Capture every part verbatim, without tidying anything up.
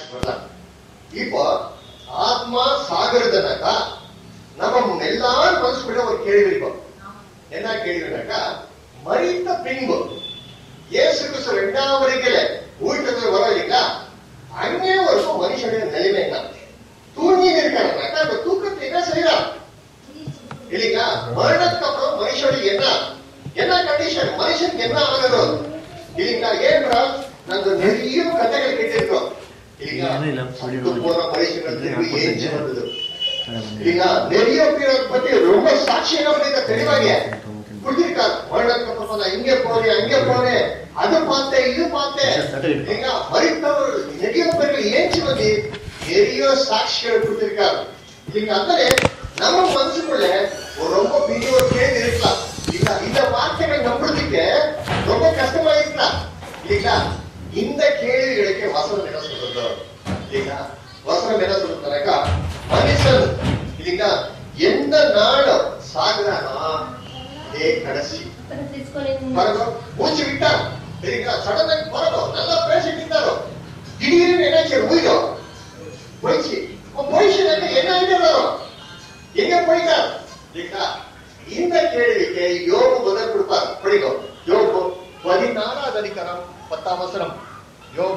வரலாம். இப்போ ஆத்மா சாகிறதுனாக்கா நம்ம எல்லாரும் மனசுக்குள்ள ஒரு கேள்வி இருக்கும். என்ன கேள்வினாக்கா, மரித்த பின்பு இயேசு கிறிஸ்து இரண்டாம் வருகையில ஊழியத்துல வர இல்லைங்களா, அங்கே ஒரு மனுஷனுடைய நிலைமை என்ன? தூங்கி இருக்காங்கனாக்கா அந்த தூக்கத்தை என்ன செய்யலாம் இல்லைங்களா? மரணத்துக்கு அப்புறம் மனுஷனுடைய என்ன என்ன கண்டிஷன், மனுஷனுக்கு என்ன ஆகணும் இல்லைங்களா? ஏனென்றால் நாங்கள் நிறைய கதைகள் கேட்டிருக்கோம் இல்லைங்களா? போற மனுஷங்கள் திரும்பி ஏஞ்சி வந்தது இல்லைங்களா? நிறைய பேர் பத்தி ரொம்ப சாட்சியாக தெளிவாங்க புரிஞ்சிருக்காரு. மரணத்துக்கு அப்புறம் நான் இங்க போனேன் அங்க போனேன், அது பார்த்தேன் இது பார்த்தேன் இல்லைங்களா? மறித்தவர் நிறைய பேர்கள் ஏஞ்சி வந்து நிறைய சாட்சிகள் கொடுத்திருக்காரு இல்லைங்களா? அதனால நம்ம மனசுக்குள்ள ஒரு ரொம்ப பெரிய ஒரு கேள்வி இருக்கலாம் இல்லைங்களா? இந்த வார்த்தைகள் நம்புறதுக்கு ரொம்ப கஷ்டமா இருக்கலாம் இல்லைங்களா? இந்த கேள்விகளுக்கு வசனம் என்ன சொல்றது இல்லைங்களா? வசனம் என்ன சொல்றதுனாக்கா, மனுஷன் இல்லைங்களா எந்த நாளும் சாகுறானா அதே கடைசி மூச்சு விட்டா சரிங்களா, சடனாக பரவும் நல்லா பேசிட்டு இருந்தாரோ திடீர்னு என்னாச்சு உயிரும் போயிடுச்சு. போயிடுச்சுனாக்க என்ன ஆகிட்டு வரும், எங்க போயிட்டார் இல்லைங்களா? இந்த கேள்விக்கு யோபு பதில் கொடுப்பார். படிக்கும் யோபு பதினாலாவது அதிகாரம் பத்தாம் வசனம். யோபு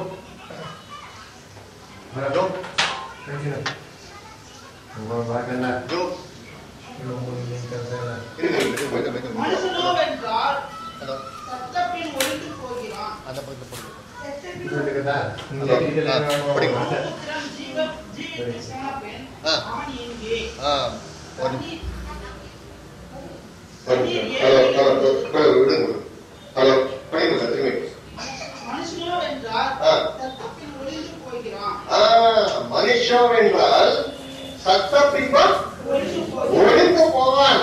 மனுஷன் என்றால் சத்த பின்பம் ஒழிந்து போவான்.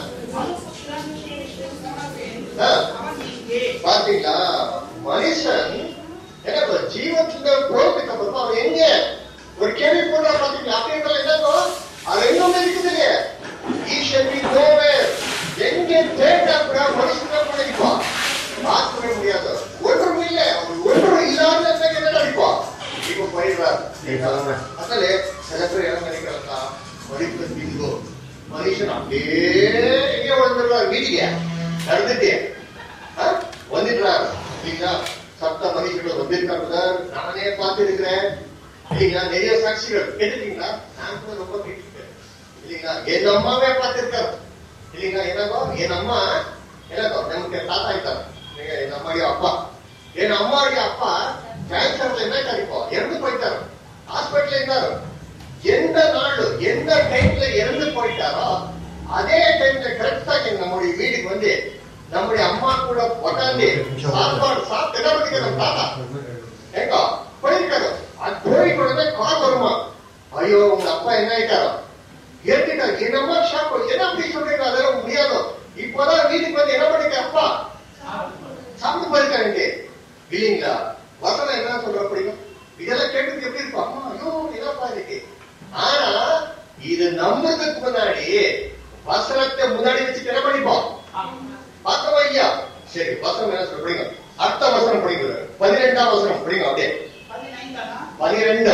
பாத்தீங்களா, மனுஷன் என்ன ஜீவத்துல போறதுக்கு அப்புறமா அவன் எங்க ஒரு கேள்வி போடுறா பாத்தீங்களா? அப்படின்றது என்னதோ அது இன்னொன்னு இருக்குது இல்லையே, ஈஸ்வரி கோவே எங்கே தேட்டா கூட மனுஷன் பண்ணிப்பான், பார்க்கவே முடியாது. ஒன்றும் இல்லை, ஒன்றும் இல்லாத என்ன நினைப்பான். இப்ப போயிடுறாரு. அதனால சில பேர் என்ன நினைக்கிறாங்க, மடிப்பு பின்பு மனுஷன் அப்படியே எங்கே வந்துடுறாரு, வீட்டுக்கு நடந்துட்டு வந்துடுறாரு இல்லைங்களா? சப்த மனுஷர்கள் வந்திருக்காங்க, நானே பார்த்து இருக்கிறேன் இல்லைங்களா? நிறைய சாட்சிகள் கேட்டுட்டீங்களா? நான் கூட ரொம்ப கேட்டுருக்கேன் இல்லைங்களா? என் அம்மாவே பார்த்திருக்காரு இல்லைங்களா? என்னக்கோ என் அம்மா என்னக்கோ நமக்கு தாத்தா ஆயிட்டார், என் அம்மாவுடைய அப்பா. என் அம்மாவுடைய அப்பா கேன்சர்ல என்ன கிடைப்போம் இறந்து போயிட்டாரு, ஹாஸ்பிட்டல் இருந்தாரு. எந்த நாள் எந்த டைம்ல இறந்து போயிட்டாரோ அதே டைம்ல கரெக்டா நம்முடைய வீட்டுக்கு வந்து நம்முடைய அம்மா கூட உட்காந்து சாப்பாடு சாப்பிட்டு என்ன பண்ணிக்கிறோம், தாத்தா எங்க போயிருக்காரு. அது போய் உடனே கால் வருமா, ஐயோ உங்க அப்பா என்ன ஆயிட்டாரோ ஏற்றுட்டாரு. என் அம்மா ஷாப் என்ன அப்படி சொல்றீங்க, அதெல்லாம் முடியாது. இப்பதான் வீட்டுக்கு வந்து என்ன பண்ணிக்க அப்பா சாப்பிட்டு போயிருக்காரு இல்லைங்களா? வசனம் என்ன சொல்ற பிடிக்கும், இதெல்லாம் கேட்டு எப்படி இருக்கும், அம்மா ஐயோ என்னப்பா இருக்கு. ஆனா இது நம்புறதுக்கு முன்னாடி வசனத்தை முன்னாடி வச்சு என்ன பண்ணிப்போம் பார்த்தோம் ஐயா. சரி, வசனம் என்ன சொல்றீங்க, அடுத்த வசனம் படிங்க, பதினெண்டாம் வசனம் படிங்க. அப்படியே பனிரெண்டு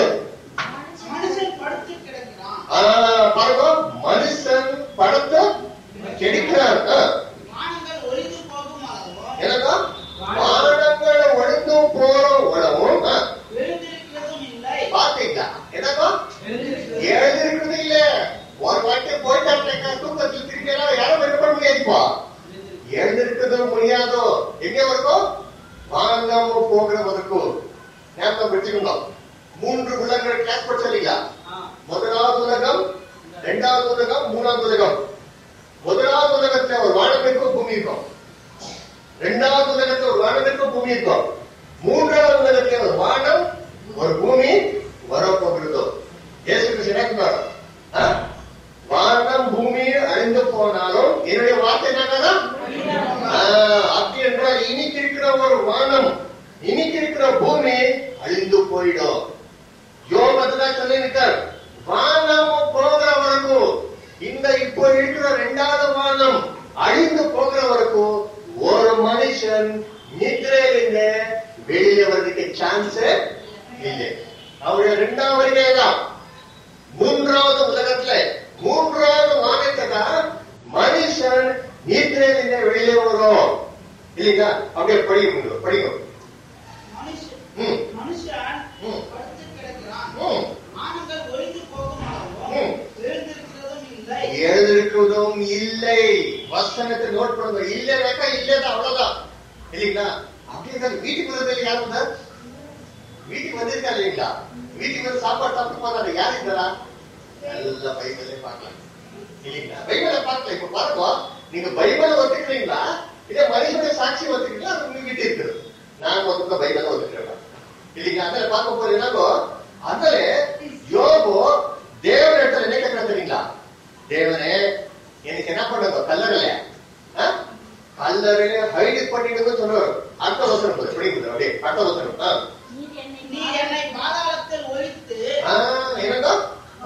பாருங்க, மனுஷன் படுத்து கெடுக்கிறார். எனக்கா வானங்கள் ஒழிந்து போற உணவும் பாத்தீங்களா, எனக்கா எழுதிருக்கிறது இல்ல. ஒரு வாட்டி போயிட்டா தூக்கத்தில் திரும்பியா யாரும் என்ன பண்ண முடியாதுப்பா, எழுந்திருக்கிறது முடியாதோ. எங்க வரைக்கும் வாங்காம போகிற வரைக்கும் ஞாபகம் வச்சுக்கணும். மூன்று உலகங்கள் கிளாஸ் படிச்சீங்களா? முதலாவது உலகம், இரண்டாவது உலகம், மூணாவது உலகம். முதலாவது உலகத்துல ஒரு வானம் இருக்கும், பூமி இருக்கும். இரண்டாவது உலகத்துல ஒரு வானம் இருக்கும், பூமி இருக்கும். மூன்றாவது உலகத்துல ஒரு வானம் ஒரு பூமி வரப்போகிறதோ. இயேசு கிறிஸ்து என்ன சொன்னார், வானம் பூமி அழிந்து போனாலும் என்னுடைய வார்த்தை என்னன்னா அப்படி என்றால் இன்னைக்கு இருக்கிற ஒரு வானம் இன்னைக்கு இருக்கிற பூமி அழிந்து போயிடும். யோபு அதுதான் சொல்லியிருக்கார், வானம் போகிற வரைக்கும் இந்த இப்போ இருக்கிற இரண்டாவது வானம் அழிந்து போகிற வரைக்கும் ஒரு மனுஷன் நித்திரையிலிருந்து வெளியே வர்றதுக்கு சான்ஸ் இல்லை. அவருடைய இரண்டாம் வருகை தான். மூன்றாவது உலகத்துல மூன்றாவது வானத்தை தான் மனுஷன் நீத்திரையில வெளியே வரும் இல்லைங்களா? அப்படியே படிங்க படிங்க. எழுதிருக்கிறதும் இல்லை. வசனத்தை நோட் பண்ணுங்க. இல்லைனாக்கா இல்லதான், அவ்வளவுதான் இல்லைங்களா? அப்படியே வீட்டுக்கு வந்தது யாரு வந்தா? வீட்டுக்கு வந்திருக்கா இல்லைங்களா? வீட்டுக்கு வந்து சாப்பாடு சாப்பிட்டு போறாரு. யாரு இருந்தாரா? நல்ல பைபிளே பார்க்கலாம் இல்லைங்களா? பைபிளை பார்க்கல. இப்ப பாருங்க, நீங்க பைபிளை ஒத்துக்கிறீங்களா? இதே மனுஷனுடைய சாட்சி ஒத்துக்கிறீங்களா? அது உங்க கிட்ட இருக்குது. நான் ஒத்துக்க பைபிளை ஒத்துக்கிறேன் இல்லைங்களா? அதுல பார்க்க போது என்னங்கோ, அதுல யோபு தேவன் இடத்துல என்ன கேட்கற தெரியுங்களா? தேவனே எனக்கு என்ன பண்ணுங்க, கல்லறையில கல்லறையில ஹைடு பண்ணிடுங்க சொன்னாரு. அடுத்த வசனம் படிக்குது. அப்படியே அடுத்த வசனம். நீர் என்னை பாதாளத்தில் ஒழித்து என்னங்க,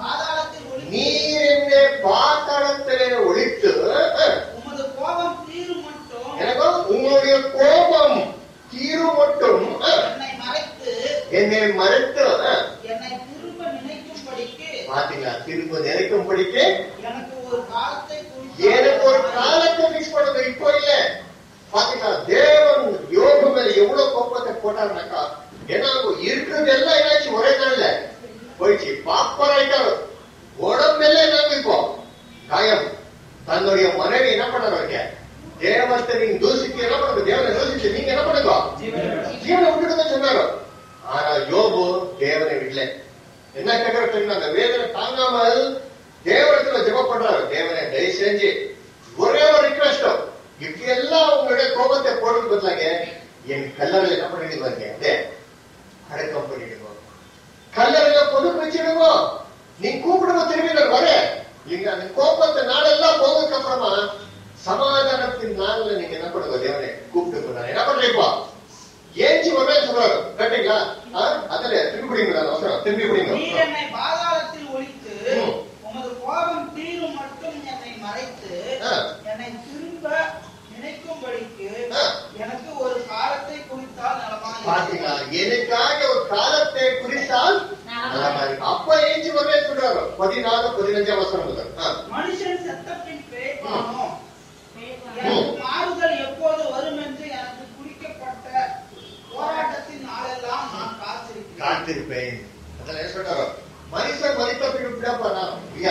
நீர் என்னை பாதாளத்திலே ஒழித்து உமது கோபம் தீரும் மட்டும் எனக்கு உங்களுடைய கோபம் தீரும் மட்டும் என்னை மறைத்து என்னை மறைத்து என்னை திரும்ப நினைக்கும்படிக்கு பாத்தீங்களா? திரும்ப நினைக்கும்படிக்கு எனக்கு ஒரு காலத்தை எனக்கு ஒரு காலத்தை மிக்ஸ் பண்ணுங்க. இப்போ இல்ல. பாத்தீங்களா? தேவன் யோபு மேல எவ்வளவு கோபத்தை போட்டாருனாக்கா, ஏன்னா இருக்கிறது எல்லாம் என்னாச்சு, ஒரே நாள்ல போயிடுச்சு. பாப்பராயிட்டாரு. உடம்பெல்லாம் என்ன இப்போ காயம். தன்னுடைய மனைவி என்ன பண்ணாரு? தேவத்தை நீங்க தூசிக்கு என்ன பண்ணுங்க, தேவனை தூசிச்சு நீங்க என்ன பண்ணுங்க, ஜீவனை விட்டுட்டு சொன்னாரு. ஆனா யோபு தேவனை விடல. என்ன கேட்கறது, அந்த வேதனை தாங்காமல் தேவனத்துல ஜெபம் பண்றாரு. தேவனை தயவு செஞ்சு ஒரே ஒரு ரிக்வெஸ்ட், இப்படி எல்லாம் உங்களுடைய கோபத்தை போடுறது பதிலாக என் கல்லறையில் என்ன பண்ணிட்டு வரீங்க, அடக்கம் பண்ணிடுங்க, கல்லறையில பொது வச்சிடுங்க, நீ கூப்பிடுங்க, திரும்பி நான் வரேன் இல்லைங்க. அந்த கோபத்தை நாளெல்லாம் போனதுக்கு அப்புறமா சமாதானத்தின் நாள்ல நீங்க என்ன பண்ணுங்க, தேவனை கூப்பிட்டு நான் என்ன பண்றேன் இப்போ ஏஞ்சி வரேன்னு சொல்றாரு. கேட்டீங்களா? அதுல திரும்பி பிடிங்க, அவசரம் திரும்பி பிடிங்க. என்னை பாதாளத்தில் ஒழித்து உமது கோபம் தீரும் மட்டும் என்னை மறைத்து என்னை திரும்ப நினைக்கும்படிக்கு எனக்கு ஒரு காலத்தை குறித்தால் நலமாய். பாத்தீங்களா? எனக்காக ஒரு காலத்தை குறித்தால் நலமாய். அப்ப ஏஞ்சி வரேன்னு சொல்றாரு. பதினாலு பதினஞ்சாம் வசனம் முதல். மனுஷன் செத்தப்பின் பேய்ப்பானோ, எனக்கு மாறுதல் எப்போது வரும் என்று எனக்கு குறிக்கப்பட்ட போராட்டத்தின் நாளெல்லாம் நான் காத்திருப்பேன் காத்திருப்பேன் அதெல்லாம் என்ன சொல்றாரு? மனுஷன் மறித்த பிடிப்பா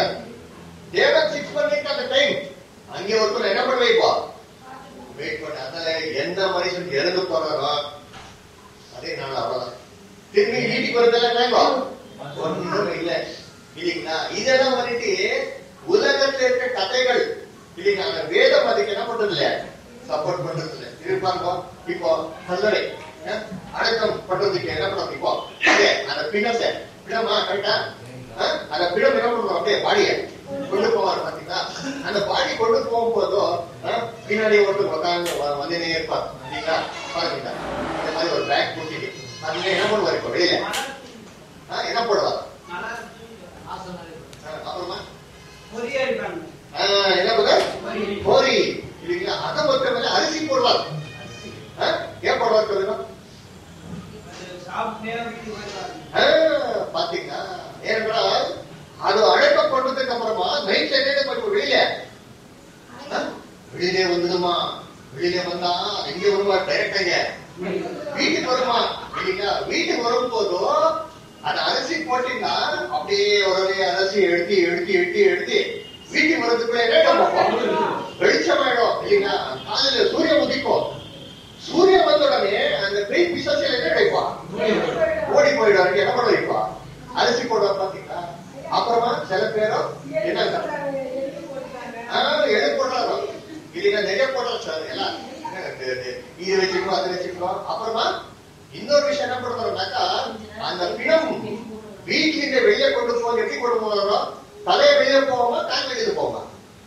தேவன் சிக்ஸ் பண்ணிட்டு அந்த டைம் அங்கே ஒருத்தர் என்ன பண்ண வைப்பா வெயிட் பண்ண. அதனால எந்த மனுஷன் இறந்து போறாரோ அதே நாள் அவ்வளவுதான். திரும்பி வீட்டுக்கு வருதெல்லாம் ஒன்றும் இல்ல இல்லைங்களா? இதெல்லாம் வந்துட்டு உலகத்தில் இருக்க கதைகள் இல்லைங்களா? வேதம் அதுக்கு என்ன பண்றது இல்ல, சப்போர்ட் பண்றது இல்ல. இருப்பாங்க இப்போ கல்லறை அடக்கம் பண்றதுக்கு என்ன பண்றது, இப்போ அந்த பிணத்தை பிணமா கரெக்டா, அந்த பிணம் என்ன பண்ணுவோம், அப்படியே பாடிய கொண்டு போவார். பாத்தீங்களா? அந்த பாடி கொண்டு போகும் போதும் பின்னாடி ஒருத்தர் உட்காந்து வந்துனே இருப்பார் இல்லைங்களா? பாருங்களா? இந்த மாதிரி ஒரு பேக் போட்டிட்டு அதுல என்ன பண்ணுவார், இப்போ வெளியில என்ன போடுவார், அப்புறமா என்ன பண்ணுவார், போரி இல்லைங்களா? அதை ஒருத்தர் மேல அரிசி போடுவார். ஏன் போடுவார் சொல்லுங்க? பாத்தீங்களா? ஏனென்றால் அது அழைக்கப்பட்டதுக்கு அப்புறமா நைட்ல என்ன பண்ணுவோம், வெளியில வெளியிலே வந்துடுமா, வெளியிலே வந்தா எங்க வருமா, டைரக்டாங்க வீட்டுக்கு வருமா இல்லைங்களா? வீட்டுக்கு வரும் போதும் அந்த அரிசி போட்டீங்கன்னா அப்படியே உடனே அரிசி எடுத்து எடுத்து எடுத்து எடுத்து வீட்டுக்கு வர்றதுக்குள்ள என்ன வெளிச்சமாயிடும் இல்லைங்களா? காலையில சூரியன் உதிக்கும். சூரியன் வந்த உடனே அந்த பெய் பிசாசில என்ன கிடைப்பா, ஓடி போயிடுவாரு. என்ன பண்ண வைப்பா, அரிசி போடுவார். பாத்தீங்களா? அப்புறமா சில பேரும் என்ன எது போடுறாரோ இல்லைங்க, நிறைய போடுறோம் சார், எல்லாம் இது வச்சுக்கணும் அது வச்சுக்கணும். அப்புறமா இன்னொரு விஷயம் என்ன பண்றாருனாக்கா, அந்த பிணம் வீட்டுல வெளியே கொண்டு போக எப்படி கொண்டு போகிறோம், தலையை வெளியே போவோமா கால் வெளியே போவோமா,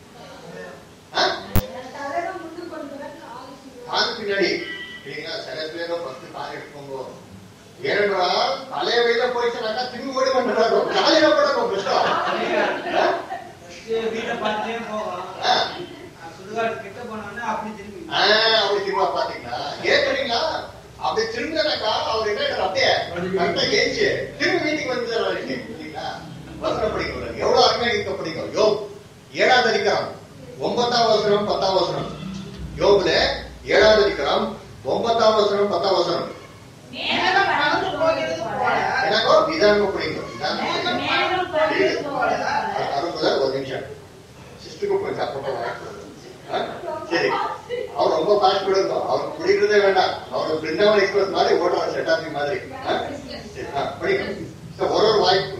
கால் பின்னாடி இல்லைங்களா? சில பேரும் ஃபர்ஸ்ட் கால் எடுத்துக்கோங்க. ஏனென்றால் தலைய வெளியில போயிடுச்சுனாக்கா திரும்பி ஓடி பண்றாரு, காலையில போடணும் அப்படி திரும்ப. பாத்தீங்களா? ஏன் தெரியுங்களா? அப்படி திரும்பினாக்கா அவர் என்ன அப்படியே கரெக்டா ஏஞ்சி திரும்பி வீட்டுக்கு வந்துடுறாரு இல்லைங்களா? வசனம் படிக்கிறார். எவ்வளவு அருமையா இருக்க படிக்கும். யோப் ஏழாவது அதிகாரம் ஒன்பதாம் வசனம் பத்தாம் வசனம். யோபுல ஏழாவது அதிகாரம் ஒன்பதாம் வசனம் பத்தாம் வசனம். எனக்கோ நிதானமா படிக்கும். அரும்புதல் ஒரு நிமிஷம் சிஸ்டுக்கு போய் அப்பப்போ சரி. அவர் ரொம்ப பாஸ்ட் விடுங்க. அவருக்கு பிடிக்கிறதே வேண்டாம். அவருக்கு பிருந்தாவன் எக்ஸ்பிரஸ் மாதிரி ஓடுறாரு, செட்டாசி மாதிரி. படிக்கும் ஒரு ஒரு வாய்ப்பு.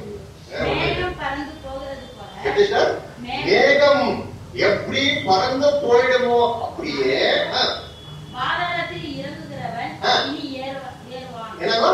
மேகம் எப்படி பறந்து போயிடுமோ அப்படியே என்னவா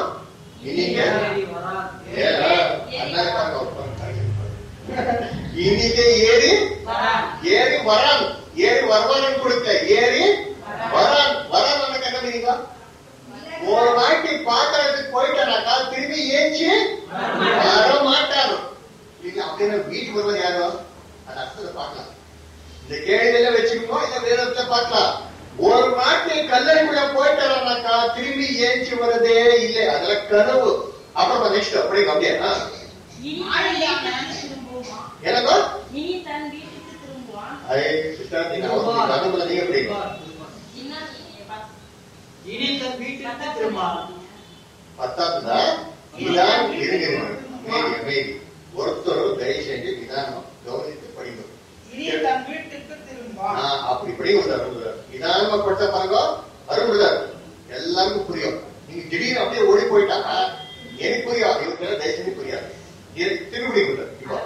இன்னைக்கு ஏறி ஏறி வரான். ஏறி வருவான்னு கொடுக்க ஏறி வரான். வரான் என்ன மீனிங்க? ஒரு வாட்டி பாக்குறதுக்கு போயிட்டானாக்கா திரும்பி ஏஞ்சி வர மாட்டாரு. இல்ல அப்படின்னா வீட்டுக்கு வருவது யாரோ அது அர்த்தத்தை பார்க்கலாம். இந்த கேள்வியில வச்சுக்கணும், இல்ல வேற இடத்துல பார்க்கலாம். ஒரு வாட்டி கல்லறைக்குள்ள போயிட்டாரானாக்கா திரும்பி ஏஞ்சி வரதே இல்லை. அதுல கனவு. அப்புறம் நெக்ஸ்ட் அப்படி அப்படியே எனக்கோ பத்தாவதுதான் நிதானம் இருக்கிறது. ஒருத்தரும் தயவு செஞ்சு நிதானம் கவனித்து படிக்கணும். அப்படி படிக்க நிதானமா படிச்ச பாருங்க அருள்முதல் எல்லாருக்கும் புரியும். நீங்க திடீர்னு அப்படியே ஓடி போயிட்டாங்க எனக்கு புரியாது, இவருக்கு தயவு செஞ்சு புரியாது. திருப்பி இப்போ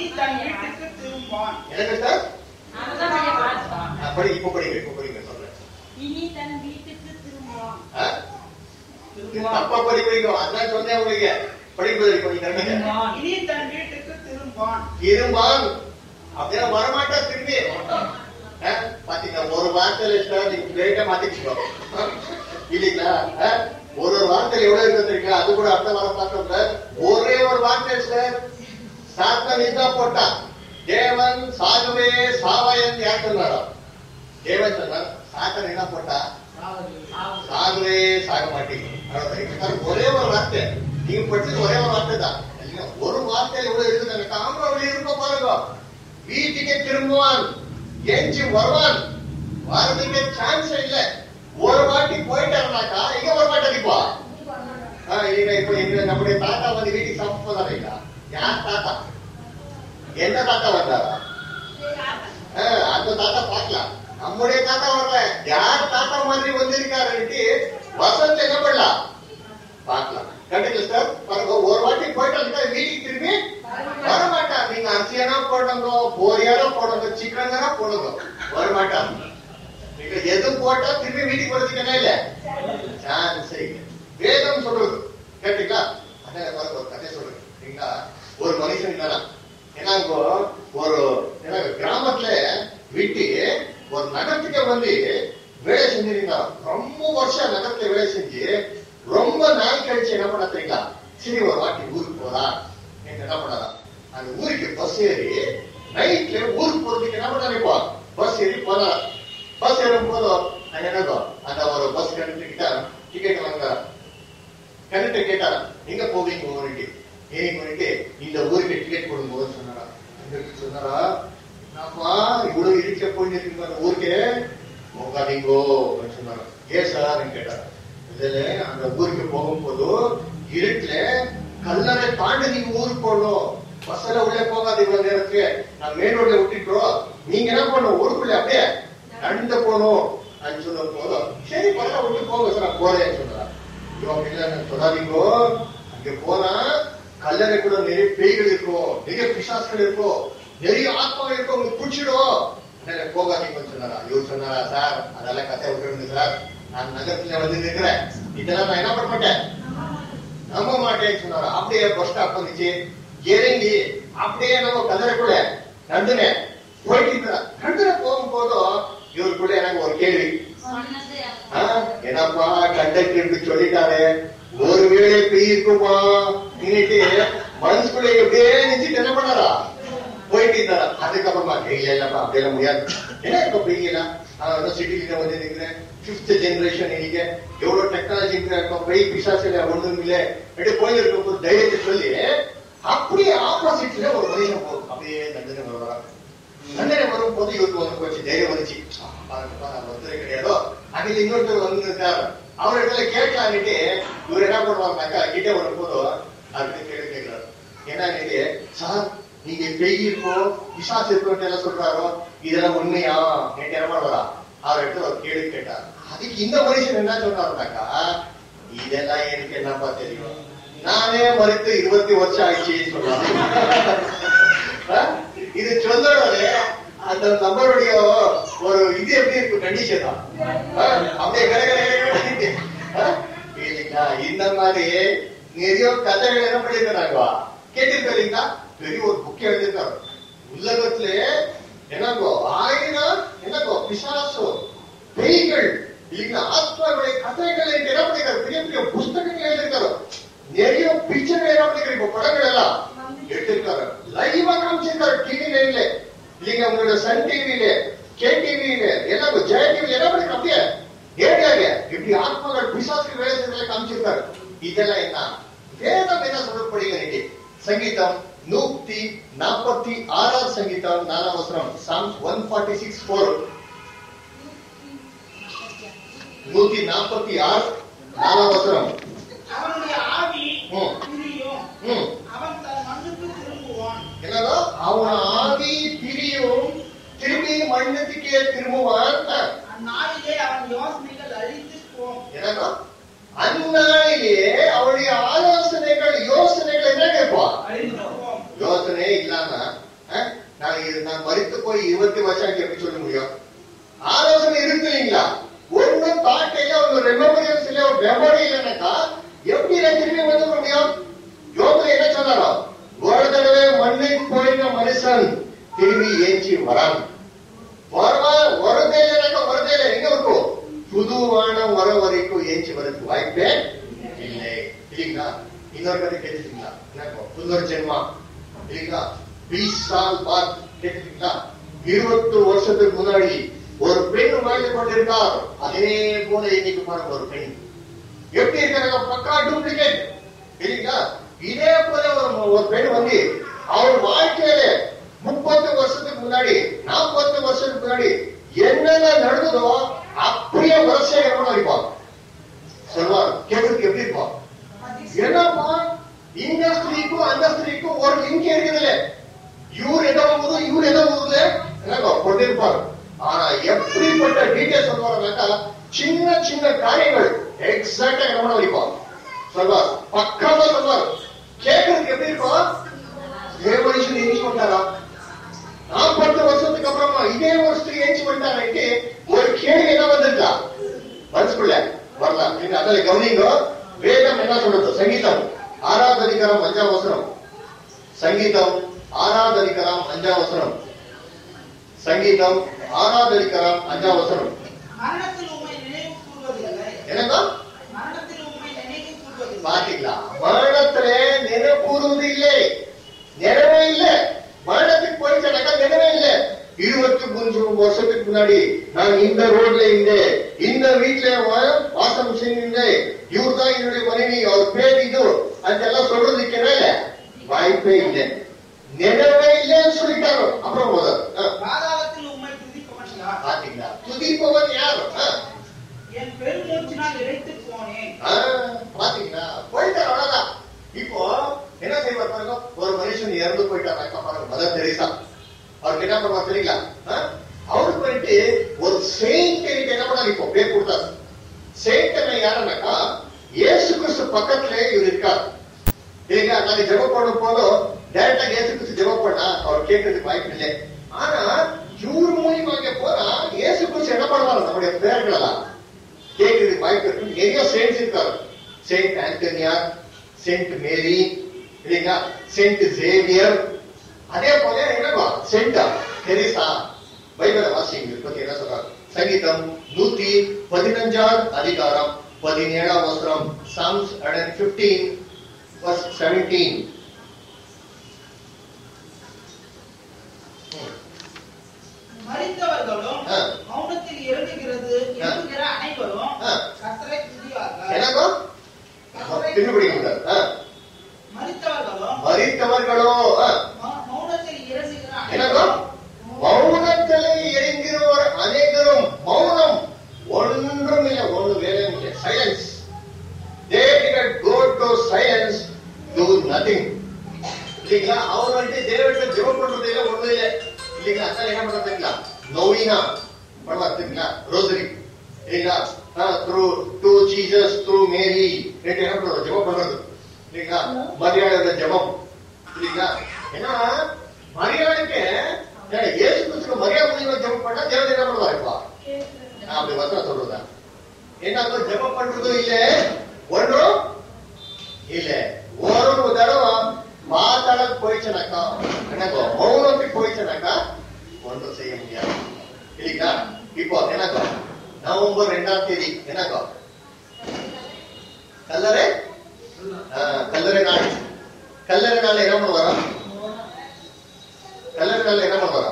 எனக்கு சார் படி இப்ப படிங்க இப்ப படிங்க சொல்றேன். தப்பா படிக்கிறீங்க அதான் சொன்னேன் உங்களுக்கு. படிப்பது திரும்பான் அப்படின்னா வரமாட்டா திரும்பி. பாத்தீங்களா ஒரு வார்த்தையில நீங்க பிளேட்டா மாத்திக்கோ இல்லீங்களா? ஒரு ஒரு வார்த்தையில எவ்வளவு இருக்கு தெரியுங்களா? அது கூட அடுத்த வாரம் பார்த்தோம். ஒரே ஒரு வார்த்தை சார் சாத்தன் இதுதான் போட்டான். தேவன் சாகவே சாவாயன் யார் சொன்னாரோ? தேவன் சொன்னார். சாத்தன் என்ன போட்டா? சாகவே சாக மாட்டீங்க. ஒரே ஒரு வார்த்தை நீங்க படிச்சது ஒரே ஒரு வார்த்தை தான். ஒரு வார்த்தையில எவ்வளவு இருக்குது காமராவளி இருக்க பாருங்க. வீட்டுக்கே திரும்புவான், எஞ்சி வருவான். வரதுக்கு சான்ஸ் இல்ல. ஒரு வாட்டி போயிட்டாருனாக்கா இங்க வர மாட்டேங்குப்பா. இப்ப எங்க நம்முடைய தாத்தா வந்து வீட்டுக்கு சாப்பிட்டு போதாருங்களா? யார் தாத்தா? என்ன தாத்தா வந்தாரா? அந்த தாத்தா பார்க்கலாம். நம்முடைய தாத்தா வரல. யார் தாத்தா மாதிரி வந்திருக்காரு வசந்த என்ன பண்ணலாம் பார்க்கலாம். கண்டிப்பா சார் பாருங்க. ஒரு வாட்டி போயிட்டு வீட்டுக்கு திரும்பி வரமாட்டார். நீங்க அரிசியானா போடுங்க, போரியானா போடுங்க, சிக்கனா போடுங்க, வரமாட்டார். நீங்க எது போட்டா திரும்பி வீட்டுக்கு வரதுக்கு என்ன இல்ல சான்ஸ் இல்லை. வேதம் சொல்றது கேட்டீங்களா? அதான் பாருங்க ஒரு கதை சொல்றேன் சரிங்களா? ஒரு மனுஷன் என்னன்னா என்ன ஒரு கிராமத்துல விட்டு ஒரு நகரத்துக்கு வந்து வேலை செஞ்சிருந்தா. ரொம்ப வருஷம் நகரத்துல வேலை செஞ்சு ரொம்ப நாள் கழிச்சு என்ன பண்ண தெரியுங்களா? சரி ஒரு வாட்டி ஊருக்கு போறா. என்ன பண்ணலாம் அந்த ஊருக்கு பஸ் ஏறி நைட்ல ஊருக்கு போறதுக்கு என்ன பண்ண நினைப்போம்? பஸ் ஏறி போறா. பஸ் ஏறும் போதும் அங்க என்னதோ அந்த ஒரு பஸ் கண்டக்டர் கிட்ட டிக்கெட் வாங்க. கண்டக்டர் கேட்டாரா எங்க போவீங்க ஊருக்கு? ஏன் ஊருக்கு இந்த ஊருக்கு டிக்கெட் போடும்போது சொன்னாரா? சொன்னாரா நாப்பா இவ்வளவு இருக்க போயிருக்கீங்க அந்த ஊருக்கு போகாதீங்கோ சொன்னாரா? ஏன் சார் கேட்டாரா? இதுல அந்த ஊருக்கு போகும்போது இருட்டுல கல்லறை தாண்டி நீங்க ஊருக்கு போகணும். பஸ்ல உள்ளே போகாது இவ்வளவு நேரத்துக்கு. நான் மெயின் ரோட்ல விட்டுட்டோம். நீங்க என்ன பண்ணணும்? ஊருக்குள்ள அப்படியே நடந்து போகணும் அப்படின்னு சொன்ன போதும் சரி பரவாயில்ல விட்டு போங்க சார் நான் போறேன்னு சொன்னா. சொல்லாதீங்கோ. அங்க போனா கல்லறை கூட நிறைய பேய்கள் இருக்கும், நிறைய பிசாசுகள் இருக்கும், நிறைய ஆத்மாவை இருக்கும், உங்களுக்கு பிடிச்சிடும். போகாதீங்கன்னு சொன்னாரா? இவர் சொன்னாரா? சார் அதெல்லாம் கதை விட்டுருங்க சார். நான் நகரத்துல வந்து இருக்கிறேன். இதெல்லாம் நான் என்ன பண்ண மாட்டேன், நம்ப மாட்டேன்னு சொன்னாரா? அப்படியே பஸ் ஸ்டாப் வந்துச்சு. இறங்கி அப்படியே நம்ம கல்லறைக்குள்ள நடுனேன் போயிட்டு நடுன போகும்போதும் இவருக்குள்ள எனக்கு ஒரு கேள்வி. என்னப்பா கண்டக்டருக்கு சொல்லிட்டாரு ஒருவேளை பெய்யுமா இன்னைக்கு மனசுக்குள்ள எப்படியே நினைச்சிட்டு என்ன பண்ணாரா? போயிட்டு இருந்தாரா. அதுக்கப்புறமா கையில இல்லப்பா அப்படியெல்லாம் முடியாது. ஏன்னா இப்ப பெய்யல சிட்டில வந்து நிற்கிறேன். பிப்த் ஜெனரேஷன் இன்னைக்கு எவ்வளவு டெக்னாலஜி இருக்கும். பெய் பிசாசில ஒண்ணும் இல்லை அப்படி போயிருக்கும் போது தைரியத்தை சொல்லி அப்படியே ஆப்போசிட்ல ஒரு மனுஷன் போகும். அப்படியே தண்டனை வருவாங்க. தண்டனை வரும் போது இவருக்கு வந்து கொஞ்சம் தைரியம் வந்துச்சு. வந்து கிடையாதோ அதுல இன்னொருத்தர் வந்து இருக்காரு. அவர் இடத்துல கேட்கலான்னுட்டு இவர் என்ன பண்ணுவாங்கனாக்கா கிட்ட வரும் போதோ அதுக்கு கேள்வி கேட்கிறாரு. என்ன சார் நீங்க பெய் இருக்கோம் விசாசம் இருக்கோம் எல்லாம் சொல்றாரோ இதெல்லாம் உண்மையா என்ன வரா அவர் இடத்துல ஒரு கேள்வி கேட்டார். அதுக்கு இந்த மனுஷன் என்ன சொல்றாருனாக்கா இதெல்லாம் எனக்கு என்னப்பா தெரியும், நானே மறுத்து இருபத்தி வருஷம் ஆயிடுச்சு சொல்றாரு. இது சொல்றதே அந்த நபருடைய ஒரு இது எப்படி இருக்கு கண்டிஷன் தான் அப்படியே கிடையாது. இந்த மாதிரி நிறைய கதைகள் என்ன பண்ணிருக்காங்க கேட்டிருக்கீங்களா? பெரிய ஒரு புக் எழுதிருக்காரு. உலகத்துல என்னங்கோ ஆயிரம் என்னங்கோ பிசாசோ பேய்கள் இல்லைங்களா ஆத்மாவுடைய கதைகள் என்ன பண்ணிருக்காரு. பெரிய பெரிய புஸ்தகங்கள் எழுதிருக்காரு. நிறைய பிக்சர்கள் என்ன பண்ணிருக்காரு. இப்ப படங்கள் எல்லாம் எடுத்திருக்காரு. லைவா காமிச்சிருக்காரு டிவி லைன்ல இல்லைங்க. உங்களோட சன் டிவில கே டிவில எல்லாம் ஜெய டிவில என்ன பண்ணிருக்காரு. அப்படியே ஏடியாக இப்படி ஆத்மாக்கள் பிசாசுக்கு வேலை செய்யறதுல காமிச்சிருக்காரு. இதெல்லாம் என்ன வேதம் என்ன சொல்லப்படுகிறது. சங்கீதம் நூத்தி நாற்பத்தி ஆறாவது சங்கீதம் நாலாம் வசனம் Psalms one forty six four நூத்தி நாற்பத்தி ஆறு நாலாம் வசனம். அவனுடைய ஆவி பிரியும், அவன் தன் மண்ணுக்கு திரும்புவான். என்னன்னா அவன் ஆவி பிரியும், திரும்பி மண்ணுக்கே திரும்புவான். அந்நாளிலே அவன் யோசனைகள் அழித்து போம். என்னன்னா அந்நாளிலே அவருடைய ஆலோசனைகள் யோசனைகள் என்ன கேட்பான். யோசனை இல்லாம நான் நான் மறித்து போய் இருபத்தி வருஷம் எப்படி சொல்ல முடியும். ஆலோசனை இருக்கு இல்லைங்களா. ஒன்னும் தாட் இல்ல, ஒரு ரெமெமரன்ஸ் இல்ல, ஒரு மெமரி இல்லைன்னாக்கா எப்படி நான் திரும்பி வந்து முடியும். யோகத்துல என்ன சொன்னாரோ ஒரு தடவை மண்ணை போயின மனுஷன் திரும்பி ஏஞ்சி வரான். வரதே இல்லைனாக்கா வரதே இல்லை எங்க இருக்கும். புதுவானம் வர வரைக்கும் ஏஞ்சி வரதுக்கு வாய்ப்பே இல்லை இல்லைங்களா. இன்னொரு கதை கேட்டுட்டீங்களா. புதுவர் ஜென்மா இல்லைங்களா. பீஸ் சால் பாத் கேட்டுட்டீங்களா. இருபத்தி வருஷத்துக்கு முன்னாடி ஒரு பெண் வாழ்ந்து கொண்டிருக்கார். அதே போல இன்னைக்கு பாருங்க ஒரு பெண் எப்படி இருக்காங்க. பக்கா டூப்ளிகேட் இல்லைங்களா. இதே போல ஒரு ஒரு பெண் வந்து அவர் வாழ்க்கையில முப்பது வருஷத்துக்கு முன்னாடி நாற்பது வருஷத்துக்கு முன்னாடி என்னென்ன நடந்ததோ அப்படியே வரிசை எவ்வளவு இருப்பான் சொல்வார். கேட்கறதுக்கு எப்படி இருப்பான். என்னப்பா இந்த ஸ்திரீக்கும் அந்த ஸ்திரீக்கும் ஒரு லிங்க் இருக்குதுல்ல. இவர் எதோ ஊரு இவர் எதோ ஊர்ல என்னங்க கொண்டிருப்பாரு. ஆனா எப்படிப்பட்ட டீட்டெயில் சொல்வாருனாக்கா சின்ன சின்ன காரியங்கள் எக்ஸாக்டா கவனம் வைப்பார் சொல்வார். பக்காவா சொல்வார். கேட்கறதுக்கு எப்படி இருக்கும். மனுஷன் ஏஞ்சி கொண்டாரா நாற்பது வருஷத்துக்கு அப்புறமா இதே ஒரு ஸ்திரீ ஏஞ்சி கொண்டாரு. ஒரு கேள்வி என்ன வந்திருக்கா மனசுக்குள்ள வரலாம். அதில் கவனிங்க வேதம் என்ன சொல்றது. சங்கீதம் ஆறாவது அதிகாரம் அஞ்சாம் வசனம். சங்கீதம் ஆறாவது அதிகாரம் அஞ்சாம் வசனம். சங்கீதம் ஆறாவது அதிகாரம் அஞ்சாம் வசனம். மரணத்தில் உம்மை நினைவு கூர்வதில்லை. என்னங்க மரணத்தில் உம்மை நினைவு கூர்வதில்லை. பாத்தீங்களா. மரணத்திலே நினைவு கூறுவது இல்லை, நினைவே இல்லை. மரணத்துக்கு போயிட்டாக்கா நினைவே இல்லை. இருபத்தி மூன்று வருஷத்துக்கு முன்னாடி நான் இந்த ரோட்ல இருந்தேன், இந்த வீட்டுல வாசம் செஞ்சிருந்தேன், இவர் தான் என்னுடைய மனைவி, அவர் பேர் இது அதெல்லாம் சொல்றதுக்கு என்ன வாய்ப்பே இல்லை, நினைவே இல்லைன்னு சொல்லிட்டாரு. அப்புறம் முதல் பாதாளத்தில் உம்மை துதிப்பவன் யார். பாத்தீங்களா. துதிப்பவன் யார். என் பெருமூச்சினால் இழைத்து போனேன். பாத்தீங்களா போயிட்டார் அவ்வளவுதான். இப்போ என்ன செய்வார் பாருங்க. ஒரு மனுஷன் இறந்து போயிட்டாருனாக்கா பாருங்க மதர் தெரேசா அவருக்கு என்ன பண்ணுவார் தெரியுங்களா. அவருக்கு வந்துட்டு ஒரு செயின்ட் என்ன பண்ணாரு. இப்போ பேர் கொடுத்தாரு. செயின்ட் யாருன்னாக்கா இயேசு கிறிஸ்து பக்கத்துல இவர் இருக்காரு இல்லைங்களா. நாங்க ஜெபம் பண்ணும் போதும் டைரக்டா இயேசு கிறிஸ்து ஜெபம் பண்ணா அவர் கேட்கறதுக்கு வாய்ப்பு இல்லை. ஆனா இவரு மூலியமாக போனா இயேசு கிறிஸ்து என்ன பண்ணுவாரு நம்முடைய பேர்கள் எல்லாம் கேட்கறதுக்கு வாய்ப்பு இருக்கு. நிறைய செயின்ஸ் இருக்காரு. செயின்ட் ஆண்டனியார், செயின்ட் மேரி இல்லைங்களா, செயின்ட் சேவியர், அதே போல என்னவா செயின்ட் தெரேசா. பைபிளை வாசிங்க பத்தி என்ன சொல்றாரு. சங்கீதம் நூத்தி பதினஞ்சாவது அதிகாரம் பதினேழாம் வசனம். சாம்ஸ் பதினைந்து verse seventeen. திரும்பி படிக்க கூடாது. மரித்தவர்களும் மரித்தவர்களோ மௌனத்தில் இறங்குகிறார். என்னக்கா? மௌனத்திலே இறங்குகிறவர் அநேகரும். மௌனம் ஒன்றும் இல்லை, ஒன்று வேலையும் இல்லை. Silence. They did go to silence, do nothing. இல்லைங்களா? அவர் வந்து தேவனுக்கு ஜெபம் பண்றது இல்லை, ஒண்ணு இல்லை. இல்லைங்களா? அதான் என்ன பண்றதுங்களா? நோவினா பண்ணுவாருங்களா? ரோசரி இல்லைங்களா? Through to Jesus through Mary ரெண்டு என்ன பண்றது? ஜெபம் பண்றது இல்லைங்களா? மரியாதை ஜெபம் இல்லைங்களா? ஏன்னா மரியாதைக்கு இயேசு கிறிஸ்துக்கு மரியாதை மூலியமா ஜெபம் பண்ணா தேவன் என்ன பண்ணுவாருப்பா? அப்படி வசனம் சொல்றதா? என்ன ஜெபம் பண்றதும் இல்லை, ஒன்றும் இல்ல. ஒரு தடவை பாதாள போயிடுச்சுனாக்கா என்னக்கோ மௌனத்துக்கு போயிடுச்சுனாக்கா ஒன்றும் செய்ய முடியாது இல்லைங்களா? இப்போ என்னக்கோ நவம்பர் ரெண்டாம் தேதி என்னக்கோ கல்லறை கல்லறை நாள். கல்லறை நாள் என்ன பண்ணுவாரா? கல்லறை நாள் என்ன பண்ணுவாரா?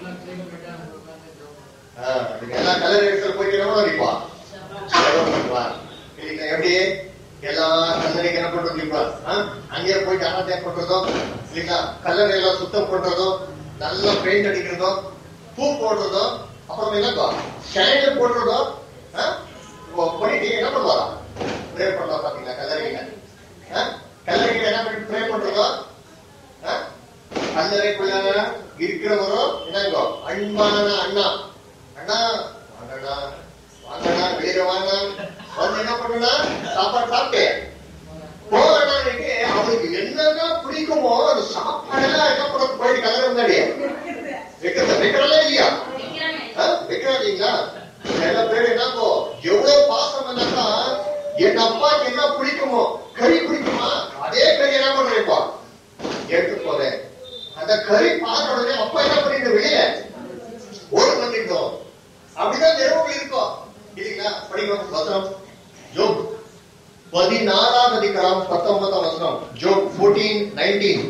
எல்லா கல்லறை இடத்துல போயிட்டு என்ன பண்ணுவா? பண்ணுவார் இல்லைங்களா? எப்படி எல்லா கல்லறைக்கு என்ன பண்றது? இப்ப அங்கே போயிட்டு அனாத்தியம் பண்றதும் இல்லைங்களா? கல்லறை எல்லாம் சுத்தம் பண்றதும், நல்லா பெயிண்ட் அடிக்கிறதும், பூ போடுறதும், அப்புறம் என்னக்கோ ஷைன் போடுறதும் பண்ணிட்டு என்ன பண்ணுவாரா? ப்ரே பண்ணுவா. பாத்தீங்களா? கல்லறையில கல்லறையில என்ன பண்ணி ப்ரே பண்றதும், கல்லறைக்குள்ள இருக்கிறவரும் என்னங்கோ அன்பான அண்ணா அண்ணா வாங்கண்ணா வாங்கண்ணா வெளியில வாங்க வந்து என்ன பண்ணுனா சாப்பாடு சாப்பிட்டு போனா அவனுக்கு என்னதான் பிடிக்குமோ அது சாப்பாடெல்லாம் என்ன பண்ண போயிட்டு கலர முன்னாடி வைக்கிறத வைக்கிறதே இல்லையா? வைக்கிறா இல்லைங்களா? எல்லா பேரும் என்னங்கோ எவ்வளவு பாசம் என்னக்கா என் அப்பாக்கு என்ன பிடிக்குமோ கறி பிடிக்குமா அதே கறி என்ன பண்றேப்பா எடுத்து போறேன். அந்த கறி பார்த்த உடனே அப்பா என்ன பண்ணிட்டு வெளியில ஓடு பண்ணிட்டோம். அப்படிதான் நிறுவனம் இருக்கும் இல்லைங்களா? படிக்கணும் வசனம் ஜோப் பதினாறாம் அதிகாரம் பத்தொன்பதாம் வசனம். ஜோப் பதினான்கு பதினொன்று.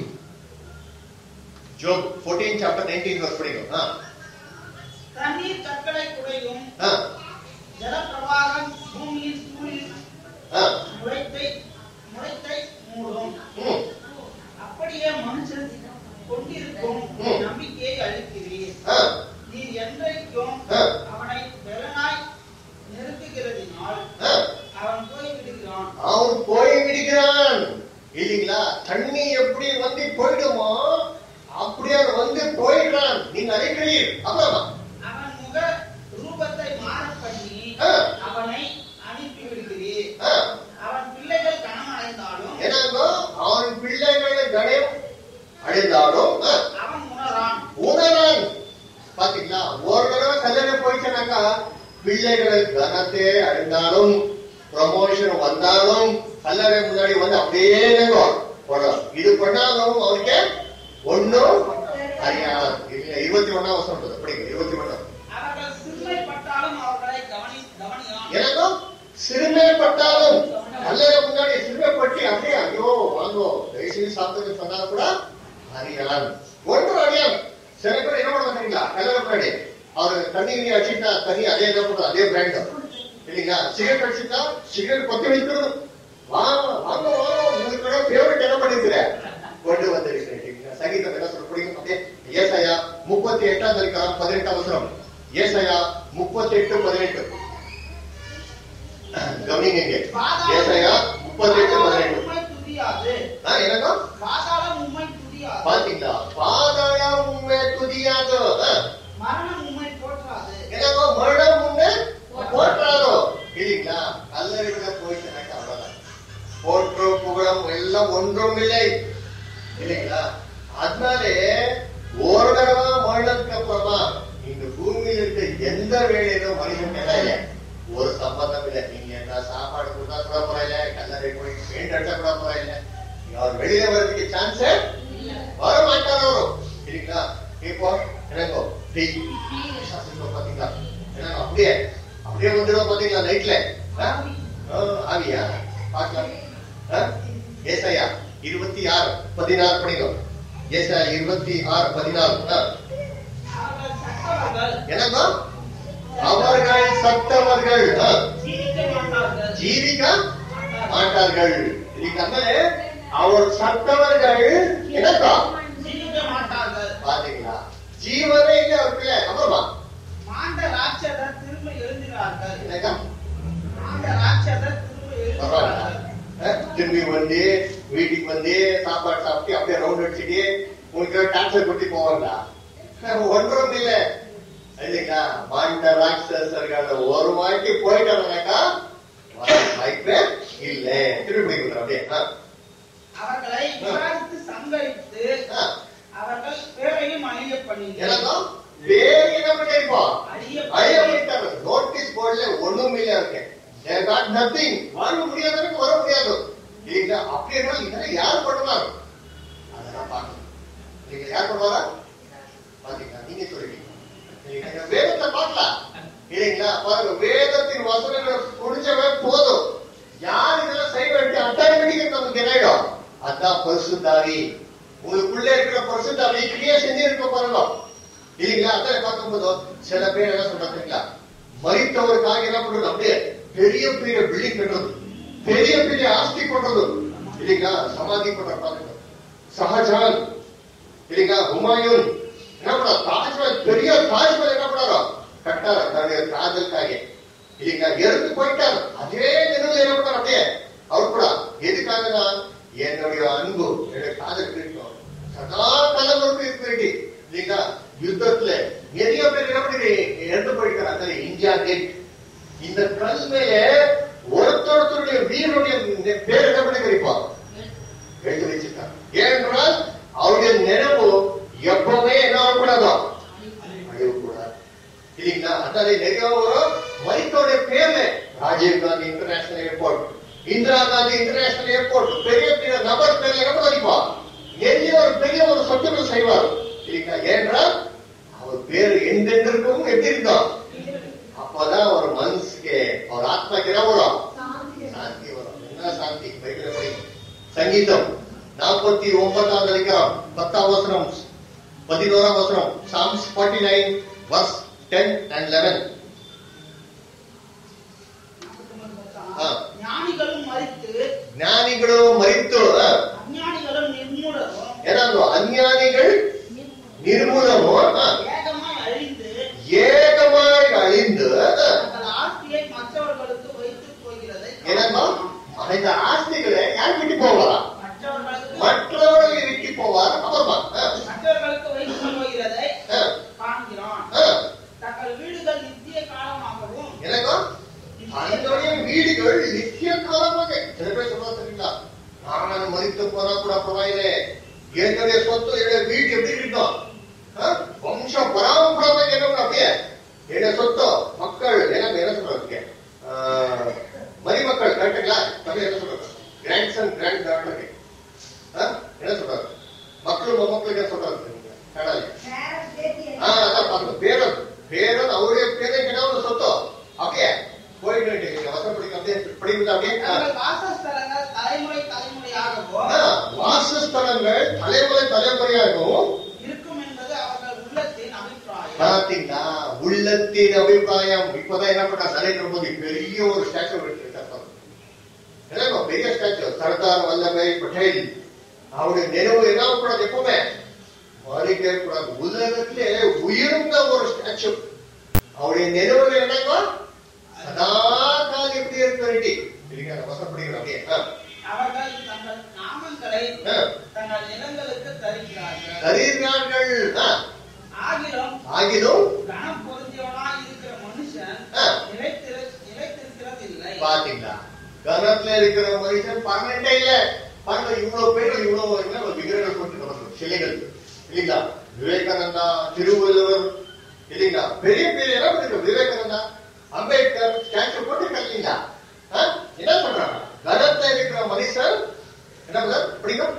ஜோப் பதினான்கு சாப்டர் பதினொன்று வர்ஸ் படிக்கணும். தண்ணீர் கற்களை குடையும், ஜலப்பிரவாகம் பூமியின் தூளில் முளைத்தை முளைத்தை மூடும். அப்படியே மனுஷன் கொண்டிருக்கும் நம்பிக்கையை அளிக்கிறீர். நீர் என்றைக்கும் அவனை பெலனாய் நெருக்குகிறதினால் அவன் போய் விடுகிறான். அவன் போய் விடுகிறான் இல்லைங்களா? தண்ணி எப்படி வந்து போயிடுமோ அப்படியே வந்து போயிடுறான். நீங்க அறிக்கிறீர். அப்புறமா அவன் முக ரூபத்தை மாற பண்ணி அவனை அனுப்பி விடுகிறீர். அவன் பிள்ளைகள் கணம் அடைந்தாலும் என்னங்கோ அவன் பிள்ளைகள் கணம் அடைந்தாலும் அவன் உணரான் உணரான். பாத்தீங்களா? ஒரு தடவை கல்லறை போயிடுச்சுனாக்கா பிள்ளைகள் கனத்தை அடைந்தாலும் ப்ரமோஷன் வந்தாலும் கல்லறை முன்னாடி வந்து அப்படியே இது பண்ணாலும் அவனுக்கு ஒன்னும் அறியாது. இருபத்தி ஒன்னாம் வருஷம் படிங்க. இருபத்தி ஒன்னாம் எனக்கும் சிறுமைப்பட்டாலும் கல்லறை முன்னாடி சிறுமைப்பட்டு அப்படியே ஐயோ வாங்கோ தயவுசெய்து சாப்பிட்டு சொன்னா கூட அறியான், ஒன்றும் அறியான். சில பேர் என்ன பண்ணுவாங்க கல்லறை முன்னாடி அவரு தண்ணி அடிச்சுட்டா தண்ணி அதே என்ன பண்றது அதே பிராண்ட் இல்லைங்களா? சிகரெட் அடிச்சுட்டா சிகரெட் பத்தி வைக்கிறது. வாங்க வாங்க வாங்க உங்களுக்கு ஃபேவரட் என்ன பண்ணிருக்கிற கொண்டு வந்திருக்கிறேன். சங்கீதம் என்ன சொல்ல பிடிக்கும்? ஏசாயா முப்பத்தி எட்டாம் அதிகாரம் பதினெட்டாம் வசனம். ஏசாயா முப்பத்தி எட்டு பதினெட்டு கவனிங்க. ஏசாயா முப்பத்தி எட்டு பதினெட்டு என்னன்னா பாத்தீங்களா? பாதாளம் உண்மை துதியாது, மரணம் உண்மை போற்றாது. என்னங்கோ மரணம் உண்மை போற்றாதோ இல்லைங்களா? கல்லறையில போயிட்டு அவ்வளவுதான். போற்று புகழம் எல்லாம் ஒன்றும் இல்லை இல்லைங்களா? அதனாலே ஒரு தடவை மரணத்துக்கு அப்புறமா இந்த பூமியில் இருக்க எந்த வேலையிலும் மனிதன் இல்லை, ஒரு சம்பந்தம் இல்லை. நீங்க என்ன சாப்பாடு கொடுத்தா கூட போறதில்ல, கல்லறை போய் பெயிண்ட் அடிச்சா கூட போறதில்ல, அவர் வெளியில வர்றதுக்கு சான்ஸ் வர மாட்டாரோ இல்லைங்களா? இப்போ என்னங்கோ பாத்தீங்களா? என்ன அப்படியே அப்படியே வந்துடும் பாத்தீங்களா? நைட்ல ஆவியா பாக்கலாம். ஏசாயா இருபத்தி ஆறு பதினாறு படிக்கும். ஏசாயா இருபத்தி ஆறு பதினாறு என்னங்கோ அவர்கள் சத்தவர்கள் ஜீவிக்க மாட்டார்கள் இதுக்கு அவர் சத்தவர்கள் என்னக்கா ஜீவிக்க மாட்டார்கள். பாத்தீங்களா, ஜீவனே இல்லை அவருக்குள்ள. அப்புறமா மாண்ட ராட்சதர் திரும்ப எழுந்தினார்கள். என்னக்கா மாண்ட ராட்சதர் திரும்ப எழுந்தினார்கள். திரும்பி வந்து வீட்டுக்கு வந்து சாப்பாடு சாப்பிட்டு அப்படியே ரவுண்ட் அடிச்சுட்டு உங்களுக்கு டாக்ஸர் கொட்டி போவாங்களா? ஒன்றும் இல்லை இல்லைங்களா. மாண்ட ராட்சசர்கள் ஒரு வாய்க்கு போயிட்டாங்கனாக்கா வாய்ப்பே இல்லை. திரும்பி அப்படியே அவர்களை விவாதித்து சங்கரித்து அவர்கள் பேரையும் அழிய பண்ணினார். வேறு என்ன பண்ணிருப்போம்? அழிய பண்ணிட்டாங்க. நோட்டீஸ் போர்டுல ஒண்ணும் இல்ல இருக்கு. They got nothing. வாழ முடியாதவனுக்கு வர முடியாது இல்லைங்களா. அப்படின்னா இதெல்லாம் யார் பண்ணுவாங்க? அதெல்லாம் பார்க்கணும். நீங்க யார் பண்ணுவாரா பாத்தீங்களா? நீங்க சொல்லுவீங்க. நீங்க வேதத்தை பார்க்கலாம் இல்லைங்களா. பாருங்க, வேதத்தின் வசனங்கள் புரிஞ்சவே போதும். யார் இதெல்லாம் செய்ய வேண்டிய அட்டாயிமெட்டிக்கு நமக்கு என்னாயிடும்? அதான் பரிசுத்தாவி. உங்களுக்குள்ள இருக்கிற பரிசுத்தாவி கிரியா செஞ்சு இருக்க பாருங்க இல்லைங்களா. அதான் பார்க்கும்போது சில பேர் என்ன சொல்றாங்களா, மரித்தவருக்காக என்ன பண்றது, அப்படியே பெரிய பெரிய பில்டிங் கட்டுறது, பெரிய பெரிய ஆஸ்தி பண்றது இல்லைங்களா. சமாதி பண்ற பாருங்க. ஷாஜகான் இல்லைங்களா, ஹுமாயூன் என்ன பண்ண, தாஜ்மஹால் பெரிய தாஜ்மஹால் என்ன பண்ணாரோ கட்டார தன்னுடைய காதலுக்காக இல்லைங்களா. இறந்து போயிட்டாரு. அதே நினைவு என்ன பண்ணார் அப்படியே அவர் கூட. எதுக்காக? என்னுடைய அன்பு என்னுடைய காதல் இருக்கும் சதா காலங்களுக்கு இருக்கு இல்லைங்களா. யுத்தத்துல நிறைய பேர் என்ன பண்ணி இறந்து போயிருக்காங்க. இந்தியா கேட் இந்த கல் மேல ஒருத்தருடைய வீரனுடைய பேர் என்ன பண்ணி கிடைப்பார் எழுதி வச்சிருக்காங்க. ஏனென்றால் அவருடைய நினைவு எப்பவுமே என்ன ஆகக்கூடாதோ அழியக்கூடாது இல்லைங்களா. அதனால நிறைய ஒரு மரித்தோடைய பேர்ல Rajiv Gandhi international airport, Indira Gandhi international airport, பெரிய பெரிய நபர் பேர்ல என்ன பண்ணிப்பார், நிறைய ஒரு பெரிய ஒரு சொத்துக்கள் செய்வார் இல்லைங்களா. ஏனென்றால் அவர் பேர் எந்தெந்திருக்கும் எப்படி இருக்கும். அப்பதான் ஒரு மனசுக்கு ஒரு ஆத்மாக்கு என்ன வரும், சாந்தி வரும். என்ன சாந்தி? பைபிள் படி சங்கீதம் நாற்பத்தி ஒன்பதாம் அதிகாரம் பத்தாம் வசனம் பதினோராம் வசனம், Psalms forty-nine verse ten and eleven. ஞானிகளும் மரித்து ஞானிகளும் மரித்து அஞ்ஞானிகளும் நிர்மூலமும் ஏனாந்தோ அஞ்ஞானிகள் நிர்மூலமும் ஏகமாய் அழிந்து ஏகமாய் அழிந்து தங்கள் ஆஸ்தியை மற்றவர்களுக்கு வைத்து போகிறதை ஏனாந்தோ அந்த ஆஸ்திகளை யார் விட்டு போவாரா? மற்றவர்கள் விட்டு போவார். அப்புறமா மற்றவர்களுக்கு வைத்து போகிறதை காண்கிறான். தங்கள் வீடுகள் நித்திய காலமாகவும் எனக்கோ அதனுடைய வீடுகள் நித்திய காலமாக. சில பேர் சொல்ல தெரியுங்களா, நான் மறித்து போனா கூட பரவாயில்லை, என்னுடைய சொத்து என்னுடைய வீடு எப்படி இருக்கும், வம்ச பராமரமாக என்ன அப்படியே என்னுடைய சொத்து மக்கள் எனக்கு என்ன சொல்றாங்க, மருமக்கள் கரெக்டுங்களா, தமிழ் என்ன சொல்றாங்க, கிராண்ட் சன் கிராண்ட் டாட்டர் என்ன சொல்றாரு, மக்கள் மக்களுக்கு என்ன சொல்றாரு கடாலி. ஆஹ் அதான் பாருங்க, பேரன் பேரன் அவருடைய பேரை கிட்ட ஒரு சொத்து அப்படியே போயிட்டு வசப்படிக்க அப்படியே படிக்கிறது அப்படியே. வாசஸ்தலங்கள் தலைமுறை தலைமுறையாகவும் வாசஸ்தலங்கள் தலைமுறை தலைமுறையாகவும் இருக்கும் என்பது அவர்கள் உள்ளத்தின் அபிப்பிராயம். பாத்தீங்களா, உள்ளத்தின் அபிப்பிராயம். இப்பதான் என்ன பண்ணா, நரேந்திர மோடி பெரிய ஒரு ஸ்டாச்சு எடுத்துருக்காரு. பெரிய ஸ்டாச்சு சர்தார் வல்லபாய் பட்டேல். அவருடைய நினைவு என்ன கூடாது, எப்பவுமே மாறிட்டே கூடாது. உலகத்திலே உயர்ந்த ஒரு ஸ்டாச்சு அவருடைய நினைவுகள் என்னங்க சதா காலம் எப்படி இருக்கு வசப்படுகிறோம் அப்படியே. அவர்கள் தங்கள் நாமங்களை தங்கள் நிலங்களுக்கு தருகிறார்கள் தருகிறார்கள் ஆகிலும் ஆகிலும் கணம் பொருந்தியவனாய் இருக்கிற மனுஷன் நிலைத்திருக்கிறது இல்லை. பாத்தீங்களா, கணத்துல இருக்கிற மனுஷன் பர்மனெண்டே இல்ல. பாருங்க, இவ்வளவு பேர்கள் இவ்வளவு விக்கிரகங்கள் போட்டு சிலைகள் இல்லைங்களா. விவேகானந்தா, திருவள்ளுவர் இல்லைங்களா, பெரிய பெரிய இடம் இருக்கு. விவேகானந்தா, அம்பேத்கர் ஸ்டாச்சு போட்டு இல்லைங்களா. என்ன சொல்றாங்க, கணத்துல இருக்கிற மனுஷன் என்ன பிடிக்கும்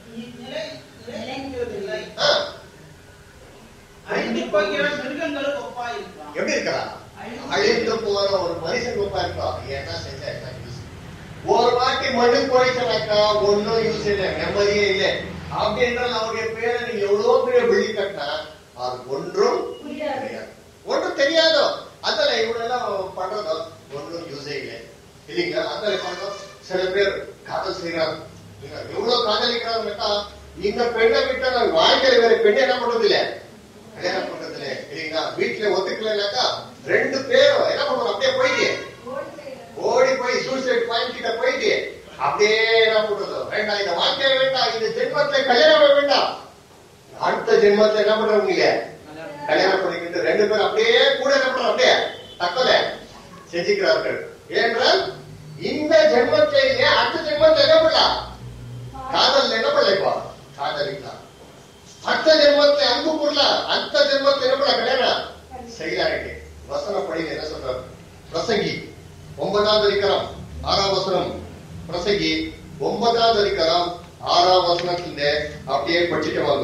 அழிந்து போகிற மிருகங்களுக்கு ஒப்பா இருக்கான். எப்படி இருக்கிறா, அழிந்து போற ஒரு மனுஷன் ஒப்பா இருக்கா. என்ன செஞ்சா ஒரு வாட்டி மண்ணு போயிட்டாக்கா ஒன்னும் யூஸ் இல்லை, மெமரியே இல்லை. அப்படி என்றால் அவருடைய பேரை நீங்க எவ்வளவு பெரிய பில்டிங் கட்டினா அது ஒன்றும் ஒன்றும் தெரியாதோ. அதனால இவ்வளவு எல்லாம் பண்றதோ ஒன்றும் யூஸே இல்லை இல்லைங்களா. அதனால பண்றோம் சில பேர் காதல் செய்யறாங்க. எவ்வளவு காதலிக்கிறாங்கக்கா, இந்த பெண்ணை விட்டா நான் வாழ்க்கையில வேற பெண்ணை என்ன பண்றது இல்ல, கல்யாணம் பண்றது இல்ல இல்லைங்களா. வீட்டுல ஒத்துக்கலனாக்கா ரெண்டு பேரும் என்ன பண்ணுவோம், அப்படியே போயிட்டு ஓடி போய் சூசைட் பாயிண்ட் கிட்ட போயிட்டு அப்படியே என்ன பண்றது, வேண்டாம் இந்த வாழ்க்கையில வேண்டாம், இந்த ஜென்மத்துல கல்யாணம் வேண்டாம், அடுத்த ஜென்மத்துல என்ன பண்றவங்க கல்யாணம் பண்ணிக்கிட்டு ரெண்டு பேரும் அப்படியே கூட என்ன பண்றோம், அப்படியே தக்கலை செஞ்சுக்கிறார்கள். ஏனென்றால் இந்த ஜென்மத்திலேயே அடுத்த ஜென்மத்தில் என்ன பண்ணலாம், காதல் என்ன பண்ணல, காதலிக்கலாம். அடுத்த ஜென்மத்தில் அன்பு கூடலாம், அடுத்த ஜென்மத்தில் என்ன பண்ண கல்யாணம் செய்யலாம். வசனம் படி என்ன சொல்றாரு, பிரசங்கி ஒன்பதாவது அதிகாரம் ஆறாம் வசனம். பிரசங்கி ஒன்பதாவது அதிகாரம் ஆறாம் வசனத்துல அப்படியே படிச்சுட்டு வாங்க.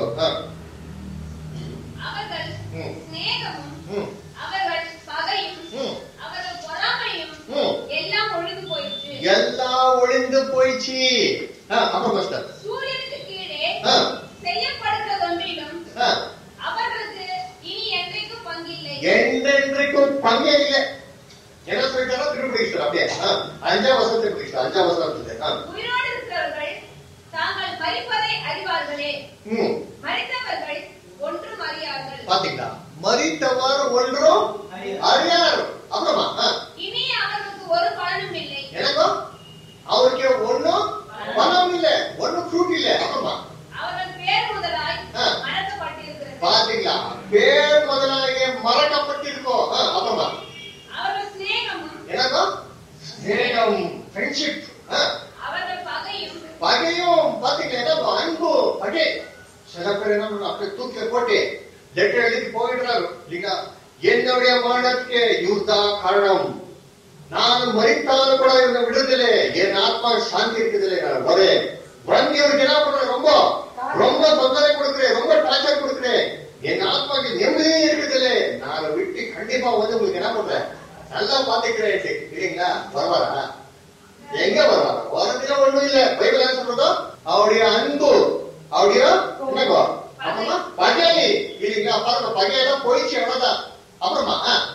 அவர்கள் சிநேகமும் அவர்கள் பகையும் அவர்கள் பொறாமையும் எல்லாம் ஒழிந்து போயிடுச்சு, எல்லாம் ஒழிந்து போயிடுச்சு. அப்புறம் மாஸ்டர், சூரியனுக்கு கீழே செய்யப்படுகிறதொன்றிலும் அவர்களுக்கு இனி என்றைக்கும் பங்கில்லை, என்றென்றைக்கும் பங்கே இல்லை. என்ன சொல்லிட்டாரோ திரும்ப படிக்கிறார். அப்படியே அஞ்சாம் வசனத்தை படிக்கிறார். அஞ்சாம் வசனத்துல உயிரோடு இருக்கிறவர்கள் தாங்கள் மரிப்பதை அறிவார்களே, மரித்தவர்கள் ஒன்றும் அறியார்கள். பாத்தீங்களா, மரித்தவர் ஒன்றும் அறியார். அப்புறமா இனி அவர்களுக்கு ஒரு பலனும் இல்லை, எனக்கும் அவருக்கு ஒன்னும் பலம் இல்ல, ஒன்னும் ஃப்ரூட் இல்ல. அப்புறமா அவர்கள் பேர் முதலாய் மறக்கப்பட்டிருக்கிறது. பாத்தீங்களா, பேர் முதலாக மறக்கப்பட்டிருக்கோம். அப்புறமா அவர்கள் சிநேகமும் எனக்கும் ஸ்நேகம் ஃப்ரெண்ட்ஷிப், அவர்கள் பகையும் பகையும். பாத்தீங்களா, என்ன அன்பு பகை. சில பேர் என்ன பண்ண அப்படியே தூக்கி போட்டு லெட்டர் எழுதி போயிடுறாரு இல்லைங்களா. என்னுடைய மரணத்துக்கு இவர்தான் காரணம், நான் மறித்தாலும் கூட இவங்க விடுதலை, என் ஆத்மா சாந்தி இருக்குதில்லை. நான் ஒரே வந்து இவருக்கு என்ன பண்றேன், ரொம்ப ரொம்ப தொந்தரை கொடுக்குறேன், ரொம்ப டார்ச்சர் கொடுக்குறேன், என் ஆத்மாக்கு நிம்மதியே இருக்குதில்லை, நான் விட்டு கண்டிப்பா வந்து உங்களுக்கு என்ன பண்றேன், நல்லா பாத்துக்கிறேன் இல்லைங்களா. வருவாரா, எங்க வருவாரா, வரதுல ஒண்ணும் இல்ல. பைபிள் என்ன சொல்றதோ அவருடைய அன்பு, அவருடைய என்னங்கோ அப்புறமா பகை இல்லைங்களா. பாருங்க, பகையெல்லாம் போயிடுச்சு, அவ்வளவுதான். அப்புறமா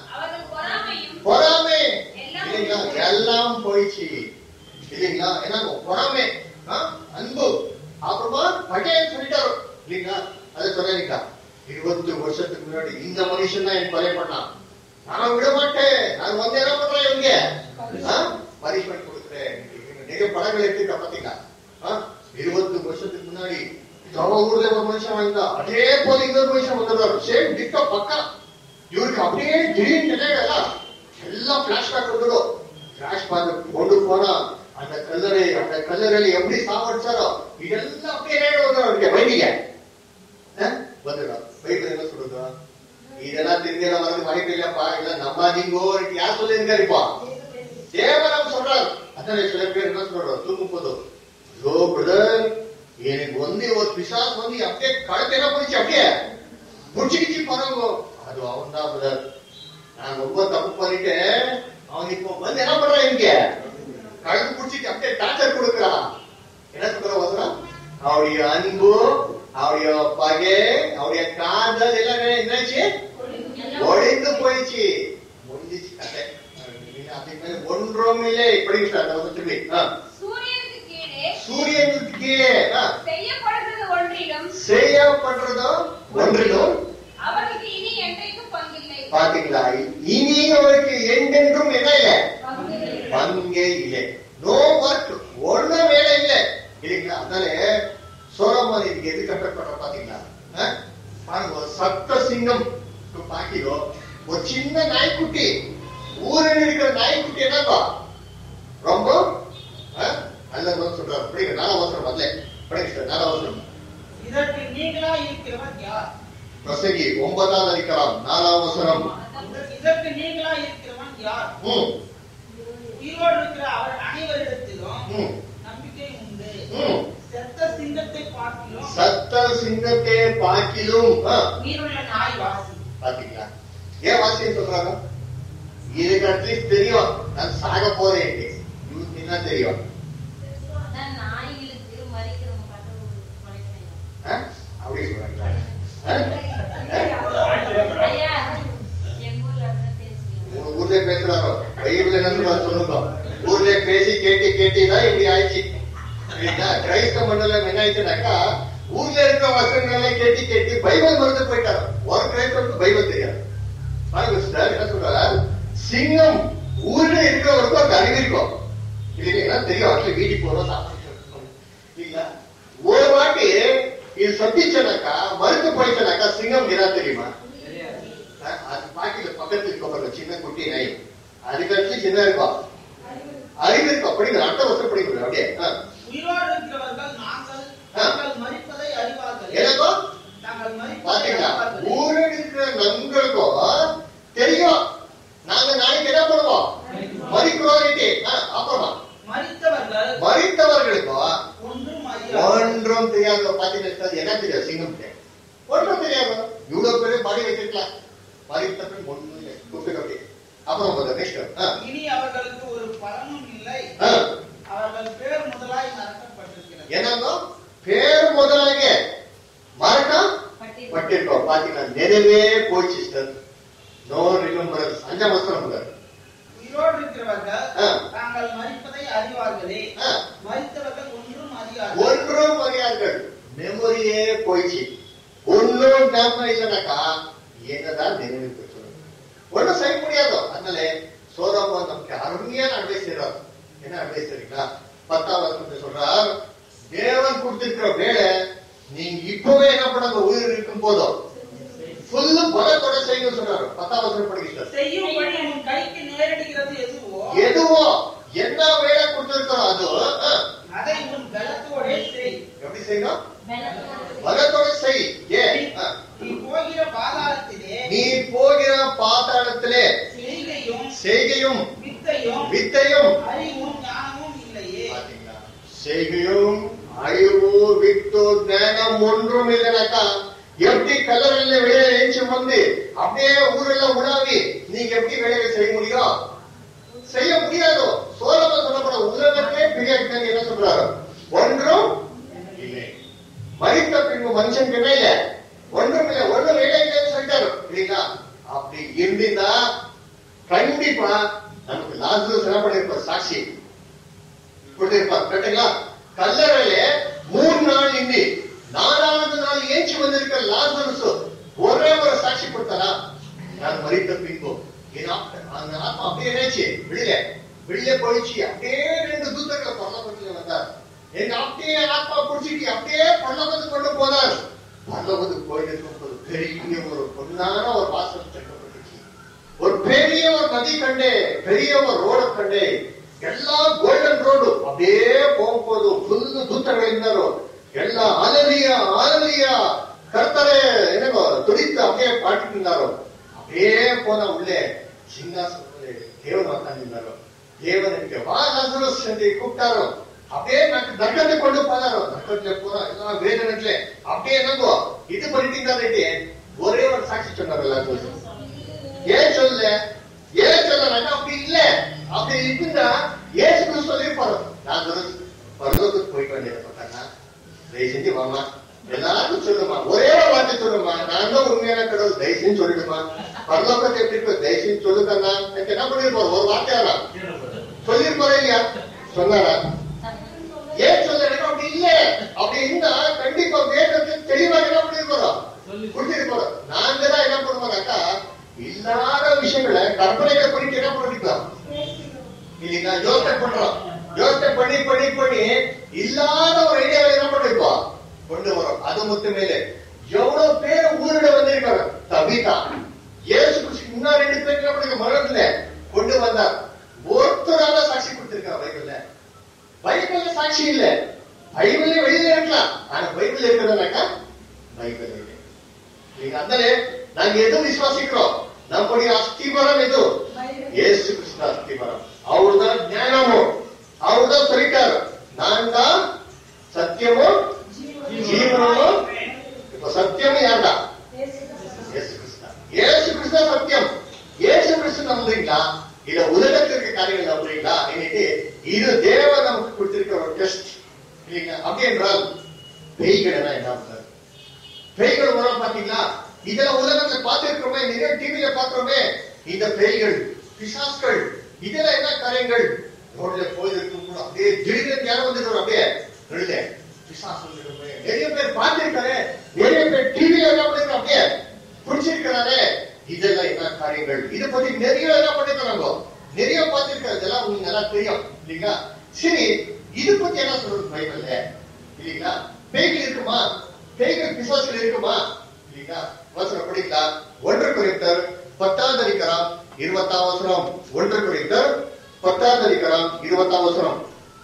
பொறாமை இல்லைங்களா, எல்லாம் போயிடுச்சு இல்லைங்களா. என்ன பொறாமை, அன்பு, அப்புறமா பகைன்னு சொல்லிட்டாரு இல்லைங்களா. அதை சொன்னீங்களா, இருபத்தி வருஷத்துக்கு முன்னாடி இந்த மனுஷன் தான் எனக்கு கொலை பண்ணான், நான் விட மாட்டேன், நான் வந்து என்ன பண்றேன், இவங்க பனிஷ்மெண்ட் கொடுக்குறேன். நிறைய படங்கள் எடுத்துக்க பாத்தீங்களா. இருபத்தி வருஷத்துக்கு முன்னாடி ஊர்ல ஒரு மனுஷன் வாங்கினா அதே போல இன்னொரு மனுஷன் வந்துடுறாரு, சேம் டிட்டோ பக்கா. இவருக்கு அப்படியே திடீர்னு எல்லாம் பிளாஷ்பேக் வந்துடும். பிளாஷ்பேக் கொண்டு போனா அந்த கல்லறை, அந்த கல்லறையில எப்படி சாவடிச்சாரோ இதெல்லாம் அப்படியே வந்துடும். வைதிக வந்துடும். பைபிள் என்ன சொல்றதா, இதெல்லாம் தெரிஞ்ச வரது வாய்ப்பு இல்லப்பா, இல்ல நம்பாதீங்கோ யார் சொல்லியிருக்காரு, இப்போ தேவனம் சொல்றாரு. அத்தனை சில பேர் என்ன சொல்றோம், தூக்கும் போதும் ஐயோ பிரதர் எனக்கு வந்து ஒரு பிசாஸ் வந்து அப்படியே கழுத்து என்ன போயிடுச்சு, அப்படியே முடிச்சுக்கிச்சு பாருங்க, அது அவன் தான் பிரதர், நான் ரொம்ப தப்பு பண்ணிட்டேன், அவன் இப்போ வந்து என்ன பண்றான், இங்க கழுத்து பிடிச்சிட்டு அப்படியே டார்ச்சர் கொடுக்குறான். என்ன சொல்ற வசனம், அவருடைய அன்பு, அவருடைய பகை, அவருடைய காதல் எல்லாமே என்னாச்சு, ஒழிந்து போயிடுச்சு, முடிஞ்சிச்சு கதை. ஒன்றும் இல்லை. சூரியனுக்கு கீழே செய்யப்படுறது ஒன்றிலும் அவருக்கு இனி என்றைக்கும் பங்கில்லை. பாத்தீங்களா, இனி அவருக்கு என்றென்றும் என்ன இல்லை, பங்கே இல்லை. நோ ஒர்க், ஒன்னும் வேலை இல்லை இல்லைங்களா. அதனால சோலோமோன் இதுக்கு எது கட்டப்பட்ட பாத்தீங்களா, பாருங்க, ஒரு சப்த சிங்கம் பாக்கிலோ ஒரு சின்ன நாய்க்குட்டி, ஊரில் இருக்கிற நாய்க்குட்டி என்னப்பா ரொம்ப நல்ல சொல்றாரு. படிக்கிற நாலு அவசரம் வரல, படிக்கிற நாலு அவசரம். இதற்கு நீங்களா இருக்கிறவன் யார்? பிரசங்கி ஒன்பதாவது அதிகாரம் நாலாம் அவசரம். இதற்கு நீங்களா இருக்கிறவன் யார்? உயிரோடு இருக்கிற அவர் அனைவரிடத்திலும் நம்பிக்கை உண்டு. செத்த சிங்கத்தை பார்க்கிலும் சத்த சிங்கத்தை பார்க்கிலும் உயிருள்ள நாய் வாசி. பாத்தீங்களா, ஏன் வாசின்னு சொல்றாங்க, இதுக்கு அட்லீஸ்ட் தெரியும் நான் சாக போறேன், என்ன தெரியும், அப்படி சொல்றாங்க. ஊர்ல பேசுறாரோ, பைபிள் என்ன சொல்றாரு சொல்லுங்க, ஊர்ல பேசி கேட்டு கேட்டுதான் இப்படி கிரைஸ்தவ மண்டலம் என்ன ஆயிடுச்சுனாக்கா ஊர்ல இருக்கிற வசனங்களை கேட்டு கேட்டு பைபிள் மறந்து போயிட்டாரு. ஒரு கிரைஸ்தவனுக்கு பைபிள் தெரியாது. பாருங்க சிஸ்டர் என்ன சொல்றாரு, சிங்கம் ஊர்ல இருக்கிறவருக்கும் அது அறிவு இருக்கும் இல்லைன்னா தெரியும். ஆக்சுவலி வீட்டுக்கு போறோம் சாப்பிட்டு இல்லைங்களா, ஒரு வாட்டி இது சத்திச்சனாக்கா மறுத்து போயிச்சனாக்கா சிங்கம் என்ன தெரியுமா, அது பாட்டில பக்கத்துல இருக்க சின்ன குட்டி நாய் அதுக்கு அடுத்து சின்ன இருக்கும் அறிவு இருக்கும். படிங்க அடுத்த வருஷம் படிக்கணும் அப்படியே. உயிரோடு இருக்கிறவர்கள் நாங்கள் நாங்கள் மரிப்பதை அறிவார்கள். எனக்கும் நாங்கள் மரிப்பதை பாத்தீங்களா, அறிவார்கள். ஊரில் இருக்கிற நண்பர்களுக்கும் தெரியும் நாங்க நாளைக்கு என்ன பண்ணுவோம் மரிக்கிறோம். அப்புறமா மரித்தவர்கள் மரித்தவர்களுக்கும் ஒன்றும் அறியாது. ஒன்றும் தெரியாது. பாத்தீங்கன்னா என்ன தெரியாது, சிங்கம் ஒன்றும் தெரியாது. இவ்வளவு பேரு பாடி வச்சிருக்கலாம், மரித்த பின் ஒண்ணும் இல்லை கூப்பிட்டு. அப்புறம் நெக்ஸ்ட், இனி அவர்களுக்கு ஒரு பலனும் இல்லை, அவர்கள் பேர் முதலாய் மறக்கப்பட்டிருக்கிறது. என்னங்க பேர் முதலாக மறக்கம் பட்டிருக்கோம். பாத்தீங்கன்னா நிறைவே போச்சு சிஸ்டர். No remembrance. அஞ்சாம் வசனம் முதல் உயிரோடு இருக்கிறவர்கள் தாங்கள் மரிப்பதை அறிவார்களே, மரித்தவர்கள் ஒன்றும் அறியார்கள். ஒன்றும் அறியார்கள். மெமரியே போயிடுச்சு. ஒன்றும் ஞாபகம் இல்லைனாக்கா என்னதான் நினைவு பெற்றோம் ஒன்றும் செய்ய முடியாதோ. அதனால சோதோம் நமக்கு அருமையான அட்வைஸ் செய்யறாரு. என்ன அட்வைஸ் தெரியுங்களா, பத்தாம் வருஷத்துல சொல்றார், தேவன் கொடுத்திருக்கிற வேலை நீங்க இப்பவே என்ன பண்ணுங்க, உயிர் இருக்கும் போதும் ஃபுல்லு பலத்தோட செய்யணும் சொல்றாரு. பத்தாம் வருஷம் படிக்கிறார். செய்யும்படி உன் கைக்கு நேரடிக்கிறது எதுவோ எதுவோ என்ன வேலை கொடுத்திருக்கிறோம் அது அதை உன் பலத்தோட செய். எப்படி செய்யணும், பலத்தோட செய். ஏன் நீ போகிற பாதாளத்திலே நீ போகிற பாதாளத்திலே செய்கையும் செய்கையும் வித்தையும் வித்தையும் அறிவும் ஞானமும் இல்லையே. பாத்தீங்களா, செய்கையும் அறிவு வித்து ஞானம் ஒன்றும் இல்லைனாக்கா எப்படி கல்லறையில வெளியே ஏஞ்சி வந்து அப்படியே ஊரெல்லாம் உணாவி நீங்க எப்படி வேலையை செய்ய முடியும், செய்ய முடியாது. சோழமா சொல்லப்பட உலகத்திலே பெரிய என்ன சொல்றாரு, ஒன்றும் இல்லை. மரித்த பின்பு மனுஷன் என்ன இல்ல, ஒன்றும் இல்லை, ஒன்றும் வேலை இல்லைன்னு சொல்லிட்டாரு இல்லைங்களா. அப்படி இருந்திருந்தா கண்டிப்பா நமக்கு லாசரஸ் என்ன பண்ணிருப்பார், சாட்சி கொடுத்திருப்பார். கரெக்டுங்களா, கல்லறையில மூணு நாள் இந்தி நாலாவது நாள் ஏஞ்சி வந்திருக்க லாசரஸ் ஒரே ஒரு சாட்சி கொடுத்தாரா, நான் மரித்த பின்பு அந்த ஆத்மா அப்படியே நினைச்சு வெளியில வெளியே போயிடுச்சு. அப்படியே ரெண்டு தூதர்கள் பரலோகத்துல வந்தார். எங்க அப்படியே ஆத்மா குடிச்சிட்டு அப்படியே பரலோகத்துக்கு கொண்டு போனார். பரலோகத்துக்கு போயிட்டு இருக்கும் போது பெரிய ஒரு பொன்னான ஒரு வாசல் திறக்கப்பட்டுச்சு. ஒரு பெரிய ஒரு நதி கண்டே, பெரிய ஒரு ரோட கண்டே, எல்லா கோல்டன் ரோடு. அப்படியே போகும்போது ஃபுல்லு தூத்தர்கள் இருந்தாரோ, எல்லா ஆலலியா ஆலலியா கர்த்தரே என்னங்கோ துடித்து அப்படியே பாட்டுட்டு இருந்தாரோ. அப்படியே போன உள்ளே சிங்காசனத்திலே தேவன் உட்கார்ந்திருந்தாரோ. தேவன் எனக்கு வா லாசரஸ் என்று கூப்பிட்டாரோ. அப்படியே எனக்கு நரகத்தை கொண்டு போனாரோ. நரகத்துல போற எல்லா வேதனத்திலே அப்படியே என்னங்கோ இது பண்ணிட்டு ஒரே ஒரு சாட்சி சொன்னார் லாசரஸ். ஏன் சொல்ல ஏன் சொல்ல அப்படி இல்ல, அப்படி இருந்தா ஏசு சொல்லிருப்பாரு, லாசரஸ் பரலோகத்துக்கு போயிட்டு வந்திருப்பாங்க, தயவு செஞ்சு வாமா எல்லாருக்கும் சொல்லுமா, ஒரே ஒரு வார்த்தை சொல்லுமா, நான் தான் உண்மையான கடவுள், தயவு செஞ்சு சொல்லிடுமா, பரலோகத்தை எப்படி இருக்கு தயவு செஞ்சு சொல்லுக்கண்ணா. என்ன பண்ணிருப்பாரு, ஒரு வார்த்தையாரா சொல்லிருப்பாரு இல்லையா, சொன்னாரா? ஏன் சொல்ல அப்படி இல்ல, அப்படி இருந்தா கண்டிப்பா வேதத்தை தெளிவாக என்ன பண்ணிருப்போம் கொடுத்திருப்போம். நாங்க தான் என்ன பண்ணுவோம்னாக்கா இல்லாத விஷயங்களை கற்பனைகள் பண்ணிட்டு என்ன பண்ணிக்கலாம் இல்லைங்களா, யோசனை பண்றோம். யோசனை பண்ணி பண்ணி பண்ணி இல்லாத ஒரு ஐடியாவை என்ன பண்ணிருப்போம் கொண்டு வரோம். அது மட்டும் மேலே எவ்வளவு பேர் ஊரிட வந்திருக்காங்க. தபிதா இயேசு கிறிஸ்து முன்னா ரெண்டு பேர் என்ன பண்ணிருக்க மரணத்துல கொண்டு வந்தார். ஒருத்தரால சாட்சி கொடுத்திருக்காங்க பைபிள்ல. பைபிள்ல சாட்சி இல்ல, பைபிள்ல வெளியில இருக்கலாம், ஆனா பைபிள் இருக்கிறதுனாக்கா பைபிள் இல்லை. நீங்க அந்த நாங்க எதுவும் விசுவாசிக்கிறோம், நம்முடைய அஸ்திபரம் எது, இயேசு கிறிஸ்து அஸ்திபரம். அவர்தான் ஞானமும், அவர்தான் சொல்லிட்டாரு, நான் தான் சத்தியமும் ஜீவனமும். இப்ப சத்தியமும் யாருடா, இயேசு கிறிஸ்து. இயேசு கிறிஸ்து சத்தியம். இயேசு கிறிஸ்து நம்புறீங்களா, இல்ல உலகத்தில் இருக்க காரியங்கள் நம்புறீங்களா? இன்னைக்கு இது தேவன் நமக்கு கொடுத்திருக்கிற ஒரு டெஸ்ட் இல்லைங்க. அப்படி என்றால் பேய்கள் எல்லாம் என்ன பண்றது, பேய்கள் உலகம் பாத்தீங்களா, இதெல்லாம் உலகத்துல பார்த்திருக்கிறோமே, நிறைய டிவில பாக்குறோமே. இந்த பேய்கள் பிசாஸ்கள் இதெல்லாம் என்ன காரியங்கள் ரோட்ல போயிருக்கும் கூட அப்படியே திடீர்னு யாரும் வந்துட்டு அப்படியே நிறைய பேர் பார்த்திருக்காரு, நிறைய பேர் டிவில என்ன பண்ணிருக்காங்க அப்படியே புடிச்சிருக்கிறாரு. இதெல்லாம் என்ன காரியங்கள், இதை பத்தி நிறைய என்ன பண்ணிருக்காங்க, நிறைய பார்த்திருக்காரு. இதெல்லாம் உங்களுக்கு நல்லா தெரியும் இல்லைங்களா? சரி, இது பத்தி என்ன சொல்றது பைபிள்ல இல்லைங்களா? பேய்கள் இருக்குமா, பேய்கள் பிசாசுகள் இருக்குமா இல்லைங்களா? வசனம் படிக்கலாம். ஒன்று கொரிந்தர் பத்தாவது அதிகாரம் இருபத்தாம் வசனம். ஒன்று கொரிந்தர் பத்தாவது அதிகாரம் இருபத்தாம் வசனம்.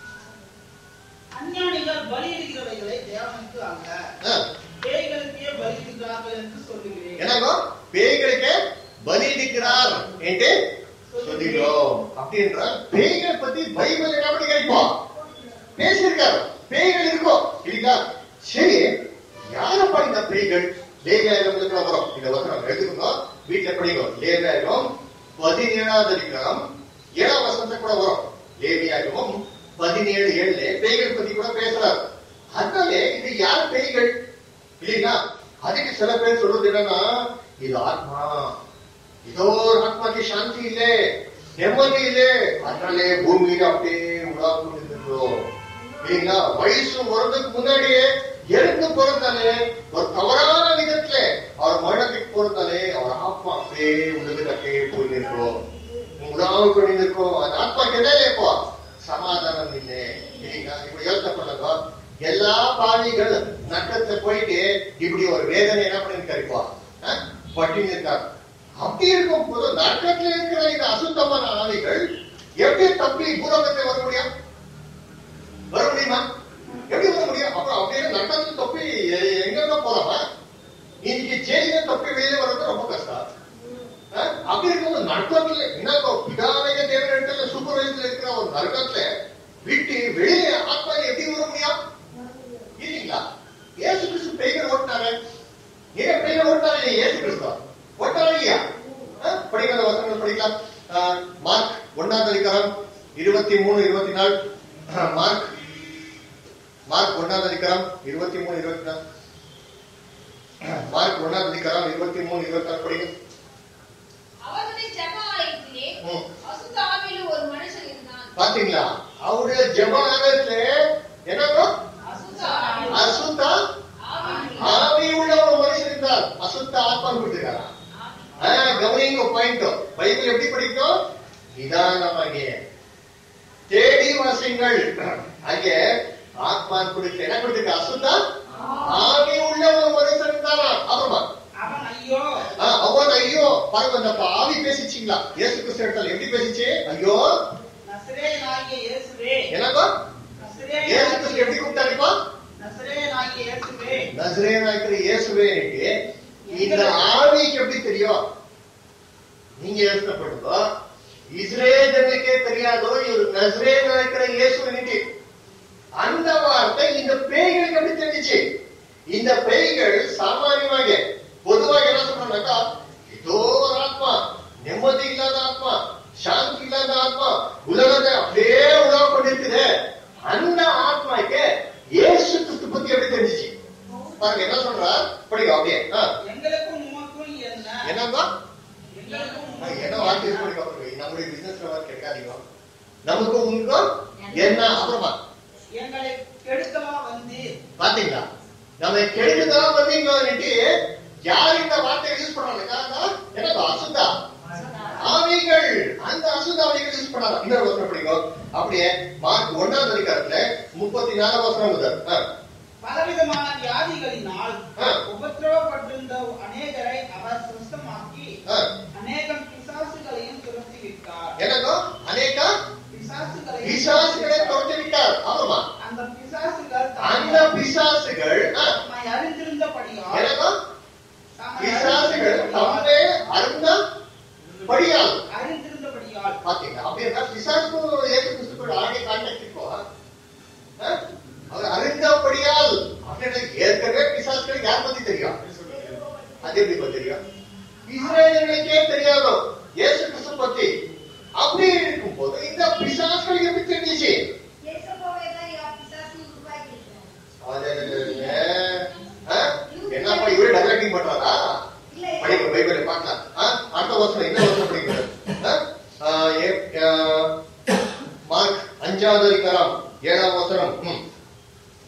அஞ்ஞானிகள் பலியிடுகிறவைகளை தேவனுக்கு அல்ல, பேய்களுக்கே பலியிடுகிறார்கள் என்று சொல்லுகிறேன். என்னங்க பேய்களுக்கே பலியிடுகிறார் என்று சொல்லுகிறோம் அப்படின்றால் பேய்கள் பத்தி பைபிள் என்ன பண்ணி கேட்போம் பேசியிருக்காரு. பேய்கள் இருக்கும் இல்லைங்களா? சரி, யார படிந்த பேய்கள்? லேவியாகமத்துக்கு வரும். இந்த வசனம் எழுதுக்கணும், வீட்டுல படிக்கும். லேவியாகம் பதினேழாவது அதிகாரம் ஏழாம் வசனத்தை கூட வரும். லேவியாகமும் பதினேழு ஏழுல பேய்கள் பத்தி கூட பேசுறாரு. அதனாலே இது யார் பேய்கள் இல்லைங்களா? அதுக்கு சில பேர் சொல்றது என்னன்னா, இது ஆத்மா, இதோ ஒரு ஆத்மாக்கு சாந்தி இல்லை, நெம்மதி இல்லை, அதனாலே பூமியில அப்படியே உலா கொண்டிருக்கிறோம் இல்லைங்களா? வயசு வரதுக்கு முன்னாடியே இறந்து பிறந்தாலே ஒரு தவறான விதத்துல அவர் மரணத்துக்கு பிறந்தாலே அவர் ஆத்மா அப்படியே உலகத்துக்கு அப்படியே போய் நிற்கிறோம், உலாவு கொண்டு நிற்கும். அந்த ஆத்மாக்கு என்ன இப்போ சமாதானம் இல்லை இல்லைங்களா? இப்படி யோசனை பண்ணுங்க. எல்லா பாவிகள் நட்டத்துல போயிட்டு இப்படி ஒரு வேதனை என்ன பண்ணிருக்காரு, இப்போ பட்டினி இருக்காரு. அப்படி இருக்கும் போது நட்டத்துல இருக்கிற இந்த அசுத்தமான ஆவிகள் எப்படி தப்பி பூலோகத்தை வர முடியும்? வர முடியுமா? எப்படி வர முடியும்? அப்புறம் அப்படியே நட்டத்துல தப்பி எங்க போறோமா? இன்னைக்கு ஜெயில தப்பி வெளியே வர்றது ரொம்ப கஷ்டம். அப்படி இருக்கும் நட்டத்துல என்ன பிதாவைய தேவன் இடத்துல சூப்பர்வைசர் இருக்கிற ஒரு நரகத்துல விட்டு வெளியே ஆத்மா எப்படி வர முடியும் இல்லீங்களா? இயேசு கிறிஸ்து பேய்கள் ஓட்டினாரு. ஏன் பேய்கள் ஓட்டினாரு இல்லையா? இயேசு கிறிஸ்து ஓட்டாரு இல்லையா? படிக்கிற வசனங்கள் படிக்கலாம். மார்க் ஒன்னாவது அதிகாரம் இருபத்தி மூணு இருபத்தி நாலு. மார்க் மார்க் ஒன்னாவது அதிகாரம் இருபத்தி மூணு இருபத்தி நாலு. மார்க் ஒன்னாவது அதிகாரம் இருபத்தி மூணு இருபத்தி நாலு படிங்க. அவருடைய ஜெப ஆலயத்திலே அசுத்த ஆவியுள்ள ஒரு மனுஷன் இருந்தான். பாத்தீங்களா? அவருடைய ஜெப ஆலயத்திலே என்னங்க அசுத்த ஆவி உள்ள ஒரு மனுஷன் இருந்தார். அசுத்த ஆத்மா கொடுத்திருக்காரா? கவனிங்க பாயிண்ட். பைபிள் எப்படி படிக்கும்? நிதானமாக தேடி வாசிங்கள். அங்கே ஆத்மா கொடுத்து என்ன கொடுத்திருக்க? அசுத்த ஆவி உள்ள ஒரு மனுஷன் இருந்தாரா? அப்புறமா அவன் ஐயோ அவன் ஐயோ பாருங்க, அந்த ஆவி பேசிச்சிங்களா? இயேசு கிறிஸ்து இடத்துல எப்படி பேசிச்சு? ஐயோ நசரேயனாகிய இயேசுவே. என்னப்பா இயேசு கிறிஸ்து எப்படி கூப்பிட்டாருப்பா? நசரேயனாகிய இயேசுவே. நசரேயனாகிய இயேசுவே. இந்த ஆவிக்கு எப்படி தெரியும்? நீங்க யோசனை பண்ணுங்க. இஸ்ரேலுக்கே தெரியாதோ இவர் நசரேயனாகிற இயேசு. அந்த வார்த்தை இந்த பேய்களுக்கு எப்படி தெரிஞ்சிச்சு? இந்த பேய்கள் சாமானியமாக பொதுவாக என்ன சொல்றாங்கக்கா, ஏதோ ஒரு ஆத்மா, நிம்மதி இல்லாத ஆத்மா, சாந்தி இல்லாத ஆத்மா, உலகத்தை அப்படியே உலக கொண்டிருக்குது. அந்த ஆத்மாக்கு இயேசு கிறிஸ்து பத்தி எப்படி தெரிஞ்சிச்சு பாருங்க. என்ன சொல்றா படிங்க அப்படியே. எங்களுக்கும் உமக்கும் என்ன என்னப்பா எங்களுக்கும் என்ன வார்த்தை படிக்க நம்முடைய பிசினஸ்ல வார்த்தை கேட்காதீங்க. நமக்கு உங்களுக்கும் என்ன? அப்புறமா எங்களை கெடுக்கவா வந்து பாத்தீங்களா? நம்ம கெடுக்கதான் வந்தீங்க. யார் இந்த வார்த்தையை யூஸ் பண்றாங்க? எனக்கு அசுத்தா ஆவிகள், அந்த அசுத்த ஆவிகள் யூஸ் பண்ணாங்க. இன்னொரு வசனம் படிக்கும் அப்படியே. மார்க் ஒன்னாவது அதிகாரத்துல முப்பத்தி நாலு வசனம் முதல். பலவிதமான வியாதிகளினால் உபத்திரவப்பட்டிருந்த அநேகரை அவர் சுத்தமாக்கி அநேகம் பிசாசுகளையும் துரத்தி விட்டார். எனக்கு அநேக பிசாசுகளை பிசாசுகளை துரத்தி விட்டார். அப்புறமா அந்த பிசாசுகள் அந்த பிசாசுகள் தம்மை அறிந்திருந்தபடியால் எனக்கு பிசாசுகள் தம்மை அறிந்தபடியால் அறிந்திருந்தபடியால் பாத்தீங்களா? அப்படின்னா பிசாசுக்கும் இயேசு கிறிஸ்துவோட ஆகிய கான்டாக்ட் இருக்கும். அவர் அறிந்தபடியால் அப்படின்னா ஏற்கனவே பிசாசுகளுக்கு யார் பத்தி தெரியும்? அது எப்படி தெரியும்? இஸ்ரேலுக்கே தெரியாதோ இயேசு கிறிஸ்து பத்தி. அப்படி இருக்கும் போது இந்த பிசாசுகள் எப்படி தெரிஞ்சிச்சு? என்னப்பா இவரே டெவலப்பிங் பண்றாரா? படிக்க பைபிளை பார்க்கலாம். அடுத்த வருஷம் என்ன வருஷம் படிக்கிறது? மார்க் அஞ்சாவது அதிகாரம் ஏழாம் வசனம்.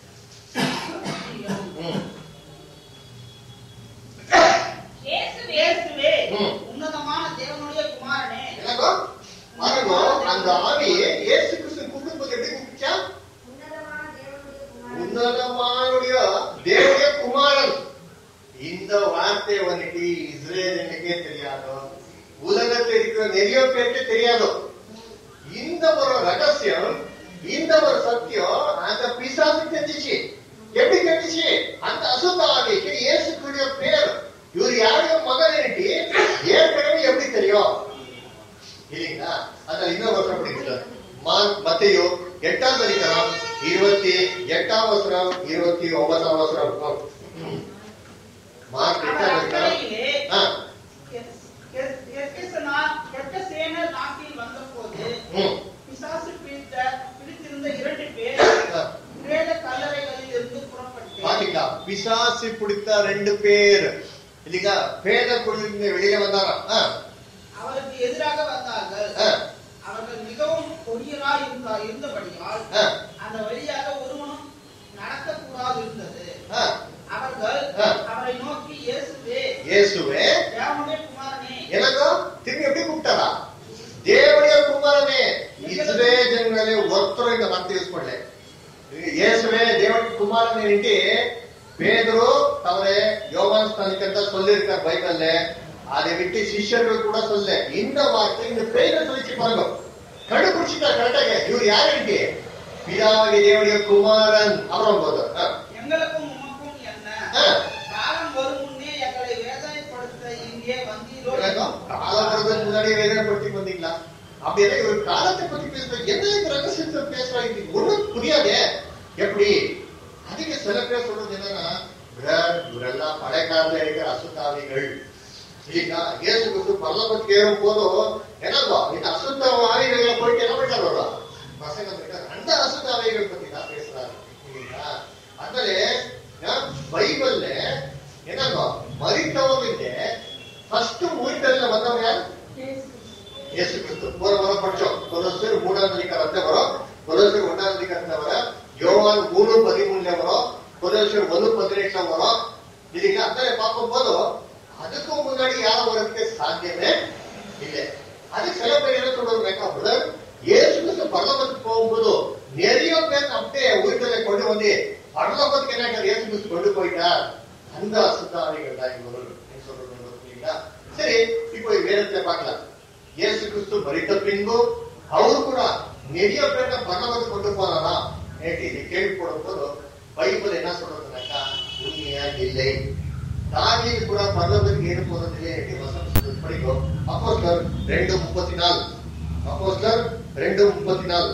உன்னதமான தேவனுடைய குமாரனே. என்னக்கோ பாருங்க, அந்த ஆவி இயேசு கிறிஸ்து கூப்பிடும்போது எப்படி கூப்பிச்சா? உன்னதமானுடைய தேவனுடைய குமாரன். இந்த வார்த்தை வந்துட்டு இஸ்ரேலுக்கே தெரியாதோ, உலகத்தில் இருக்கிற நிறைய பேருக்கு தெரியாதோ. இந்த ஒரு ரகசியம், இந்த ஒரு சத்தியம் அந்த பிசாசுக்கு தெரிஞ்சிச்சு. எப்படி தெரிஞ்சிச்சு? அந்த அசுத்த ஆவிக்கு இயேசுக்குரிய பேர், இவர் யாருடைய மகன் என்று ஏற்கனவே எப்படி தெரியும் இல்லைங்களா? அதனால இன்னொரு வசனம் படிக்கிறார். மத்தேயு எட்டாம் அதிகாரம் இருபத்தி எட்டாம் வசனம், இருபத்தி ஒன்பதாம் வசனம். மார்க் எட்டாம் அதிகாரம் நாட்டில் வந்தபோது பிசாசு பிடித்திருந்த இரண்டு பேர் வேத கல்லறைகளில் இருந்து புறப்பட்டு பாத்தீங்களா? பிசாசு பிடித்த ரெண்டு பேர் இல்லைங்களா? வேத குழுவிலிருந்து வெளியே வந்தாரா? அவருக்கு எதிராக வந்தார்கள். அவர்கள் மிகவும் கொடியராய் இருந்தபடியால் அந்த வழியாக ஒருவனும் நடக்கக்கூடாது இருந்தது. அவர்கள் அவரை நோக்கி, இயேசுவே இயேசுவே தேவனுடைய குமாரனே. எனக்கு திரும்பி எப்படி கூப்பிட்டாரா? தேவனுடைய குமாரனே. இஸ்ரேல் ಜನಗಳೇ ஒருத்தரும் இந்த வார்த்தை யூஸ் பண்ணல. இயேசுவே தேவனுடைய குமாரனே என்று பேதுரு தவிர யோவான் ஸ்நானிகர்ட்ட சொல்லியிருக்கார் பைபிள்ல. அதை விட்டு சிஷ்யர்கள் கூட சொல்ல. இந்த வார்த்தை இந்த பேரை சொல்லிச்சு பாருங்க, கண்டுபிடிச்சிட்டா கரெக்டாக இவர் யாரு? பிதாவாகிய தேவனுடைய குமாரன். அப்புறம் போது எங்களுக்கும் உமக்கும் என்ன காலம் வரும் முன்னே எங்களை வேதனைப்படுத்த இங்கே வந்தீரோ? காலம் வருவதற்கு முன்னாடியே வேதனைப்படுத்தி வந்தீங்களா? அப்படியே ஒரு காலத்தை பத்தி பேசுற என்ன ரகசியத்தை பேசுறாங்க ஒண்ணும் புரியாதே. எப்படி? அதுக்கு சில பேர் சொல்றது என்னன்னா, இவரெல்லாம் படைக்காரல இருக்கிற அசுத்தாவிகள் இல்லைங்களா? இயேசு கிறிஸ்து பரலோகத்துக்கு ஏறும் போதும் என்னவா இந்த அசுத்த ஆவிகளை போயிட்டு என்ன பண்ணிட்டார் வருவா பசங்க இருக்காரு. அந்த அசுத்த ஆவிகள் பத்தி தான் பேசுறாரு இல்லைங்களா? அதனால பைபிள்ல என்னவா மரித்தவங்க ஃபர்ஸ்ட் உயிர்த்தெழுதல்ல வந்தவங்க யார்? இயேசு கிறிஸ்து. போற வர படிச்சோம். கொலோசியர் மூணாம் அதிகாரத்துல வரும், கொலோசியர் ஒன்றாம் அதிகாரத்துல வரும், யோவான் மூணு பதிமூணுல வரும், கொலோசியர் ஒன்னு பதினெட்டுல வரும் இல்லைங்களா? அதனால பார்க்கும் போதும் அதுக்கு முன்னாடி யாரும் வரதுக்கு சாத்தியமே இல்லை. அது சில பேர் என்ன சொல்றாங்க, இயேசு கிறிஸ்து பரலோகத்துக்கு போகும்போது நிறைய பேர் அப்படியே உயிர்களை கொண்டு வந்து பரலோகத்துக்கு என்ன இயேசு கிறிஸ்து கொண்டு போயிட்டார். அந்த அசுத்தாவிகள் தான் இவர்கள் சொல்றீங்களா? சரி, இப்போ வேதத்தை பார்க்கலாம். இயேசு கிறிஸ்து மரித்த பின்பு அவரு கூட நிறைய பேரை பரலோகத்துக்கு கொண்டு போறாரா நேற்று இது கேள்வி போடும் போது பைபிள் என்ன சொல்றதுனாக்கா உண்மையா இல்லை. தாவீது கூட பரலோகத்துக்கு ஏற போறதில்லை என்று வசனம் படிக்கும். அப்போஸ்தலர் ரெண்டு முப்பத்தி நாலு அப்போஸ்தலர் ரெண்டு முப்பத்தி நாலு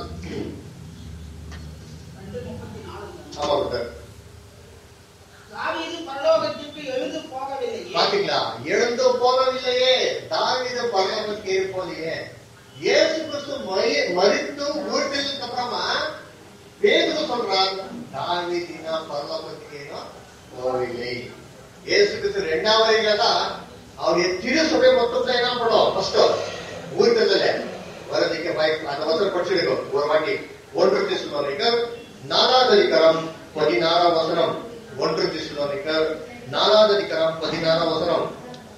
ஆமா சார். தாவீது பரலோகத்துக்கு எழுந்து போகவில்லையே. பாத்தீங்களா? எழுந்து போகவில்லையே. தாவீது பரலோகத்துக்கு ஏறி போகலையே. இயேசு கிறிஸ்து மரித்து உயிர்த்தெழுந்ததுக்கு அப்புறமா பேதுரு சொல்றார், தாவீதினா பரலோகத்துக்கு ஏறோ போகவில்லை. இயேசு கிறிஸ்து ரெண்டாம் வரையில தான் அவருடைய திரு சபை மொத்தத்தை என்ன பண்ணும் ஃபர்ஸ்ட் உயிர்த்தெழுதல வரதுக்கு வாய்ப்பு. அந்த வசனம் படிச்சிருக்கோம் ஒரு வாட்டி. ஒன்று தெசலோனிக்கர் நாலாவது அதிகாரம் பதினாறாம் வசனம். ஒன்று தெசலோனிக்கர் நாலாவது அதிகாரம் பதினாறாம் வசனம்.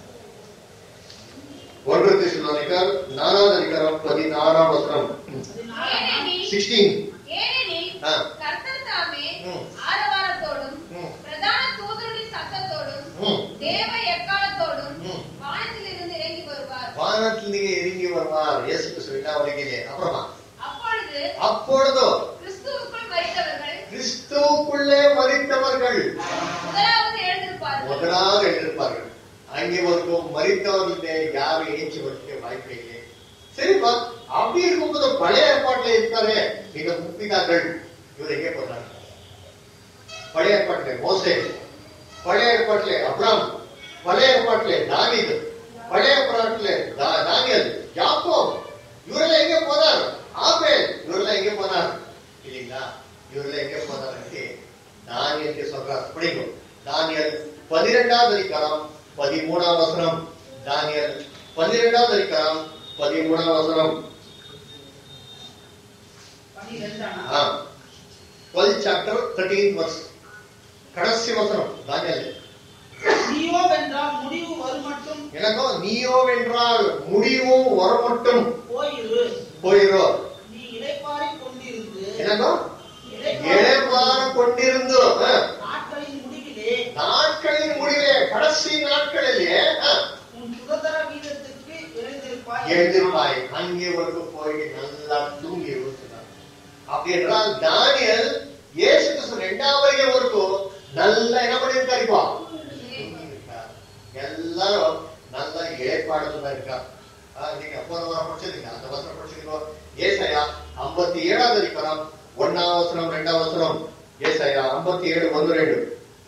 ஒன்று தெசலோனிக்கர் நாலாவது அதிகாரம் பதினாறாம் வசனம். சிக்ஸ்டீன். கர்த்தர் தாமே ஆரவாரத்தோடும் பிரதான தூதருடைய சத்தத்தோடும் தேவ எக்காலத்தோடும் வானத்திலிருந்து இறங்கி வருவார். வானத்திலிருந்து இறங்கி வருவார் இயேசு கிறிஸ்து இரண்டாம் வருகையிலே. அப்புறமா அப்பொழுது அப்பொழுது கிறிஸ்துவுக்குள் மரித்தவர்கள் கிறிஸ்துவுக்குள்ளே மரித்தவர்கள் முதலாவது எழுந்திருப்பார்கள் முதலாவது எழுந்திருப்பார்கள். அங்கே வரைக்கும் மரித்தவர்களே யாரும் ஏஞ்சி வருவதற்கு வாய்ப்பே இல்லை. சரிப்பா, அப்படி இருக்கும்போது பழைய ஏற்பாட்டில் இருக்காரு நீங்க முப்பிதாக்கள் இவர் எங்கே போறாங்க? பழைய ஏற்பாட்டிலே மோசே, பழைய ஏற்பாட்டிலே அப்ராம், பழைய ஏற்பாட்டிலே தாவீது, பழைய ஏற்பாட்டிலே தானியேல், யாக்கோப், இவரெல்லாம் எங்கே போனார்? ஆபேல், இவரெல்லாம் எங்கே போனார் இல்லைங்களா? இவரெல்லாம் எங்கே போனார்? தானியேல் சொல்றார். பிடிக்கும். தானியேல் பதிரெண்டாவது அதிகாரம் பதிமூணாம் வசனம். தானியேல் பதிரெண்டாவது அதிகாரம் பதிமூணாம் வசனம். Twelfth chapter thirteenth verse. கடைசி வசனம் தானியேல். நீயோ வென்றால் முடிவு வரும் மட்டும் எனக்கோ நீயோ என்றால் முடிவும் வரமட்டும் போயிரு. போயிரோ. நீ இளைப்பாறி கொண்டிருந்து எனக்கோ இளைப்பாற கொண்டிருந்து நாட்களின் முடிவிலே நாட்களின் முடிவே கடைசி நாட்களிலே உன் சுதந்திர வீதத்துக்கு எழுந்திருப்பாய் எழுந்திருப்பாய். அங்கே ஒரு போய் நல்லா தூங்கி இருக்கிறார். அப்படி என்றால் தானியல் இயேசு கிறிஸ்து இரண்டாம் வருகை வரைக்கும் நல்லா என்ன பண்ணிருக்காரு? இப்போ எல்லாரும் நல்லா ஏற்பாடுல தான் இருக்கா. நீங்க போன வாரம் படிச்சிருக்கீங்க, அந்த வசனம் படிச்சிருக்கோம். ஏசாயா ஐம்பத்தி ஏழாவது அதிகாரம் ஒன்னாம் வசனம் இரண்டாம் வசனம். ஏசாயா ஐம்பத்தி ஏழு ஒன்று ரெண்டு.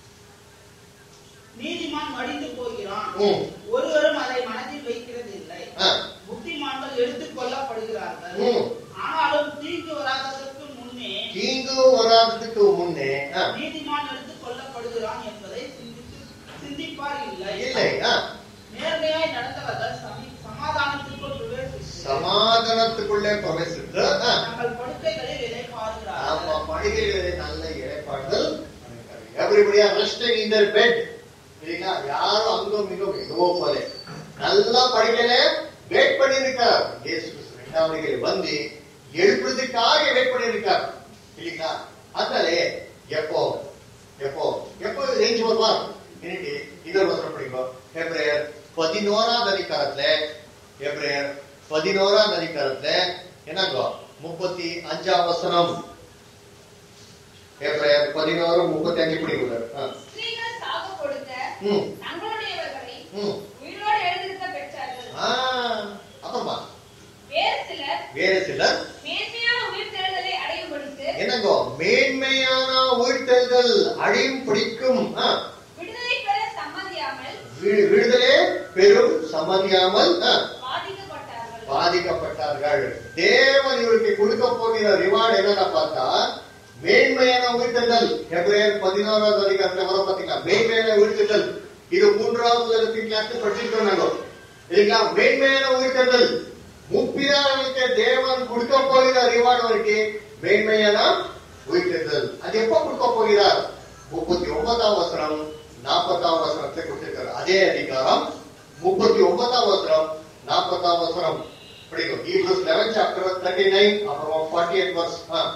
நீதிமான் மடிந்து போகிறான், ஒருவரும் அதை மனதில் வைக்கிறது இல்லை. புத்திமான்கள் எடுத்துக் கொள்ளப்படுகிறார்கள், ஆனாலும் தீங்கு வராததற்கு முன்னே தீங்கு வராததுக்கு முன்னே நீதிமான் எடுத்துக் கொள்ளப்படுகிறான் என்பதை சிந்திப்பார் இல்லை. இல்லை. நேர்மையாய் நடந்தவர்கள் சமாதானத்திற்குள் சமாதானத்துக்குள்ளே பிரவேசித்து தங்கள் படுக்கைகளில் இளைப்பாறுகிறார்கள். ஆமா, படுக்கைகளிலே நல்ல இளைப்பாறுதல். everybody are resting in their bed. இல்லைங்களா? யாரும் அங்கும் இங்கும் எங்கோ போல நல்லா படுக்கையில வெயிட் பண்ணி இருக்கார். இயேசு கிறிஸ்து இரண்டாம் வருகையில் வந்து எழுப்புறதுக்காக வெயிட் பண்ணி இருக்கார். இல்லைங்களா? அதனால எப்போ எப்போ எப்போ ரேஞ்ச் வருவார் இன்னைக்கு இதர் வசனம் படிக்கும். எப்ரேயர் பதினோராம் அதிகாரத்துல எப்ரேயர் பதினோராம் அதிகாரத்துல என்னங்கோ முப்பத்தி அஞ்சாம் வசனம். எப்ரேயர் பதினோரு முப்பத்தி அஞ்சு படிக்கிறார். ஸ்திரீகள் சாக கொடுத்த தங்களுடையவர்களை உயிரோடு எழுந்திருக்க பெற்றார்கள். அப்புறமா வேறு சிலர் வேறு சிலர் மேன்மையான உயிர்த்தெழுதலை அடையும் பொழுது என்னங்கோ மேன்மையான உயிர்த்தெழுதல் அடையும் பிடிக்கும் விடுதலை பெற சம்மதியாமல் விடுதலை பெரும் சம்மதியாமல் பாதிக்கப்பட்டார்கள் பாதிக்கப்பட்டார்கள். தேவன் இவருக்கு கொடுக்க போகிற ரிவார்டு என்னன்னா பார்த்தா மேன்மையான உயிர்த்தெழுதல். எப்ரேயர் பதினோராவது அதிகாரத்துல வர பாத்தீங்களா? மேன்மையான உயிர்த்தெழுதல். இது மூன்றாவது கிளாஸ் படிச்சிருக்கோம் நாங்க. இல்லைங்களா? மேன்மையான உயிர்த்தெழுதல் முப்பிதார்களுக்கு தேவன் கொடுக்க போகிற ரிவார்டு வரைக்கு மேன்மையான உயிர்த்தெழுதல். அது எப்ப கொடுக்க போகிறார்? முப்பத்தி ஒன்பதாம் வசனம் நாற்பத்தாம் வசனத்தை கொடுத்திருக்காரு. அதே அதிகாரம் முப்பத்தி ஒன்பதாம் வசனம் நாற்பத்தாம் வசனம் படிக்கும். Hebrews eleven chapter thirty-nine அப்புறம் forty-eight verse.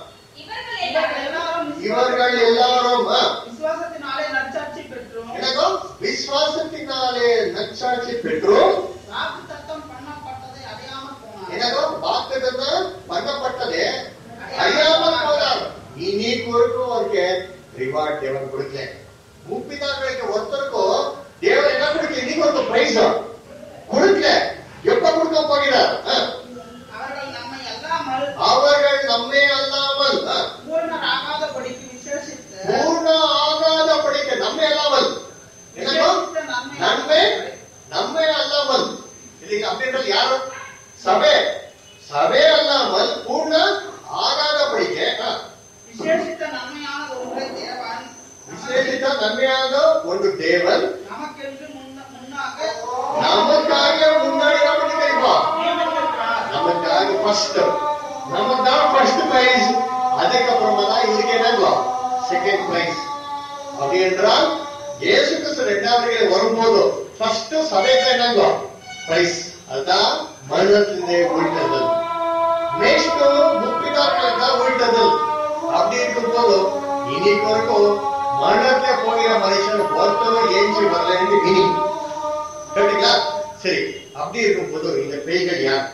இவர்கள் எல்லாரும் விசுவாசத்தினாலே நற்சாட்சி பெற்றோம். என்னக்கோ விசுவாசத்தினாலே நற்சாட்சி பெற்றோம். வாக்குத்தத்தம் பண்ணப்பட்டதை அறியாமல் போனார். என்னக்கோ வாக்குத்தத்தம் பண்ணப்பட்டதே அறியாமல் போனார். இனி கொடுக்கும் அவருக்கு ரிவார்ட் தேவன் கொடுக்கல. முப்பிதாக்களுக்கு ஒருத்தருக்கும் தேவன் என்ன கொடுக்கல? இன்னைக்கு ஒரு பிரைஸ் கொடுக்கல. எப்ப கொடுக்க போகிறார்? அவர்கள் நம்மை அல்லாமல் அவர்கள் நம்மை அல்லாமல் பூர்ணர் ஆகாத படிக்கு விசேஷித்து பூர்ண ஆகாத படிக்க நம்மை அல்லாமல் என்னக்கோ நன்மை நம்மை அல்லாமல் இல்லைங்க. அப்படின்றது யாரு? சபை. சபை அல்லாமல் பூர்ண ஆகாத படிக்க விசேஷித்த நன்மையான ஒன்றை தேவன் விசேஷித்த நன்மையான ஒன்று தேவன் நமக்கென்று முன்னாக நமக்காக முன்னாடி நம்ம தெரியுமா? நமக்காக ஃபர்ஸ்ட் நமக்கு தான் ஃபர்ஸ்ட் பிரைஸ். அதுக்கப்புறமா தான் இதுக்கு என்னங்கோ செகண்ட் பிரைஸ். அப்படி என்றால் இயேசு கிறிஸ்து இரண்டாவது வரும்போது ஃபர்ஸ்ட் சபைக்கு என்னங்கோ பிரைஸ். அதுதான் மரணத்திலே உயிர்த்தெழுதல். நெக்ஸ்ட் முப்பிதாக்களுக்கு உயிர்த்தெழுதல். அப்படி இருக்கும் போது இன்னைக்கு வரைக்கும் மரணத்தை போகிற மனுஷன் ஒருத்தரும் ஏஞ்சி வரல என்று மீனிங் கேட்டீங்களா? சரி, அப்படி இருக்கும் போது இந்த பேய்கள் யார்?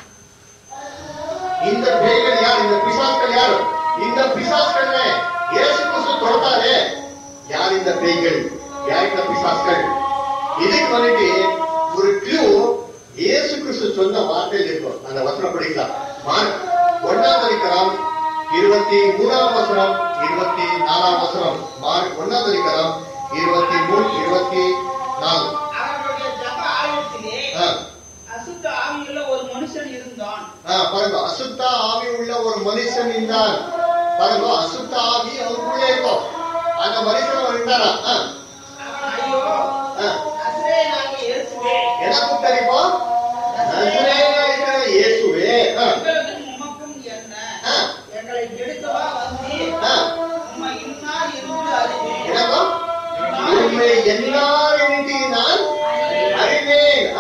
இந்த பேய்கள் யார்? இந்த பிசாஸ்கள் யார்? இந்த பிசாஸ்கள் இயேசு கிறிஸ்து தொட்டாரே யார்? இந்த பேய்கள் யார்? இந்த பிசாஸ்கள். இதுக்கு வந்துட்டு ஒரு கிளூ இயேசு கிறிஸ்து சொன்ன வார்த்தையில் இருக்கும். அந்த வசனம் படிக்கலாம். மார்க் ஒன்னாம் அதிகாரம் இருபத்தி மூணாம் வசனம் இருபத்தி நாலாம் வசனம். மார்க் ஒன்னாம் அதிகாரம் இருபத்தி மூணு இருபத்தி நாலு. அவர்களுடைய ஜப ஆலயத்திலே அசுத்த ஆவியுள்ள ஒரு மனுஷன் இருந்தான். பாருங்க, அசுத்த ஆவி உள்ள ஒரு மனுஷன் இருந்தான். பாருங்க, அசுத்த ஆவி அவருக்குள்ளே இருக்கும். அந்த மனுஷன் இருந்தாரா? ஐயோ நசரேயனாகிய இயேசுவே, எனக்கு தெரியுமா? நசரேயனாகிய இயேசுவே, உமக்கும் என்ன எங்களை எடுக்கவா வந்தீர்? உம்மை இன்னார் என்று அறிவேன். உண்மை எல்லார் என்று நான் அறிவேன்.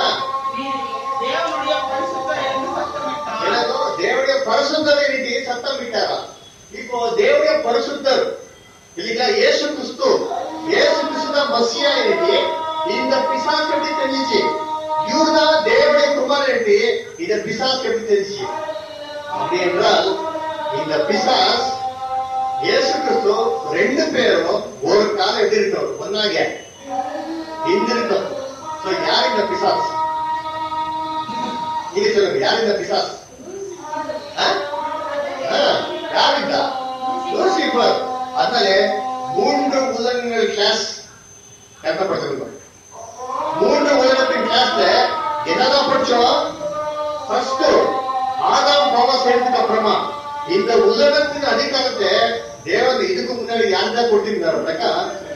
இப்போ தேவனுடைய பரிசுத்தர் இல்லைங்களா, இயேசு கிறிஸ்து இயேசு கிறிஸ்து தான் மசியா இருக்கு. இந்த பிசாசு எப்படி தெரிஞ்சிச்சு? இவர்தான் தேவனுடைய குமாரன் இந்த பிசாசு எப்படி தெரிஞ்சிச்சு? அப்படி என்றால் இந்த பிசாஸ் இயேசு கிறிஸ்து ரெண்டு பேரும் ஒரு காலம் எப்படி இருக்கணும்? ஒன்னாக இருந்திருக்கும். யார் இந்த பிசாஸ்? நீங்க சொல்லுங்க, யார் இந்த பிசாஸ்? யார் இந்த லூசிபர்? அதனால மூன்று உலகங்கள் கிளாஸ் கட்டப்பட்டிருக்கோம். மூன்று உலகத்தின் கிளாஸ்ல என்னதான் படிச்சோம்? ஃபர்ஸ்ட் ஆதாம் பாவம் சேர்ந்ததுக்கு அப்புறமா இந்த உலகத்தின் அதிகாரத்தை தேவன் இதுக்கு முன்னாடி யார் தான் கொடுத்திருந்தாருனாக்கா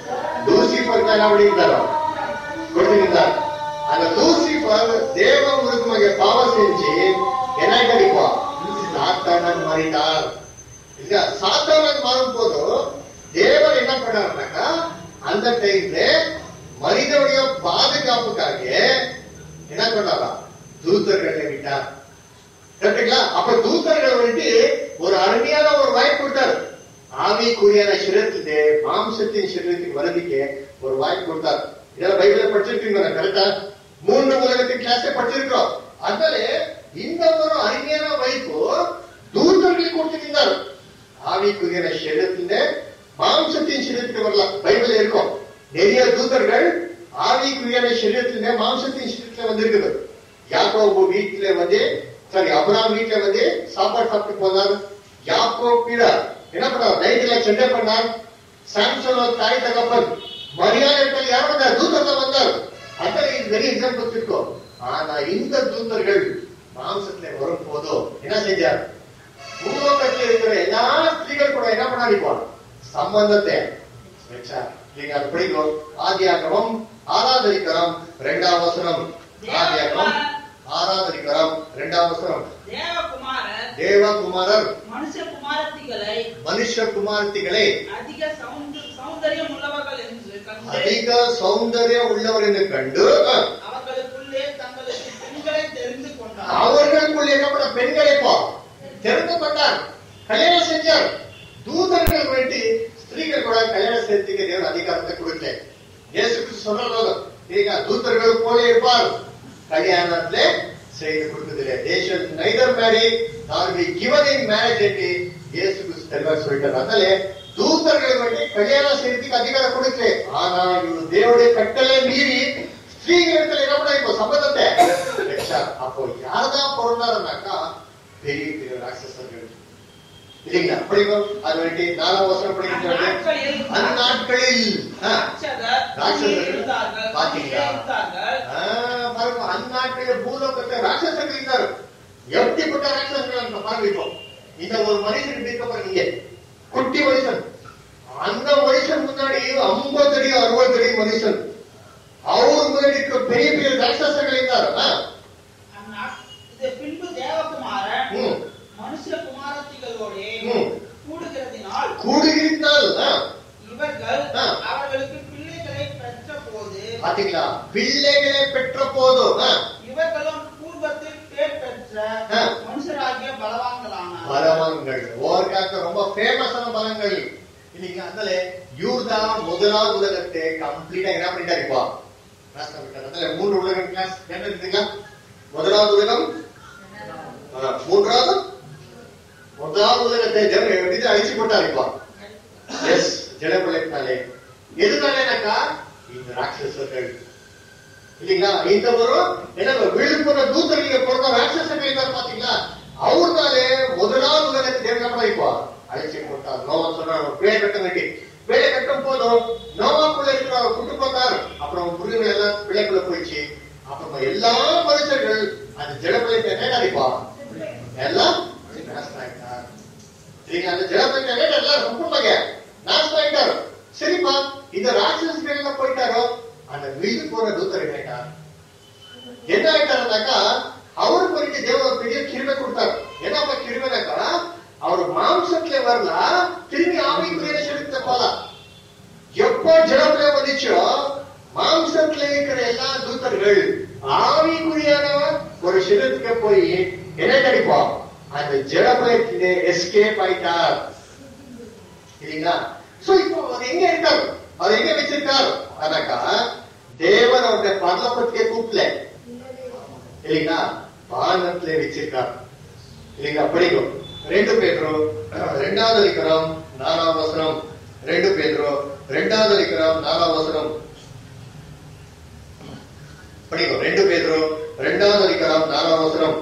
லூசிபர் தான் அப்படி இருந்தாரோ கொடுத்திருந்தார். அந்த லூசிபர் தேவ முழுக்க பாவம் செஞ்சு என்ன கிடைப்பா? சாத்தானன் மாறினார். இல்ல, சாத்தானன் மாறும் போது தேவன் என்ன பண்ணாருனாக்கா அந்த டைம்ல மனிதனுடைய பாதுகாப்புக்காக என்ன பண்ணாரா? தூதர்களை விட்டார். கரெக்டுங்களா? அப்ப தூதர்கள் வந்துட்டு ஒரு அருமையான ஒரு வாய்ப்பு கொடுத்தாரு. ஆவிக்குரியான சிரத்திலே மாம்சத்தின் சிரத்துக்கு வரதுக்கு ஒரு வாய்ப்பு கொடுத்தார். இதெல்லாம் பைபிள படிச்சிருக்கீங்க கரெக்டா? மூன்று உலகத்தின் கிளாஸை படிச்சிருக்கிறோம். அதனால இந்த ஒரு அருமையான வாய்ப்பு தூதர்களுக்கு கொடுத்திருந்தார். ஆவிக்குரியான சிரத்திலே மாம்சத்தின் சிரத்துக்கு வரலாம். பைபிள் இருக்கும் நிறைய தூதர்கள் ஆவிக்குரியான சிரத்திலே மாம்சத்தின் சிரத்துல வந்திருக்குது. யாக்கோபு வீட்டுல வந்து சரி அப்ரஹாம் வீட்டுல வந்து சாப்பாடு சாப்பிட்டு போனார். யாக்கோபு கீழ என்ன பண்ணார்? நைட்ல சண்டை பண்ணார். சாம்சன் தாய் தகப்பன் மரியாதை யார் வந்தார்? தூதர்கள் வந்தார். அதனால இது நிறைய எக்ஸாம்பிள்ஸ் இருக்கும். ஆனா இந்த தூதர்கள் மாம்சத்துல வரும் போதோ என்ன செஞ்சார்? பூலோகத்தில் இருக்கிற எல்லா ஸ்திரீகள் கூட என்ன பண்ணாடிப்போம்? சம்பந்தத்தை வச்சார். நீங்க அது படிக்கும். ஆதியாகமம் ஆறாவது அதிகாரம் இரண்டாம் வசனம். ஆதியாகமம் ஆறாவது அதிகாரம் இரண்டாம் வசனம். தேவகுமாரர் தேவகுமாரர் மனுஷ குமாரத்திகளை மனுஷ குமாரத்திகளை அதிக சௌந்தரியம் உள்ளவர்கள் என்று கண்டு அதிக சௌந்தரியம் உள்ளவர் என்று கண்டு அவர்களுக்குள்ளே தங்களுக்கு பெண்களை தெரிந்து கொண்டார். அவர்களுக்குள்ளே என்ன பெண்களை தெரிந்து கொண்டார். கல்யாணம் செஞ்சார். தூதர்கள் வேண்டி ஸ்திரீகள் கூட கல்யாணம் செய்யறதுக்கு தேவன் அதிகாரத்தை கொடுக்கல. இயேசு கிறிஸ்து சொல்றது நீங்க தூதர்கள் போல இருப்பார். கல்யாணத்துல செய்து கொடுத்ததில்லை. They should neither marry nor be given in marriage என்று இயேசு கிறிஸ்து தெளிவாக சொல்லிட்டார். அதனால தூதர்கள் வேண்டி கல்யாணம் செய்யறதுக்கு அதிகாரம் கொடுக்கல. ஆனா இவர் தேவனுடைய கட்டளை மீறி ஸ்திரீகளிடத்துல என்ன பண்ண இப்போ சம்பந்தத்தை வச்சார். அப்போ யார்தான் பிறந்தாருனாக்கா பெரிய பெரிய ராட்சசர்கள் இல்லைங்களா? படிக்கும். அது வேண்டி நாலாம் வசனம் படிக்கிறது. அந்த நாட்களில் பாத்தீங்களா? அந்த நாட்களில் பூலோகத்தை ராட்சசர்கள் இருந்தார். எப்படிப்பட்ட ராட்சசர்கள் பாருங்க. இந்த ஒரு மனுஷன் இருக்க குட்டி மனுஷன், அந்த மனுஷன் முன்னாடி ஐம்பது அடி அறுபது அடி மனுஷன், அவர் முன்னாடி இருக்க பெரிய பெரிய ராட்சசர்கள் இருந்தார். பின்பு தேவகுமாரன் மனுஷ குமாரத்திகளோடு கூடுகிறதினால் கூடுகிறதால் இவர்கள் அவர்களுக்கு பிள்ளைகளை பெற்ற போது பாத்தீங்களா? பிள்ளைகளை பெற்ற போதும் இவர்களும் பூர்வத்தில் பேர் பெற்ற மனுஷராகிய பலவான்களான பலவான்கள். ஓர்காக்க ரொம்ப ஃபேமஸான பலங்கள் இல்லைங்களா? அதனால யூதா முதலாவது உலகத்தை கம்ப்ளீட்டா என்ன பண்ணிட்டா இருப்பா? அதனால மூன்று உலகம் கிளாஸ் என்ன இருக்குங்களா? முதலாவது உலகம், மூன்றாவது முதலாவது உலகத்தை ஜன அழிச்சு போட்டா இருப்பா. எஸ், ஜனப்பிள்ளைனாலே எதுனாலேனாக்கா இந்த ராட்சசர்கள் இல்லைங்களா? இந்த ஒரு என்ன விழுப்புற தூதர்கள் பிறந்த ராட்சசர்கள் தான் பாத்தீங்களா? அவர்னாலே முதலாவது உலகத்தை தேவன் என்ன இருப்பா? அழிச்சு போட்டார். நோவா சொல்றாரு பேரை கட்ட வேண்டி. பேரை கட்டும் போதும் நோவாக்குள்ள இருக்கிற குடும்பத்தார் அப்புறம் முருகன் எல்லாம் பிள்ளைக்குள்ள போயிடுச்சு. அப்புறமா எல்லா மனுஷர்கள் அந்த ஜனப்பிள்ளை என்ன அடிப்பா? எல்லாம் நாசமாயிட்டார். சரிங்களா? அந்த ஜனப்பிள்ளை எல்லாம் ரொம்ப நாசமாயிட்டார். சரிப்பா, இந்த ராட்சசர்கள் எல்லாம் போயிட்டாரோ அந்த வீடு போன தூத்தர் கேட்டார். என்ன ஆயிட்டாருனாக்கா அவருக்கு வரைக்கும் தேவன் பெரிய கிருபை கொடுத்தார். என்னப்பா கிருபைனாக்கா அவர் மாம்சத்துல வரல, திரும்பி ஆவிக்குரிய செலுத்த போலாம். எப்போ ஜனப்பிள்ளை வந்துச்சோ மாம்சத்துல இருக்கிற எல்லா தூத்தர்கள் ஆவிக்குரியான ஒரு சிரத்துக்கு போய் என்ன கிடைப்போம்? அந்த ஜடப்பிள்ளை எஸ்கேப் ஆயிட்டார். இல்லைங்களா? சோ இப்போ அது எங்க இருக்காரு, அது எங்க வச்சிருக்காரு ஆனாக்கா தேவன் அவருடைய பரலோகத்துக்கே கூப்பிடல இல்லைங்களா, வானத்திலே வச்சிருக்காரு இல்லைங்களா. படிக்கும் ரெண்டு பேதுரு ரெண்டாவது அதிகாரம் நாலாவது வசனம். ரெண்டு பேதுரு ரெண்டாவது அதிகாரம் நாலாவது வசனம் படிக்கும். ரெண்டு பேதுரு ரெண்டாவது அதிகாரம் நாலாவது வசனம்.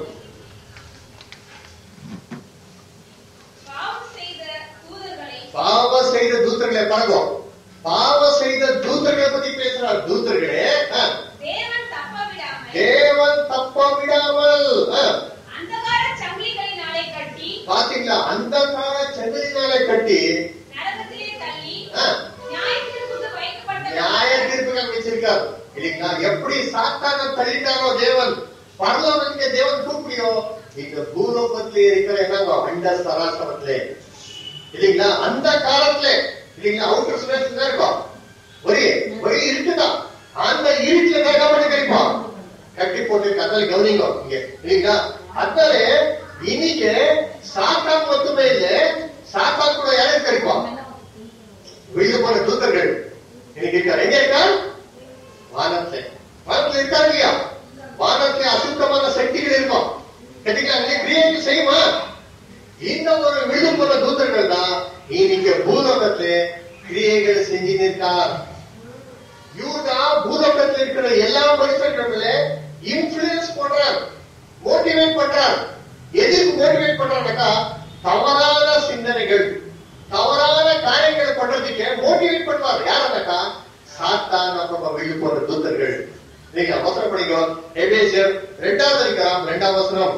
பாவ செய்த தூதர்களை பழகும். பாவ செய்த தூதர்களை பத்தி பேசுறார். தூதர்களே தேவன் தப்ப விடாமல் தேவன் தப்ப விடாமல் அந்தகார சங்கிலிகளினாலே கட்டி, பாத்தீங்களா, அந்தகார சங்கிலினாலே கட்டி நரகத்திலே தள்ளி நியாய தீர்ப்புக்கு வைக்கப்பட்ட நியாய தீர்ப்புக்கு வச்சிருக்கார் இல்லைங்களா. எப்படி சாத்தான தள்ளிட்டாரோ தேவன் பரலோகத்துக்கு தேவன் கூப்பிடியோ இந்த பூலோகத்திலே இருக்கிற என்னங்க அண்ட சராசரத்திலே இல்லைங்களா, அந்த காலத்துல இல்லைங்களா அவுட்டர் ஸ்பேஸ் தான் இருக்கும், ஒரே ஒரே இருக்குதான். அந்த இருட்டுல தான் கவனம் கிடைப்போம் கட்டி போட்டு கத்தல் கவனிங்க இங்க இல்லைங்களா. அதனால இன்னைக்கு சாத்தான் மட்டுமே இல்ல, சாத்தான் கூட யாரும் கிடைப்போம் வெளியே போன தூதர்கள் இன்னைக்கு இருக்காரு. எங்க இருக்கா? வானத்துல. வானத்துல இருக்காரு இல்லையா? வானத்துல அசுத்தமான சக்திகள் இருக்கும் கேட்டீங்களா, கிரியேட் செய்யுமா? இந்த ஒரு விழுப்புற தூதர்கள் தான் இன்னைக்கு பூலோகத்துல கிரியைகள் செஞ்சு நிற்கார். யூதா பூலோகத்தில் இருக்கிற எல்லா மனுஷர்கள இன்ஃபுளுன்ஸ் பண்றார், மோட்டிவேட் பண்றார். எதுக்கு மோட்டிவேட் பண்றாருக்கா, தவறான சிந்தனைகள் தவறான காரியங்களை பண்றதுக்கு மோட்டிவேட் பண்றார். யாருனாக்கா சாத்தான் அப்புறம் விழுப்புற தூதர்கள். நீங்க அவசரம் படிக்கும். எபேசியர் இரண்டாவது அதிகாரம் இரண்டாவது வசனம்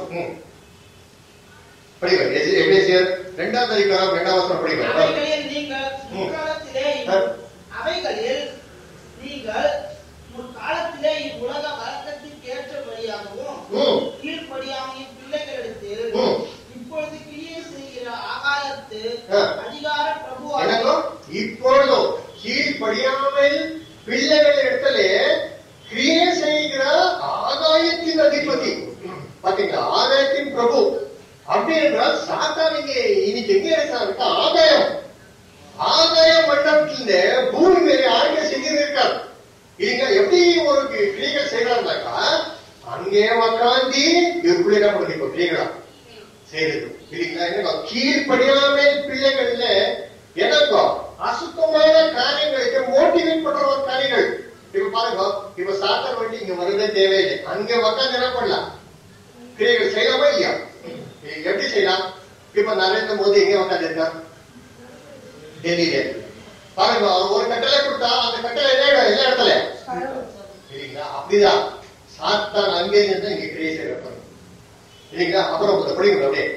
படிக்கும். எபேசியர் இரண்டாவது அதிகாரம் இரண்டாவது வசனம் படிக்கும். அவைகளில் நீங்கள் முற்காலத்திலே அவைகளில் நீங்கள் முற்காலத்திலே இவ்வுலக வழக்கத்திற்கு ஏற்றபடியாகவும் கீழ்ப்படியாமையின் பிள்ளைகளிடத்தில் இப்பொழுது கிரியை செய்கிற ஆகாயத்து அதிகார பிரபுவாக இப்பொழுது கீழ்ப்படியாமல் பிள்ளைகள் இடத்திலே கிரியை செய்கிற ஆகாயத்தின் அதிபதி. பாத்தீங்களா, ஆகாயத்தின் பிரபு அப்படி என்றால் சாத்தான் இங்க இன்னைக்கு எங்க இருக்காங்க? ஆகாயம் ஆகாய மண்டலத்தில பூமி மேலே ஆளுகை செஞ்சிருக்காரு இல்லைங்க. எப்படி ஒரு கிரிகள் செய்யறாருனாக்கா அங்கே உக்காந்தி இவருக்குள்ள என்ன பண்ணுது இப்ப கிரிகளா செய்யறது இல்லைங்களா. என்னக்கா கீழ்படியாமல் பிள்ளைகள் இல்ல, எனக்கோ அசுத்தமான காரியங்களுக்கு மோட்டிவேட் பண்ற ஒரு காரியங்கள். இப்ப பாருங்க, இப்ப சாத்தார் வண்டி இங்க வருதே தேவையில்லை, அங்க உக்காந்து என்ன பண்ணலாம் கிரியைகள் செய்யலாமா இல்லையா? எப்படி செய்யலாம்? இப்ப நரேந்திர மோடி எங்க உட்காந்து இருக்கார்? டெல்லியில. பாருங்க, அவர் ஒரு கட்டளை கொடுத்தா அந்த கட்டளை எல்லா இடத்துல இல்லைங்களா. அப்படிதான் சாத்தான் அங்கே இருந்து இங்க கிரியை செய்யறாரு இல்லைங்களா. அப்புறம் படிங்க அப்படியே.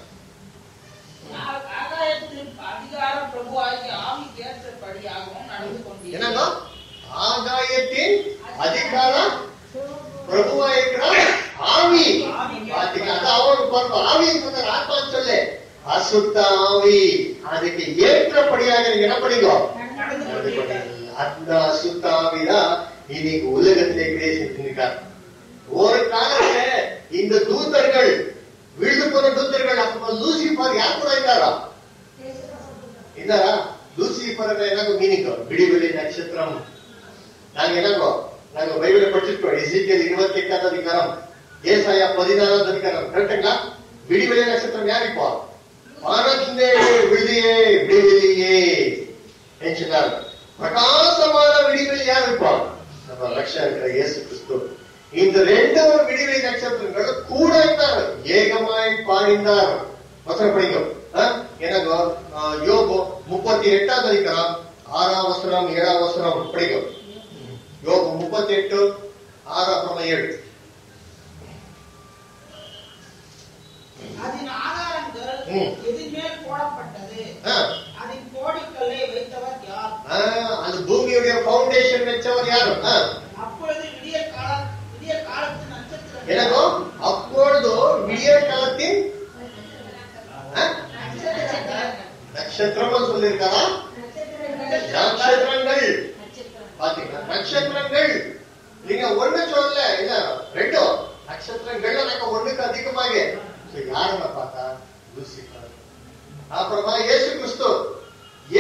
அதிகார பிரபுவாகிய ஆவிக்கு ஏற்றபடியாகவும் நடந்து கொண்டீர்கள். என்னங்க ஆகாயத்தின் அதிகார பிரபுவா இருக்கிறார் ஆவி. பாத்தீங்களா, அது அவருக்கு ஆவி ஆத்மா சொல்லு அசுத்த ஆவி. அதுக்கு ஏற்றபடியாக நீங்க என்ன பண்ணீங்க? அந்த அசுத்த ஆவிதான் இன்னைக்கு உலகத்திலே கிரியேஷன் செஞ்சிருக்காரு. ஒரு காலத்துல இந்த தூதர்கள் வீழ்ந்து போன தூதர்கள் அப்ப லூசிபர் யார் கூட இருந்தாரா? இருந்தாரா? லூசிபர் எனக்கு மீனிங் விடிவெளி நட்சத்திரம். நாங்க என்னங்கோ நாங்க பைபிளை படிச்சிருக்கோம். எசேக்கியேல் இருபத்தி எட்டாவது அதிகாரம், ஏசாயா பதினாறாவது அதிகாரம் கரெக்டுங்களா? விடிவெளி நட்சத்திரம் யார் இப்போ? வானத்திலே விடியே விடிவெளியே சொன்னார். பிரகாசமான விடிவெளி யார் இருப்பார்? நம்ம ரட்சகர் இருக்கிற இயேசு கிறிஸ்து. இந்த ரெண்டு விடிவெளி நட்சத்திரங்கள் கூட இருந்தார், ஏகமாய் பாடிந்தார். வசனம் படிக்கும். எனக்கு யோபு முப்பத்தி எட்டாவது அதிகாரம் ஆறாம் வசனம் ஏழாம் வசனம் படிக்கும். யோபு முப்பத்தி எட்டு ஆறு அப்புறம் ஏழு. அதன் ஆதாரங்கள் எதிர்மேல் போடப்பட்டது, அதன் கோடிக்கல்லை வைத்தவர் யார்? அந்த பூமியுடைய பவுண்டேஷன் வச்சவர் யாரு? அப்பொழுது விடிய கால விடிய காலத்து நட்சத்திரம் எனக்கோ அப்பொழுது விடிய காலத்தின் நட்சத்திரம் சொல்லிருக்காரா? நட்சத்திரங்கள். பாத்தீங்களா, நட்சத்திரங்கள் நீங்க ஒண்ணு சொல்லல, இல்ல ரெண்டோ நட்சத்திரங்கள் எனக்கு ஒண்ணுக்கு அதிகமாக யாருன்னு பார்த்தா லூசிபர். அப்புறமா இயேசு கிறிஸ்து.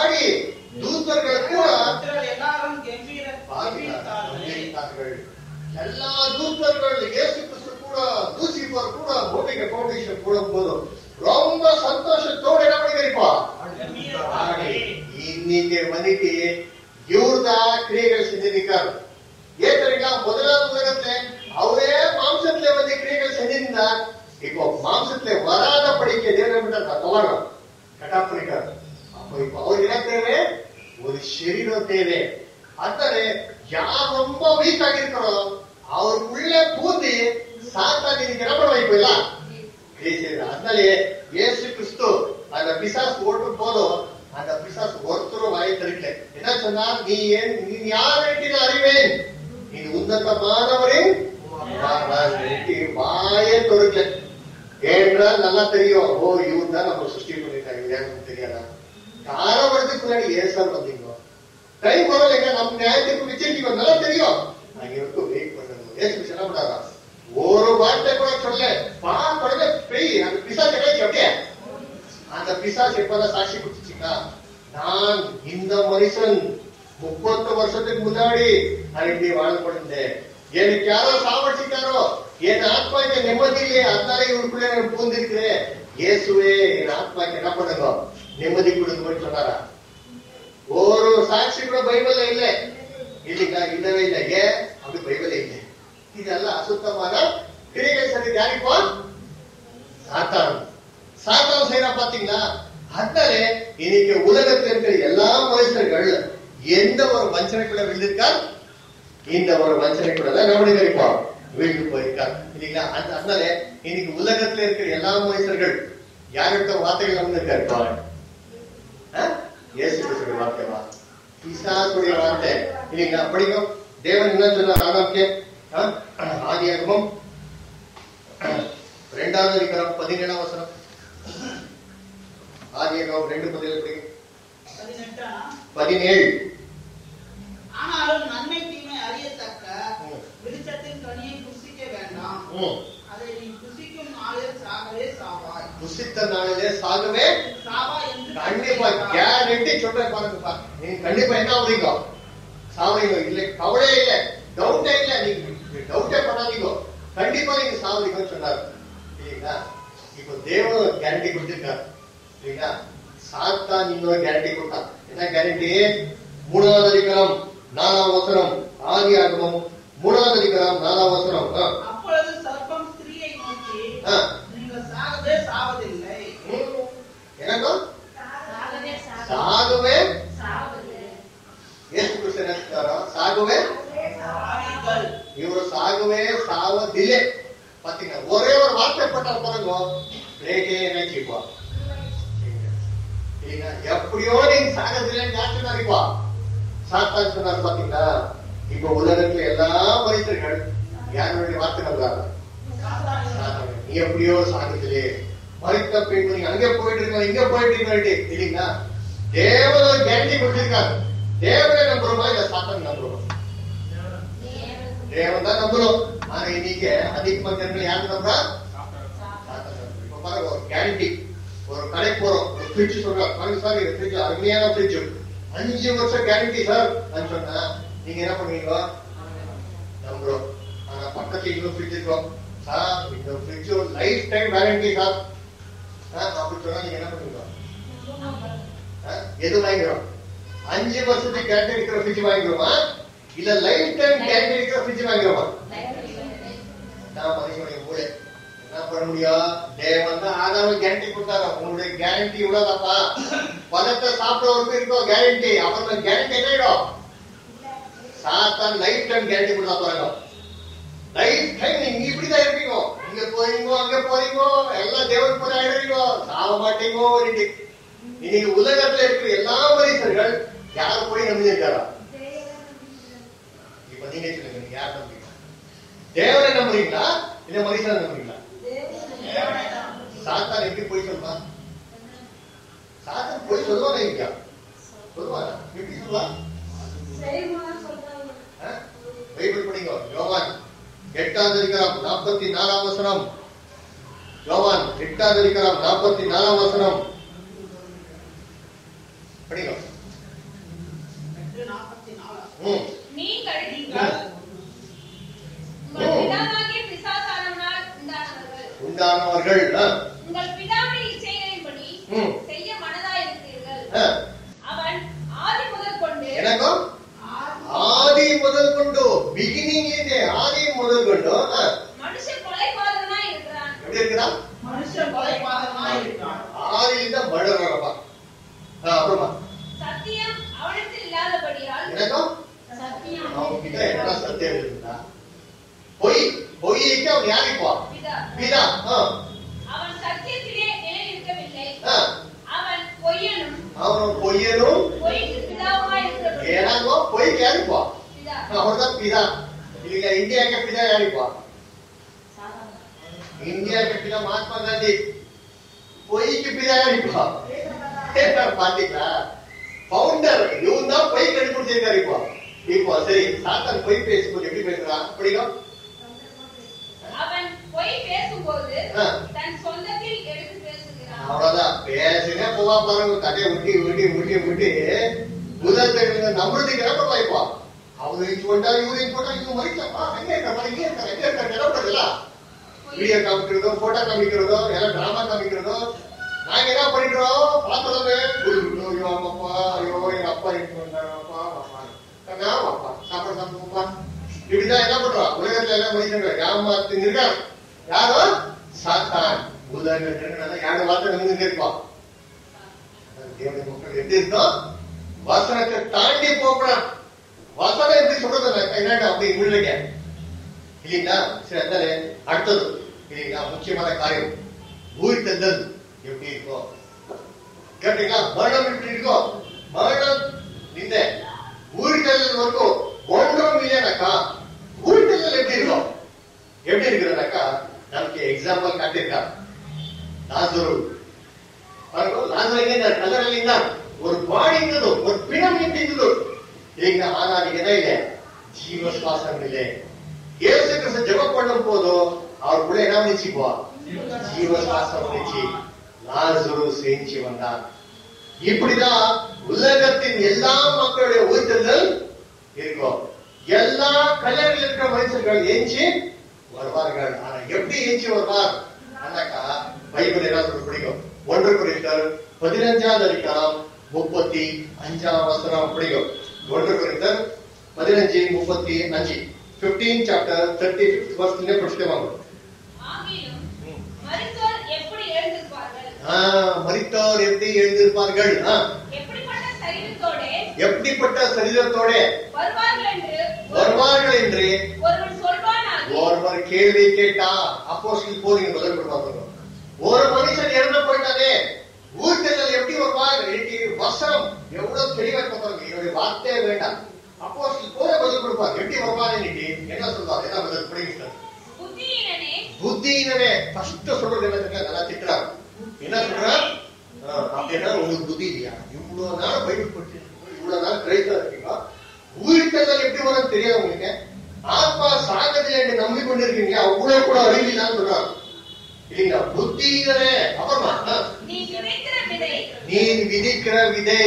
பாடி தூதர்கள் கூட எல்லாரும் கெம்பீரித்தார்கள். எல்லா தூதர்கள் இயேசு கிறிஸ்து கூட லூசிபர் கூட பூமிக்கு ஃபவுண்டேஷன் போடும் போதும் ரொம்ப சந்தோஷத்தோட என்ன பண்ணிருப்பா. இன்னைக்கு வந்துட்டு இவர்தான் கிரியைகள் செஞ்சிருக்காரு. ஏன் தெரியுங்களா? முதலாவது உலகத்துல அவரே மாம்சத்துல வந்து கிரியைகள் செஞ்சிருந்தார். இப்போ மாம்சத்துல வராத படிக்க தேவன் கவனம் கட்டா பண்ணிட்டாரு. அப்போ இப்போ அவருக்கு என்ன தேவை? ஒரு சரீரம் தேவை. அதனால யார் ரொம்ப வீக் ஆகிருக்கிறோம் அவருக்குள்ள பூந்து சாத்தான் நீங்க என்ன பண்ண வைப்பீங்களா? அதனாலே இயேசு கிறிஸ்து அந்த பிசாசு ஓட்டும் போதும் அந்த பிசாசு ஒருத்தரும் வாயை தடுக்கல. என்ன சொன்னார்? நீ ஏன் நீ யார் என்று அறிவேன், நீ உன்னதமானவரின் வாயை தொடுக்கல என்றால் நல்லா தெரியும். ஓ இவன் தான் நம்ம சிருஷ்டி பண்ணிட்டாங்க தெரியாதா? காரம் வரதுக்கு முன்னாடி ஏசால் வந்தீங்க கை போறலைங்க நம்ம நியாயத்துக்கு வச்சிருக்கீங்க நல்லா தெரியும். நாங்க இவருக்கு வெயிட் பண்ணணும். ஏசு என்ன பண்ணாரா? ஒரு வார்த்தை கூட சொல்ல பாட பெய் அந்த பிசாசு கிடைச்சு அப்படியே அந்த பிசாசு எப்பதான் சாட்சி குடிச்சுச்சுங்களா? நான் இந்த மனுஷன் முப்பத்து வருஷத்துக்கு முன்னாடி நான் இப்படி வாழ்ந்திருந்தேன். எனக்கு யாரோ சாவடிச்சிட்டாரோ என் ஆத்மாக்கு நிம்மதி இல்லையே அதனால இவருக்குள்ள நான் பூந்திருக்கிறேன். இயேசுவே என் ஆத்மாக்கு என்ன பண்ணுங்க நிம்மதி கொடுங்க சொன்னாரா? ஒரு சாட்சி கூட பைபிள்ல இல்ல இல்லைங்களா? இல்லவே இல்லை. ஏன் அப்படி பைபிள் இல்லை. இதெல்லாம் அசுத்தமான கிரியைகள் சரி தியானிப்பா சாத்தான் சாத்தான் செய்யறா பாத்தீங்களா? அதனால இன்னைக்கு உலகத்தில் இருக்கிற எல்லா மனுஷர்கள் எந்த ஒரு வஞ்சனைக்குள்ள விழுந்திருக்கார்? இந்த ஒரு வஞ்சனைக்குள்ள தான் நம்ம நினைப்போம் வீழ்ந்து போயிருக்கார் இல்லைங்களா? அதனால இன்னைக்கு உலகத்துல இருக்கிற எல்லா மனுஷர்கள் யார்கிட்ட வார்த்தைகள் வந்திருக்காரு? இயேசு கிறிஸ்துவின் வார்த்தைவா? பிசாசுடைய வார்த்தை இல்லைங்களா? படிக்கும் தேவன் என்ன சொன்னார்? ஆதாம்க்கு ஆதியாகமம் இரண்டாவது அதிகாரம் பதினேழாம் வசனம். ஆதியாகமம் ரெண்டு பதினேழு பதினேழு. ஆனாலும் நன்மை தீமை அறியத்தக்க விருட்சத்தின் கனியை புசிக்க வேண்டாம், அதை நீ புசிக்கும் நாளில் சாகவே சாவாய். புசித்த நாளிலே சாகவே சாவாய் என்று கண்டிப்பா கேரண்டி சொல்றேன் பாருங்க. நீங்க கண்டிப்பா என்ன ஆகுறீங்க? சாவறீங்க. இல்லை கவலையே இல்லை, டவுட்டே இல்லை. நீங்க டவுட்டே பண்ணாதீங்க, கண்டிப்பா நீங்க சாவறீங்கன்னு சொன்னாரு இல்லைங்களா? இப்போ தேவன் கேரண்டி கொடுத்திருக்காரு இல்லைங்களா? சாத்தான் இன்னொரு கேரண்டி கொடுத்தான். என்ன கேரண்டி? மூணாவது அதிகாரம் நாலாம் வசனம். ஆதியாகமம் மூணாவது அதிகாரம் நாலாம் வசனம். அப்பொழுது சர்ப்பம் ஸ்திரீயை நோக்கி நீங்கள் சாகவே சாவதில்லை. என்னங்க? சாகவே இயேசு கிறிஸ்து என்ன சொல்றாரோ சாகவே இவரு சாகவே சாவதில்லை. பாத்தீங்கன்னா ஒரே ஒரு வார்த்தை பட்டார் பாருங்க, பிரேக்கே நினைச்சுப்பா எப்படியோ நீங்க சாகதில்லைன்னு யாரு சொன்னாருப்பா? சாத்தான் சொன்னார். பாத்தீங்களா? இப்ப உலகத்துல எல்லா மனிதர்கள் யாருடைய வார்த்தை நம்புறாங்க? நீ எப்படியோ சாகத்திலே மறித்த பின்பு நீங்க அங்கே போயிட்டு இருக்க இங்க போயிட்டு இருக்க இல்லைங்களா? தேவன் ஒரு கேரண்டி கொடுத்திருக்காரு. தேவனை நம்புறோமா இல்ல சாத்தான் நம்புறோம்? தேவன் தான் நம்புறோம். ஆனா இன்னைக்கு அதிகமா ஜனங்கள் யாரு நம்புறா? இப்ப பாருங்க ஒரு கேரண்டி. ஒரு கடைக்கு போறோம், ஒரு ஃப்ரிட்ஜ் சொல்றோம், பாருங்க சார் இந்த ஃப்ரிட்ஜ் அருமையான ஃப்ரிட்ஜ், அஞ்சு வருஷம் கேரண்டி சார் சொன்னா நீங்க என்ன பண்ணுவீங்க? நம்புறோம். ஆனா பக்கத்துல இன்னும் ஃப்ரிட்ஜ் இருக்கோம், சார் இந்த fridge lifetime warranty sir அப்படி சொன்னா நீங்க என்ன பண்ணுவீங்க? எது வாங்கிறோம்? அஞ்சு வருஷத்துக்கு கேரண்டி இருக்கிற ஃப்ரிட்ஜ் வாங்கிறோமா இல்ல லைஃப் டைம் கேரண்டி இருக்கிற ஃப்ரிட்ஜ் வாங்கிறோமா? நான் மனுஷனுடைய மூளை என்ன பண்ண முடியும்? தேவன் தான் ஆதாம கேரண்டி கொடுத்தாரு. உங்களுடைய கேரண்டி இவ்வளவுதாப்பா, பழத்தை சாப்பிட்டவருக்கு இருக்கோ கேரண்டி. அவருக்கு கேரண்டி என்ன ஆயிடும்? சாத்தான் லைஃப் டைம் கேரண்டி கொடுத்தா பாருங்க. லைஃப் டைம் நீங்க இப்படிதான் இருப்பீங்க. இங்க போறீங்க அங்க போறீங்க எல்லாம் தேவன் போல ஆயிடுறீங்க, சாக மாட்டீங்க. இன்னைக்கு உலகத்துல இருக்கிற எல்லா மனுஷர்கள் யாரு போய் நம்பியிருக்காரா? இப்ப நீங்க சொல்லுங்க, நீங்க யார் நம்புறீங்க? தேவனை நம்புறீங்களா இல்ல மனுஷனை நம்புறீங்களா? சாத்தான் எப்படி போய் சொல்லுவா? சாத்தான் போய் சொல்லுவாங்க இல்லையா? சொல்லுவாங்க. எப்படி சொல்லுவா? பைபிள் படிங்க. யோவான் எட்டாவது அதிகாரம் நாற்பத்தி நாலாம் வசனம். யோவான் எட்டாவது அதிகாரம் நாற்பத்தி நாலாம் வசனம் படிங்க. உண்டானவர்கள் உங்கள் பிதாவுடைய இச்சைகளின்படி செய்ய மனதாயிருக்கிறீர்கள். அவன் ஆதி முதல் கொண்டு எனக்கும் ஆதி முதல் கொண்டு பிகினிங் ಇದೆ ஆதி முதல் கொண்டு மனுஷன் கொலைபாதகனாய் இருக்கிறான். எப்படி இருக்கிறான்? மனுஷன் கொலைபாதகனாய் இருக்கிறான். ஆதியில மர்டரப்பா. அப்புறமா சத்தியம் அவனிடத்தில் இல்லாதபடியால் எனக்கும் சத்தியம் அவன்கிட்ட என்ன சத்தியம் இருக்குதா? பொய் பொய்க்கு அவன் யாரிப்பா? பிதா. பிதா. அவன் சத்தியத்திலே நிலைநிற்கவில்லை. அவன் பொய்யனும் அவன் பொய்யனும் பொய்க்கு பிதாவாய் இருக்கிறபடி ஏனாங்கோ பொய்க்கு யாரிப்பா? பிதா. அவர்தான் பிதா. இல்ல இந்தியாக்கு பிதா யாரிப்பா? இந்தியாக்கு பிதா மகாத்மா காந்தி. பொய்க்கு பிதா யாரிப்பா? பாத்தீங்களா? பவுண்டர் இவன் தான் பொய் கண்டுபிடிச்சிருக்காரு. இப்போ இப்போ சரி சாத்தான் பொய் பேசும்போது எப்படி பேசுறான்? அப்படியும் அவன் பொய் பேசும்போது தன் சொந்தத்தில் எடுத்து பேசுகிறான். அவ்வளவுதான். பேசினே போவா பாருங்க. தடையை உருட்டி உருட்டி உருட்டி உருட்டி உதாரணத்துக்கு நம்புறதுக்கு என்ன வாய்ப்பா? அவங்க இங்க போட்டா இவரு இங்க போட்டா இவங்க மறிச்சப்பா அங்கே இருக்க இங்கே இருக்க எங்க இருக்க நிலப்படுறதுல வீடியோ காமிக்கிறதோ போட்டோ காமிக்கிறதோ எல்லாம் டிராமா காமிக்கிறதோ நாங்க என்ன பண்ணிக்கிறோம்? பார்த்ததுமே ஐயோ அம்மாப்பா ஐயோ எங்க அப்பா இங்க வந்தாரப்பா கண்ணா அப்பா சாப்பாடு சாப்பிடுப்பா இப்படிதான் என்ன பண்றோம்? உலகத்துல எல்லாம் மனுஷங்க ஏமாத்து இருக்கான். யாரோ சாத்தான். உலகத்துல யாரு வார்த்தை நின்று இருப்பான். தேவனுடைய மக்கள் எப்படி இருக்கோம்? வசனத்தை தாண்டி போகலாம். வசனம் எப்படி சொல்றது என்னடா அப்படி இல்லைங்க இல்லைங்களா? சரி அதானே அடுத்தது இல்லைங்களா? முக்கியமான காரியம் ஊழ்த்தல் எப்படி இருக்கும் கேட்டீங்களா? மரணம் எப்படி இருக்கும்? மரணம் இந்த ஊழ்த்தல் வரைக்கும் ஒன்றும் இல்லைனாக்கா ஊழ்த்தல் எப்படி இருக்கும்? எப்படி இருக்கிறனாக்கா நமக்கு எக்ஸாம்பிள் காட்டியிருக்கா லாசரு. லாசரு எங்க கல்லறையில் இருந்தா ஒரு பாடி இருந்தது, ஒரு பிணம் இருந்தது இல்லைங்களா? ஆனா அதுக்கு என்ன இல்லை? ஜீவ சுவாசம் இல்லை. இயேசு கிறிஸ்து ஜெபம் பண்ணும் போதும் அவருக்குள்ள என்ன வந்துச்சுப்பா? ஜீவ சுவாசம் வந்துச்சு. லாசரு செஞ்சு வந்தான். இப்படிதான் உலகத்தின் எல்லா மக்களுடைய உயிர்த்தெழுதல் இருக்கும். எல்லா கல்லறையில் இருக்கிற மனுஷர்கள் ஏஞ்சி வருவார்கள். ஆனா எப்படி ஏஞ்சி வருவார் அண்ணாக்கா பைபிள் என்ன சொல்ல பிடிக்கும்? ஒன்று குறித்தல் பதினஞ்சாவது அதிகாரம் முப்பத்தி அஞ்சாம் வசனம் பிடிக்கும். ஒன்று குறித்தல் பதினஞ்சு முப்பத்தி அஞ்சு பிப்டீன் சாப்டர் தேர்ட்டி பிப்த் வர்ஸ்ல படிச்சுட்டு வாங்க. ஆகிலும் மரித்தோர் எப்படி எழுந்திருப்பார்கள்? மரித்தோர் எப்படி எழுந்திருப்பார்கள்? எப்படிப்பட்ட சரீரத்தோட எப்படிப்பட்ட சரீரத்தோட வருவார்கள் என்று வருவார்கள் என்று ஒருவன் சொல்வானாக. ஒருவர் கேள்வி கேட்டா அப்போஸ்தலர் போறீங்க பதில் கொடுப்பாங்க. ஒரு மனுஷன் இறந்து போயிட்டானே ஊர்த்தல் எப்படி வருவார்? வசனம் எவ்வளவு தெளிவா இருப்பாங்க. என்னுடைய வார்த்தையே வேண்டாம். அப்போஸ்தலர் போற பதில் கொடுப்பாங்க. எப்படி வருவார்? இன்னைக்கு என்ன சொல்றாரு? என்ன பதில் புரியுங்க? புத்தியினனே புத்தியினனே ஃபர்ஸ்ட் சொல்றது என்ன தெரியுமா? நல்லா திட்டுறாரு. என்ன சொல்றாரு? அப்படின்னா உங்களுக்கு புத்தி இல்லையா? இவ்வளவு நாள் பைபிள் படிச்சு இவ்வளவு நாள் கிரைஸ்தவா இருக்கீங்க, உயிர்த்தல் எப்படி வரும் தெரியாது உங்களுக்கு? ஆத்மா சாகதில் என்று நம்பி கொண்டிருக்கீங்க, அவ்வளவு கூட அறிவில்லான்னு சொல்றாரு இல்லைங்களா? புத்தியினரே. அப்புறமா நீ விதைக்கிற விதை நீ விதிக்கிற விதை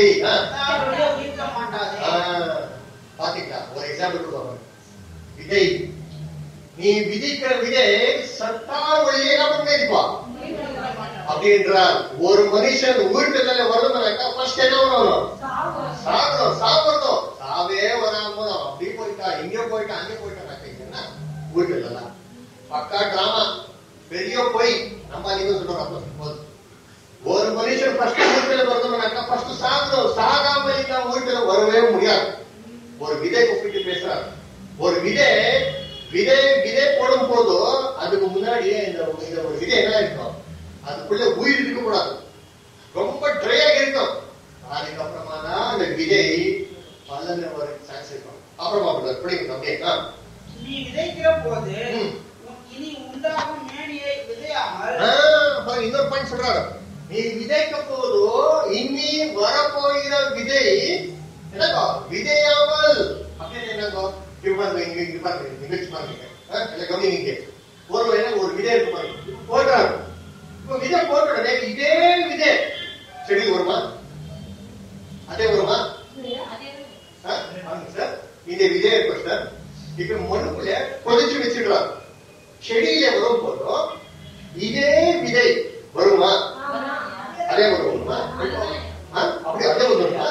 பாத்தீங்களா? ஒரு எக்ஸாம்பிள் கொடுப்பாங்க. விதை நீ விதிக்கிற விதை சத்தார் வழியே நம்ம நினைப்பா அப்படின்றார். ஒரு மனுஷன் உயிர்த்தல வரணும்னாக்கா ஃபர்ஸ்ட் என்ன வரணும்? சாப்பிடணும். சாப்பிடணும். சாவே வராம அப்படி போயிட்டா இங்க போயிட்டா அங்க போயிட்டா என்ன உயிர்த்தல பக்கா டிராமா பெரிய போய் நம்ம நீங்க சொல்றோம். ஒரு மனுஷன் ஃபர்ஸ்ட் உயிர்த்தல வரணும்னாக்கா ஃபர்ஸ்ட் சாப்பிடணும். சாகாம இருந்தா உயிர்த்தல வரவே முடியாது. ஒரு விதை கூப்பிட்டு பேசுறாரு. ஒரு விதை விதை விதை போடும் போது அதுக்கு முன்னாடியே இந்த ஒரு விதை என்ன இருக்கும்? அதுக்குள்ள உயிர் இருக்க கூடாது. ரொம்ப ட்ரையாக இருக்கும். அதுக்கப்புறமா தான் அந்த விதை பலன வர சான்ஸ் இருக்கும். அப்புறமா பிடிக்கும். அப்படியே நீ விதைக்கிற போது இனி உண்டாகும் மேனியை விதையாமல் இன்னொரு பாயிண்ட் சொல்றாரு. நீ விதைக்க போது இனி வரப்போகிற விதை என்னக்கோ விதையாமல் அப்படின்னு என்னக்கோ இங்க பாருங்க நிகழ்ச்சி பாருங்க கவனிங்க. ஒரு ஒரு விதை இருக்கு பாருங்க போடுறாரு. இப்ப விதை போட்ட உடனே இதே விதை செடி வருமா? அதே வருமா? சார் இந்த விதை இருக்கும் சார் இப்ப மண்ணுக்குள்ள புதைச்சு வச்சிருக்கலாம். செடியில வரும் போதும் இதே விதை வருமா? அதே வருமா? அப்படி அதே வருமா?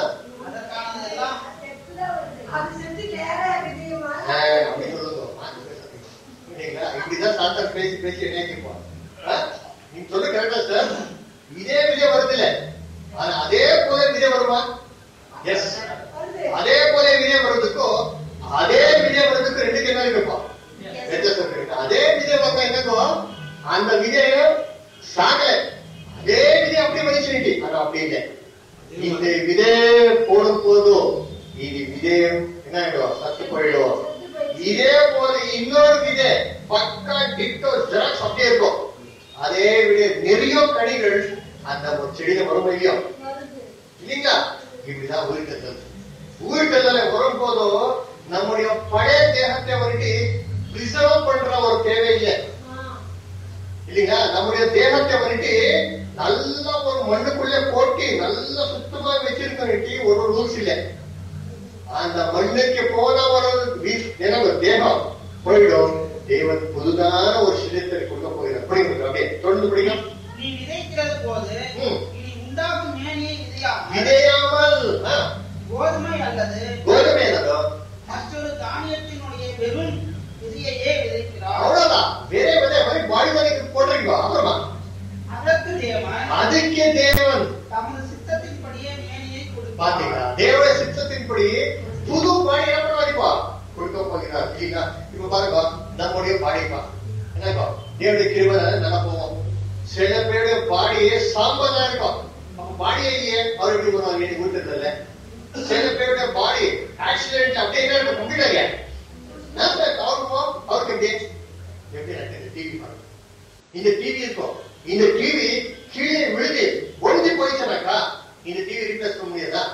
அப்படி சொல்லுங்க. இப்படிதான் சாத்தா பேசி பேசி என்ன கேட்போம். நீங்க சொல்ல கரெக்டா சார்? இதே விதை வருது இல்ல, அதே போல விதை வருமா? எஸ். அதே போல விதை வருவதுக்கும் அதே விதை வருவதுக்கு ரெண்டுக்கு என்ன இருக்கும்? வித்தியாசம் இருக்கு. அதே விதை பார்த்தா என்னக்கும் அந்த விதைய சாகல, அதே விதை அப்படியே மனுஷனுக்கு அது அப்படி இல்லை. இந்த விதை போடும் போதும் இது விதை என்ன ஆயிடும்? சத்து போயிடும். இதே போல இன்னொரு விதை பக்கா டிட்டோ ஜெராக்ஸ் அப்படியே இருக்கும். அதே விட நிறைய கனிகள் அந்த செடியில வரும் இல்லையோ இல்லீங்களா? இப்படிதான் உயிர்த்தல். உயிர்த்தல் வரும் போதும் நம்முடைய பழைய தேகத்தை வந்துட்டு பிரிசர்வ் பண்ற ஒரு தேவை இல்லை இல்லீங்களா? நம்முடைய தேகத்தை வந்துட்டு நல்ல ஒரு மண்ணுக்குள்ளே போட்டு நல்லா சுத்தமா வச்சிருக்க ஒரு ரூல்ஸ் இல்லை. அந்த மண்ணுக்கு போன ஒரு தேகம் போயிடும். தேவன் புதுதான ஒரு சிதத்தை கொண்டு போகிறார். புரியுது? அப்படியே தொடர்ந்து பிடிக்கும். நீ விதைக்கிறது போது இனி உண்டாகும் மேனியை விதையாமல் விதையாமல் கோதுமை அல்லது கோதுமை அல்லது மற்றொரு தானியத்தினுடைய வெறும் விதையையே விதைக்கிறார். அவ்வளவுதான். வேற விதை மாதிரி பாடி வரைக்கு போட்டிருக்கோ. அப்புறமா அதற்கு தேவன் அதுக்கே தேவன் தமது சித்தத்தின்படியே மேனியை கொடுத்தார். பாத்தீங்களா? தேவனுடைய சித்தத்தின்படி புது பாடி என்ன பண்ணுவாரிப்பா கொடுக்க போகிறார் இல்லைங்களா? இப்ப பாருங்க, நம்முடைய பாடிப்பா என்னப்பா தேவனுடைய கிருபை நல்லா போவோம். சில பேருடைய பாடியே சாம்பல் தான் இருக்கும். அப்ப பாடியே இல்லையே அவர் எப்படி பண்ணுவாங்க? நீங்க கொடுத்துருந்தல சில பேருடைய பாடி ஆக்சிடென்ட் அப்படியே என்ன இருக்கும்? கம்ப்ளீட்டாக அவருக்கும் அவருக்கு எப்படி எப்படி நடக்குது? டிவி பாருங்க. இந்த டிவி இருக்கும். இந்த டிவி கீழே விழுது ஒழிஞ்சு போயிடுச்சுனாக்கா இந்த டிவி ரீப்ளேஸ் பண்ண முடியாதா?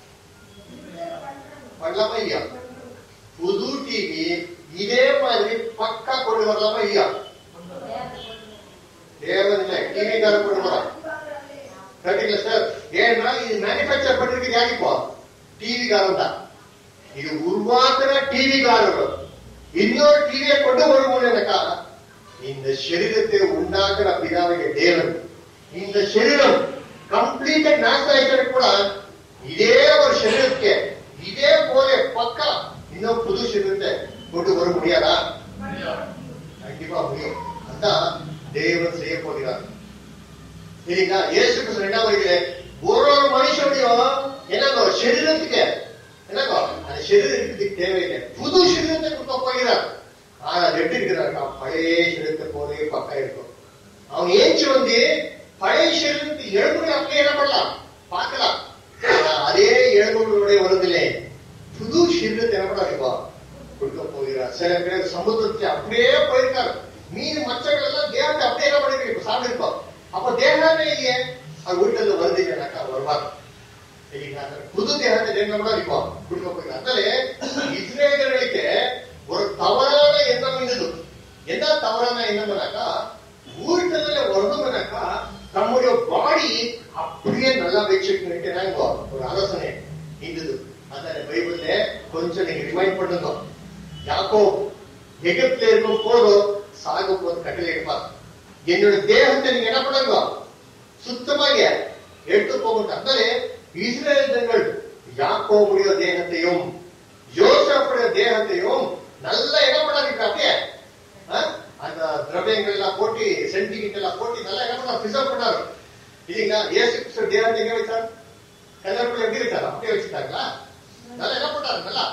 பண்ணலாமா இல்லையா? புது டிவி இதே மாதிரி பக்கா கொண்டு வரலாமா இல்லையா? தேவன் இல்ல, டிவி கார கொண்டு வரலாம். கரெக்டுங்களா சார்? ஏன்னா இது மேனுபேக்சர் பண்ணிருக்கு யாரிப்போ? டிவி காரம் தான். இது உருவாக்குற டிவி காரர்கள் இன்னொரு டிவியை கொண்டு வருவோம்னாக்கா இந்த சரீரத்தை உண்டாக்குற பிதாவுடைய தேவன் இந்த சரீரம் கம்ப்ளீட்டா நாசம் ஆயிட்டு கூட இதே ஒரு சரீரத்துக்கு இதே போல பக்கா இன்னும் புது சரீரத்தை கொண்டு வர முடியாதா? கண்டிப்பா முடியும். அதான் தேவன் செய்ய போகிறார் இல்லைங்களா? இயேசு கிறிஸ்து ரெண்டாம் வருகிற ஒரு ஒரு மனுஷனுடையும் என்னங்கோ சரீரத்துக்கு என்னங்கோ அந்த சரீரத்துக்கு தேவையில்லை, புது சரீரத்தை கொடுக்க போகிறார். ஆனா ரெண்டு இருக்கிறாருக்கா பழைய சரீரத்தை போலே பக்கா இருக்கும். அவன் ஏச்சு வந்து பழைய சரீரத்துக்கு எழுபது அப்படியே என்ன பண்ணலாம் பார்க்கலாம். அதே எழுபதுடைய வருதில்லை புது சரீரத்தை என்ன பண்ணாருப்பா கொடுக்க போகிறார். சில பேர் சமுத்திரத்தை அப்படியே போயிருக்காரு. மீன் மச்சங்கள் எல்லாம் தேவத்தை அப்படியே என்ன பண்ணிருக்கோம் சாப்பிட்டு. அப்ப தேகமே இல்லையே அது வீட்டுல வருதுனாக்கா வருவார். புது தேகத்தை தேவனோட இருப்போம் கொடுக்க போகிறார். அதனால இஸ்ரேலர்களுக்கு ஒரு தவறான எண்ணம் இருந்தது. என்ன தவறான எண்ணம்னாக்கா வீட்டுல வரணும்னாக்கா நம்முடைய பாடி அப்படியே நல்லா வச்சுக்கணும் ஒரு ஆலோசனை இருந்தது. அதனால பைபிள்ல கொஞ்சம் நீங்க ரிமைண்ட் பண்ணுங்க. யாக்கோபு எகிப்துல இருக்கும் போதும் சாகும் போது கட்டளை எடுப்பார், என்னோட தேகத்தை நீங்க என்ன பண்ணுங்க சுத்தமாக எடுத்து போகணும். அதனால இஸ்ரேலர்கள் யாக்கோபுடைய தேகத்தையும் யோசேப்புடைய தேகத்தையும் நல்லா என்ன பண்ணாங்க அப்படியே அந்த திரவியங்கள் எல்லாம் போட்டு சென்டிமெண்ட் எல்லாம் போட்டு நல்லா என்ன பண்ணா பிரிசர்வ் பண்ணாரு இல்லைங்களா? இயேசு கிறிஸ்து தேவத்தை எங்க வச்சாரு? கல்லறைக்குள்ள எப்படி வச்சாரு? அப்படியே வச்சுட்டாங்களா? நல்லா என்ன பண்ணாரு? நல்லா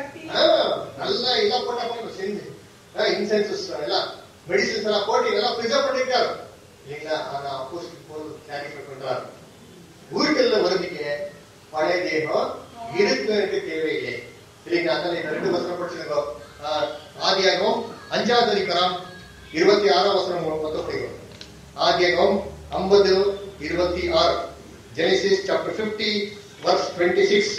நல்லா எல்லாம் போட்டா செஞ்சு இன்சென்சஸ் எல்லாம் மெடிசன்ஸ் எல்லாம் போட்டு எல்லாம் பிரிசர்வ் பண்ணிருக்காரு இல்லைங்களா? ஆனா அப்போஸ்தலர் பவுல் கிளாரிஃபை பண்றாரு, வீட்டுல வருதிக்க பழைய தேகம் இருக்கு தேவையில்லை இல்லைங்களா? அதனால இந்த ரெண்டு வசனம் படிச்சிருக்கோ. ஆதியாகமம் அஞ்சாவது அதிகாரம் இருபத்தி ஆறாம் வசனம் மொத்தம் படிக்கும். ஆதியாகமம் ஐம்பது இருபத்தி ஆறு. Genesis chapter fifty verse twenty six.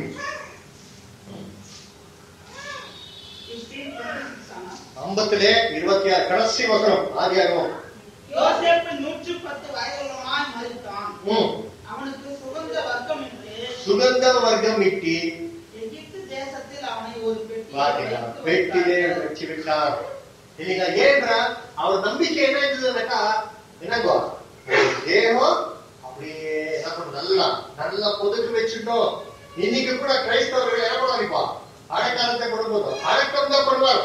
ஐம்பத்திலே இருபத்தி ஆறு கடைசி வசனம். ஆதியாகமம் யோசேப்பு நூற்று பத்து வயதுள்ளவனாய் மரித்தான். அவனுக்கு சுகந்த வர்க்கம் இட்டு சுகந்த வர்க்கம் இட்டு எகிப்து தேசத்தில் அவனை ஒரு பெட்டியில் பெட்டியிலே பெட்டிலே வைத்து வச்சு விட்டார் இல்லைங்களா? ஏன்றா அவர் நம்பிக்கை என்ன இருந்ததுனாக்கா என்னங்கோ தேவம் அப்படியே என்ன பண்ணும், நல்லா நல்லா பொதுக்கு வச்சுட்டோம். இன்னைக்கு கூட கிரைஸ்தவர்கள் என்ன பண்ணுவாங்க, அடக்காரத்தை கொடுப்போம், அடக்கம் தான் பண்ணுவார்.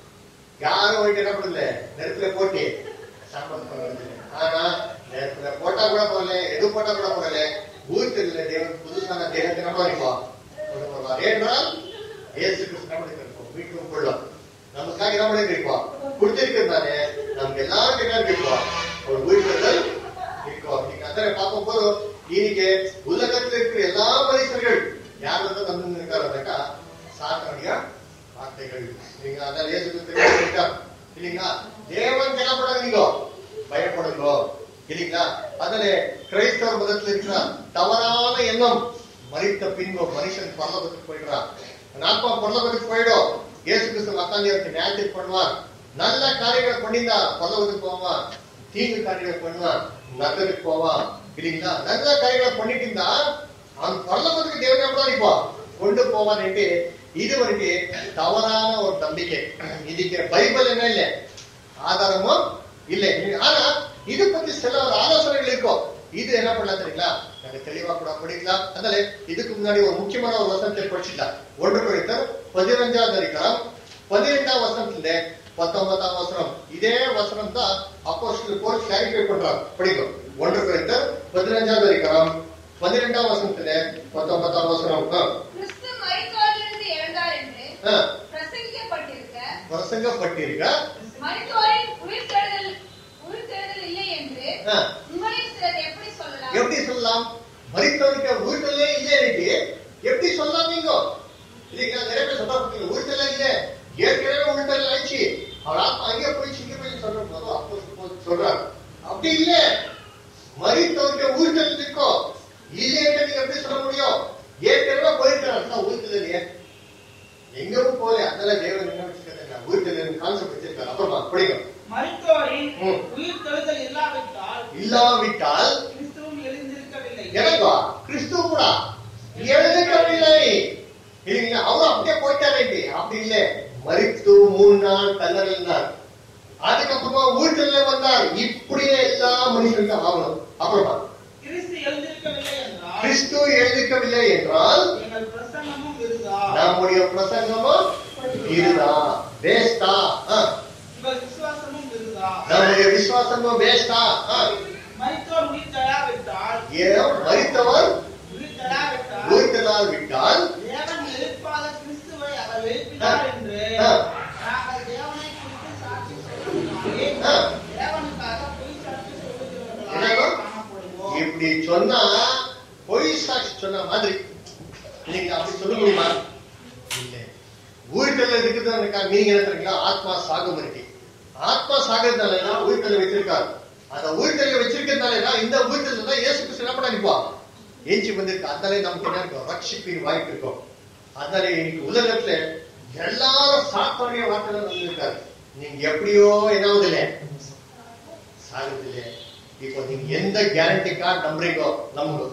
யாரும் போயிட்டு என்ன பண்ணல, நெருப்புல போட்டு சாம்பல் பண்ணுறது. ஆனா நெருப்புல போட்டா கூட போகல, எது போட்டா கூட போகல, ஊருக்கு தேவன் புதுசான தேவத்தை என்ன பண்ணிப்போம் கொண்டு வருவார். ஏன்றால் இயேசு கிறிஸ்து நம்ம இருப்போம், வீட்டுக்கு கொள்ளும் நமக்காக என்ன பண்ணி இருப்போம் கொடுத்திருக்கிறதானே, நமக்கு எல்லாருக்கும் என்ன இருப்போம் ஒரு உயிர்த்தல் இருக்கும். நீங்க அதை பார்க்கும் போது இன்னைக்கு உலகத்தில் இருக்கிற எல்லா மனுஷர்கள் யார் வந்து வந்து இருக்காருனாக்கா சாத்தனுடைய வார்த்தைகள். நீங்க அதான் இயேசு கிறிஸ்து இல்லைங்களா? தேவன் தேவைப்படாது, நீங்க பயப்படுங்க இல்லைங்களா? அதுல கிரைஸ்தவ மதத்தில் இருக்கிற தவறான எண்ணம், மறித்த பின்பு மனுஷன் பரலோகத்துக்கு போயிடுறான், ஆத்மா பரலோகத்துக்கு போயிடும், இயேசு கிறிஸ்து அக்காந்தியருக்கு நியாயத்துக்கு பண்ணுவார், நல்ல காரியங்களை பண்ணியிருந்தா பரலோகத்துக்கு போவான், தீங்கு காரியங்களை பண்ணுவான் நரகத்துக்கு போவான் இல்லைங்களா? நல்ல காரியங்களை பண்ணிட்டு இருந்தா அவன் பரலோகத்துக்கு தேவன் எப்படி இப்போ கொண்டு போவான் என்று இது வரைக்கும் தவறான ஒரு நம்பிக்கை. இதுக்கு பைபிள் என்ன இல்லை, ஆதாரமும் இல்லை. ஆனா இது பத்தி சில ஒரு ஆலோசனைகள் இருக்கும். இது என்ன பண்ணலாம் தெரியுங்களா, எனக்கு தெளிவா கூட படிக்கலாம். அதனால இதுக்கு முன்னாடி ஒரு முக்கியமான ஒரு வசனத்தை படிச்சுக்கலாம். ஒன்று கொரிந்தியர் பதினஞ்சாவது அதிகாரம் பதினெண்டாம் வசனத்துல பத்தொன்பதாம் வசனம். இதே வசனம் தான் அப்போஸ்தலர் பவுல் கிளாரிஃபை பண்றார். படிக்கும். ஒன்று கொரிந்தியர் பதினஞ்சாவது அதிகாரம் பதினெண்டாம் வசனத்துல பத்தொன்பதாம் வசனம். கிறிஸ்து மரித்தோரிலிருந்து எழுந்தார் என்று பிரசங்கிக்கப்பட்டிருக்க பிரசங்கப்பட்டிருக்க மரித்தோரின் உயிர்த்தெழுதல் உயிர்த்தெழுதல் இல்லை என்று உங்களில் சிலர் எப்படி சொல்லலாம்? எப்படி சொல்லலாம்? மரித்தவருக்கு உயிர்த்தலே இல்லை எப்படி சொல்லலாம்? நீங்க இல்லைங்களா? நிறைய பேர் சொல்றாங்க உயிர்த்தலே இல்லை, ஏற்கனவே உயிர்த்தல் ஆயிடுச்சு, அவர் ஆத்மா அங்கே போய் சிங்க போய் சொல்ற போது அப்போ சொல்றாரு. அப்படி இல்லை, மரித்தவருக்கு உயிர்த்தல் இருக்கும் இல்லையே நீங்க எப்படி சொல்ல முடியும்? ஏற்கனவே போயிருக்கிறார் உயிர்த்தல் இல்லையே, எங்கவும் போல. அதனால தேவன் என்ன வச்சிருக்காங்க, உயிர்த்தல் கான்செப்ட் வச்சிருக்காரு. அப்புறமா படிக்கும். மரித்தோரின் உயிர்த்தெழுதல் இல்லாவிட்டால் இல்லாவிட்டால் கிறிஸ்துவும் எழுந்திருக்கவில்லை. எனக்கா கிறிஸ்துவ கூட எழுந்திருக்கவில்லை இல்லைங்களா? அவரும் அப்படியே போயிட்டாரு. அப்படி இல்லை, மரித்து மூணு நாள் கல்லறினார், அதுக்கப்புறமா வீட்டுல வந்தார். இப்படியே எல்லா மனுஷனுக்கும் ஆகணும். அப்புறமா கிறிஸ்து எழுந்திருக்கவில்லை என்றால் கிறிஸ்து எழுந்திருக்கவில்லை என்றால் எங்கள் பிரசங்கமும் விருதா, நம்முடைய பிரசங்கமும் விருதா, வேஸ்டா, உங்கள் விசுவாசமும் விருதா, நம்முடைய விசுவாசமும் வேஸ்டா. மரித்தோர் உயிர்த்தெழாவிட்டால் ஏன் மரித்தவர் உயிர்த்தெழாவிட்டால் உயிர்த்தெழால் விட்டால் தேவன் எழுப்பாத கிறிஸ்துவை அவர் எழுப்பினார் என்று நாங்கள் தேவனை குறித்து சாட்சி சொல்லுகிறோம். தேவனுக்காக பொய் சாட்சி சொல்லுகிறவர்களாக காணப்படுவோம். இப்படி சொன்னா பொய் சாட்சி சொன்ன மாதிரி நீங்க அப்படி சொல்ல முடியுமா? இல்லை. உயிர்த்தல இருக்குதுன்னு நீங்க என்ன தெரியுங்களா? ஆத்மா சாகம் இருக்கு. ஆத்மா சாகிறதுனால உயிர்த்தலை வச்சிருக்காரு. அந்த உயிர்த்தலை வச்சிருக்கிறதுனால இந்த உயிர்த்தல தான் இயேசு கிறிஸ்து என்ன பண்ண நிப்பா ஏஞ்சி வந்திருக்கு. அதனால நமக்கு என்ன இருக்கும், ரட்சிப்பின் வாய்ப்பு இருக்கும். அதனால இன்னைக்கு உலகத்துல எல்லாரும் சாத்தானுடைய வார்த்தை வந்திருக்காரு. நீங்க எப்படியோ என்னாவது இல்லை, சாகுது இல்லை. இப்போ நீங்க எந்த கேரண்டி கார்டு நம்புறீங்கோ நம்புங்க.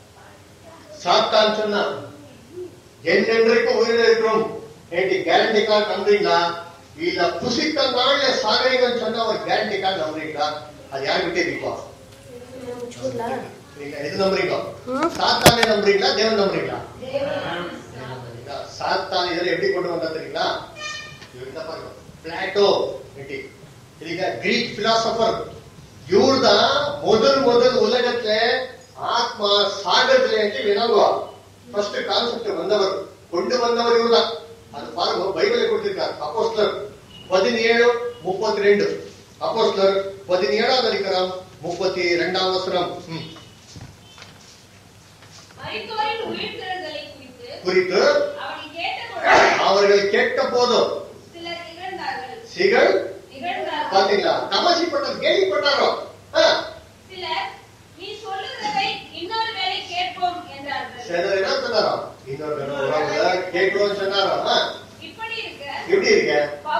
சாத்தான் சொன்னா என்றென்றைக்கு உயிரில் இருக்கிறோம் கேரண்டி கார்டு நம்புறீங்களா? இல்ல புசித்த நாள்ல சாகரீங்கன்னு சொன்னா ஒரு கேரண்டி கார்டு நம்புறீங்களா? அது யாருக்கிட்டே இருப்போம். நீங்க எது நம்புறீங்க? சாத்தானே நம்புறீங்களா, தேவன் நம்புறீங்களா? சாத்தான் இதெல்லாம் எப்படி கொண்டு வந்தா தெரியுங்களா? பாருங்க, பிளாட்டோ கிரீக் பிலாசபர், இவர் தான் முதல் முதல் உலகத்துல ஆத்மா சாகத்துல வினங்குவா ஃபர்ஸ்ட் கான்செப்ட் வந்தவர், கொண்டு வந்தவர் இவர் தான். அது பாருங்க, பைபிளை கொடுத்திருக்கார். அப்போஸ்தலர் பதினேழு முப்பத்தி ரெண்டு அப்போஸ்தலர் பதினேழாவது அதிகாரம் முப்பத்தி இரண்டாம் வசனம். குறித்து அவர்கள் கேட்ட போதும் சிகள் பாத்தீங்களா, தமாசிப்பட்ட கேள்விப்பட்டாரோ. சிலர் என்ன சொன்னாரோ, இன்னொரு கேட்கிறோம் சொன்னாரோ. எப்படி இருக்க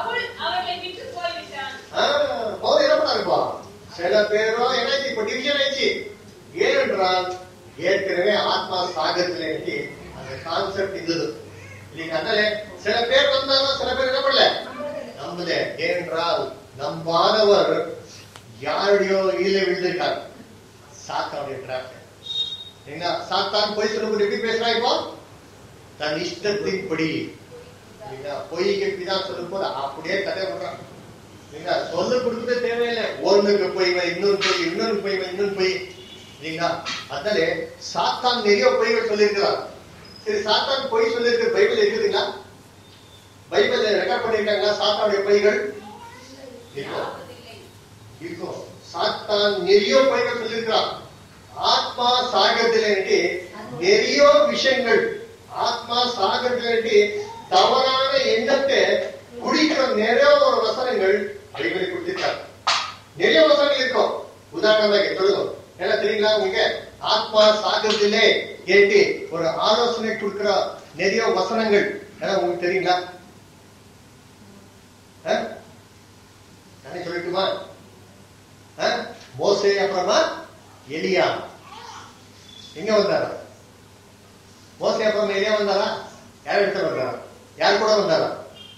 பவுல் என்ன பண்ணாருப்பா? சில பேரோ என்னாச்சு, இப்ப டிவிஷன் ஆயிடுச்சு. ஏனென்றால் ஏற்கனவே ஆத்மா சாகத்துல அந்த கான்செப்ட் இருந்தது. நீங்க அதனால சில பேர் வந்தாலும் சில பேர் என்ன பண்ணல நம்பல. ஏனென்றால் நம்பாதவர் யாருடையோ ஈழ விழுந்திருக்கார். சாத்தானுடைய டிராப். என்ன சாத்தான் பொய் சொல்லும்போது எப்படி பேசுறா? இப்போ தன் இஷ்டத்தின்படி பொய்க்கு பிதான் சொல்லும் போது அப்படியே கதை பண்றான். சொல்ல கொடுக்கவே தேவையில்லை. ஒண்ணுக்கு பொய், இன்னொரு பொய், இன்னொரு பொய், இன்னொரு பொய். அதனால சாத்தான் நிறைய பொய்கள் சொல்லியிருக்கிறார். சரி, சாத்தான் பொய் சொல்லியிருக்கிற பைபிள் இருக்குதுங்களா? பைபிள் ரெக்கார்ட் பண்ணிருக்காங்களா சாத்தானுடைய பொய்கள்? இருக்கும். சாத்தான் நிறைய பொய்கள் சொல்லியிருக்கிறார். ஆத்மா சாகத்திலே நிறைய விஷயங்கள், ஆத்மா சாகத்திலே தவறான எண்ணத்தை குடிக்கிற நிறைய ஒரு வசனங்கள் பைபிளை கொடுத்திருக்காரு. நிறைய வசனங்கள் இருக்கும். உதாரணமாக சொல்லுங்க, என்ன தெரியுங்களா உங்களுக்கு? ஆத்மா சாகத்திலே ஏற்றி ஒரு ஆலோசனை கொடுக்கிற நிறைய வசனங்கள் உங்களுக்கு தெரியுங்களா? நானே சொல்லட்டுமா? மோசே அப்புறமா எலியா எங்க வந்தாரா? மோசே அப்புறமா எலியா வந்தாரா? யார் எடுத்து வந்தாரா? யார் கூட வந்தாரா?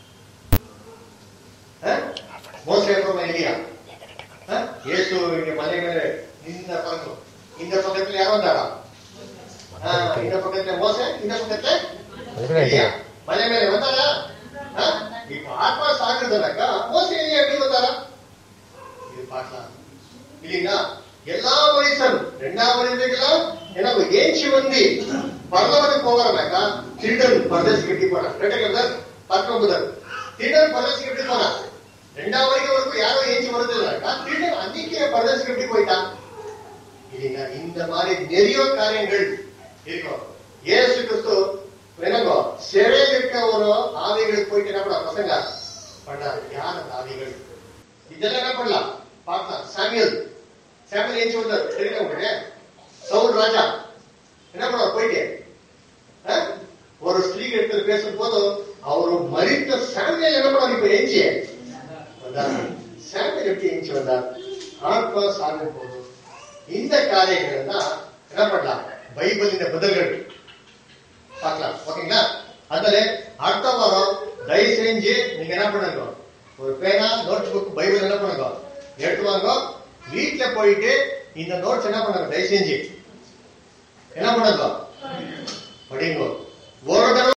மோசே அப்புறமா எலியா. இயேசு இங்க மலை மேல இந்த பக்கம், இந்த பக்கத்துல யார் வந்தாரா? இந்த பக்கத்துல மோசே, இந்த பக்கத்துல எலியா. மலை மேல வந்தாரா? இப்ப ஆத்மா சாகுறதுனாக்கா மோசே எலியா எப்படி வந்தாரா? இது பார்க்கலாம் இல்லீங்களா? எல்லா மனுஷன் ரெண்டாம் மனிதர்களும் எனக்கு ஏஞ்சி வந்து பரலவனுக்கு போகிறானாக்கா திருடன் பரதேசி கட்டி போறான். பத்தொன்பது திருடன் பரதேசி கட்டி போறான். ரெண்டாம் வரைக்கும் யாரோ ஏஞ்சி வருதுனாக்கா திருடன் அன்னைக்கே பரதேசி கட்டி போயிட்டான் இல்லைங்களா? இந்த மாதிரி நிறைய காரியங்கள் இருக்கும். இயேசு கிறிஸ்து என்னங்கோ சிறையில் இருக்க ஒரு ஆவிகளுக்கு போயிட்டு என்ன பண்ண பசங்க பண்ணாரு. யார் அந்த ஆவிகள்? இதெல்லாம் என்ன பண்ணலாம் பார்க்கலாம். சாமியல் சாமியல் ஏஞ்சி வந்தார் தெரியுங்க உங்களுக்கு. சவுல் ராஜா என்ன பண்ணார்? போயிட்டு ஒரு ஸ்திரீ எடுத்து பேசும் போது அவரு மரித்த சாமியல் என்ன பண்ணார்? இப்ப ஏஞ்சி வந்தார். சாமியல் எப்படி ஏஞ்சி வந்தார்? ஆத்மா சாகும் போது இந்த காரியங்கள் தான் என்ன பண்ணலாம் பைபிளின் பதில்கள் பார்க்கலாம். ஓகேங்களா? அதனால அடுத்த வாரம் தயவு செஞ்சு நீங்க என்ன பண்ணுங்க, ஒரு பேனா நோட்ஸ் புக் பைபிள் என்ன பண்ணுங்க எடுத்து வாங்க. வீட்டுல போயிட்டு இந்த நோட்ஸ் என்ன பண்ணுங்க தயவு செஞ்சு என்ன பண்ணுங்க படிங்க. ஒரு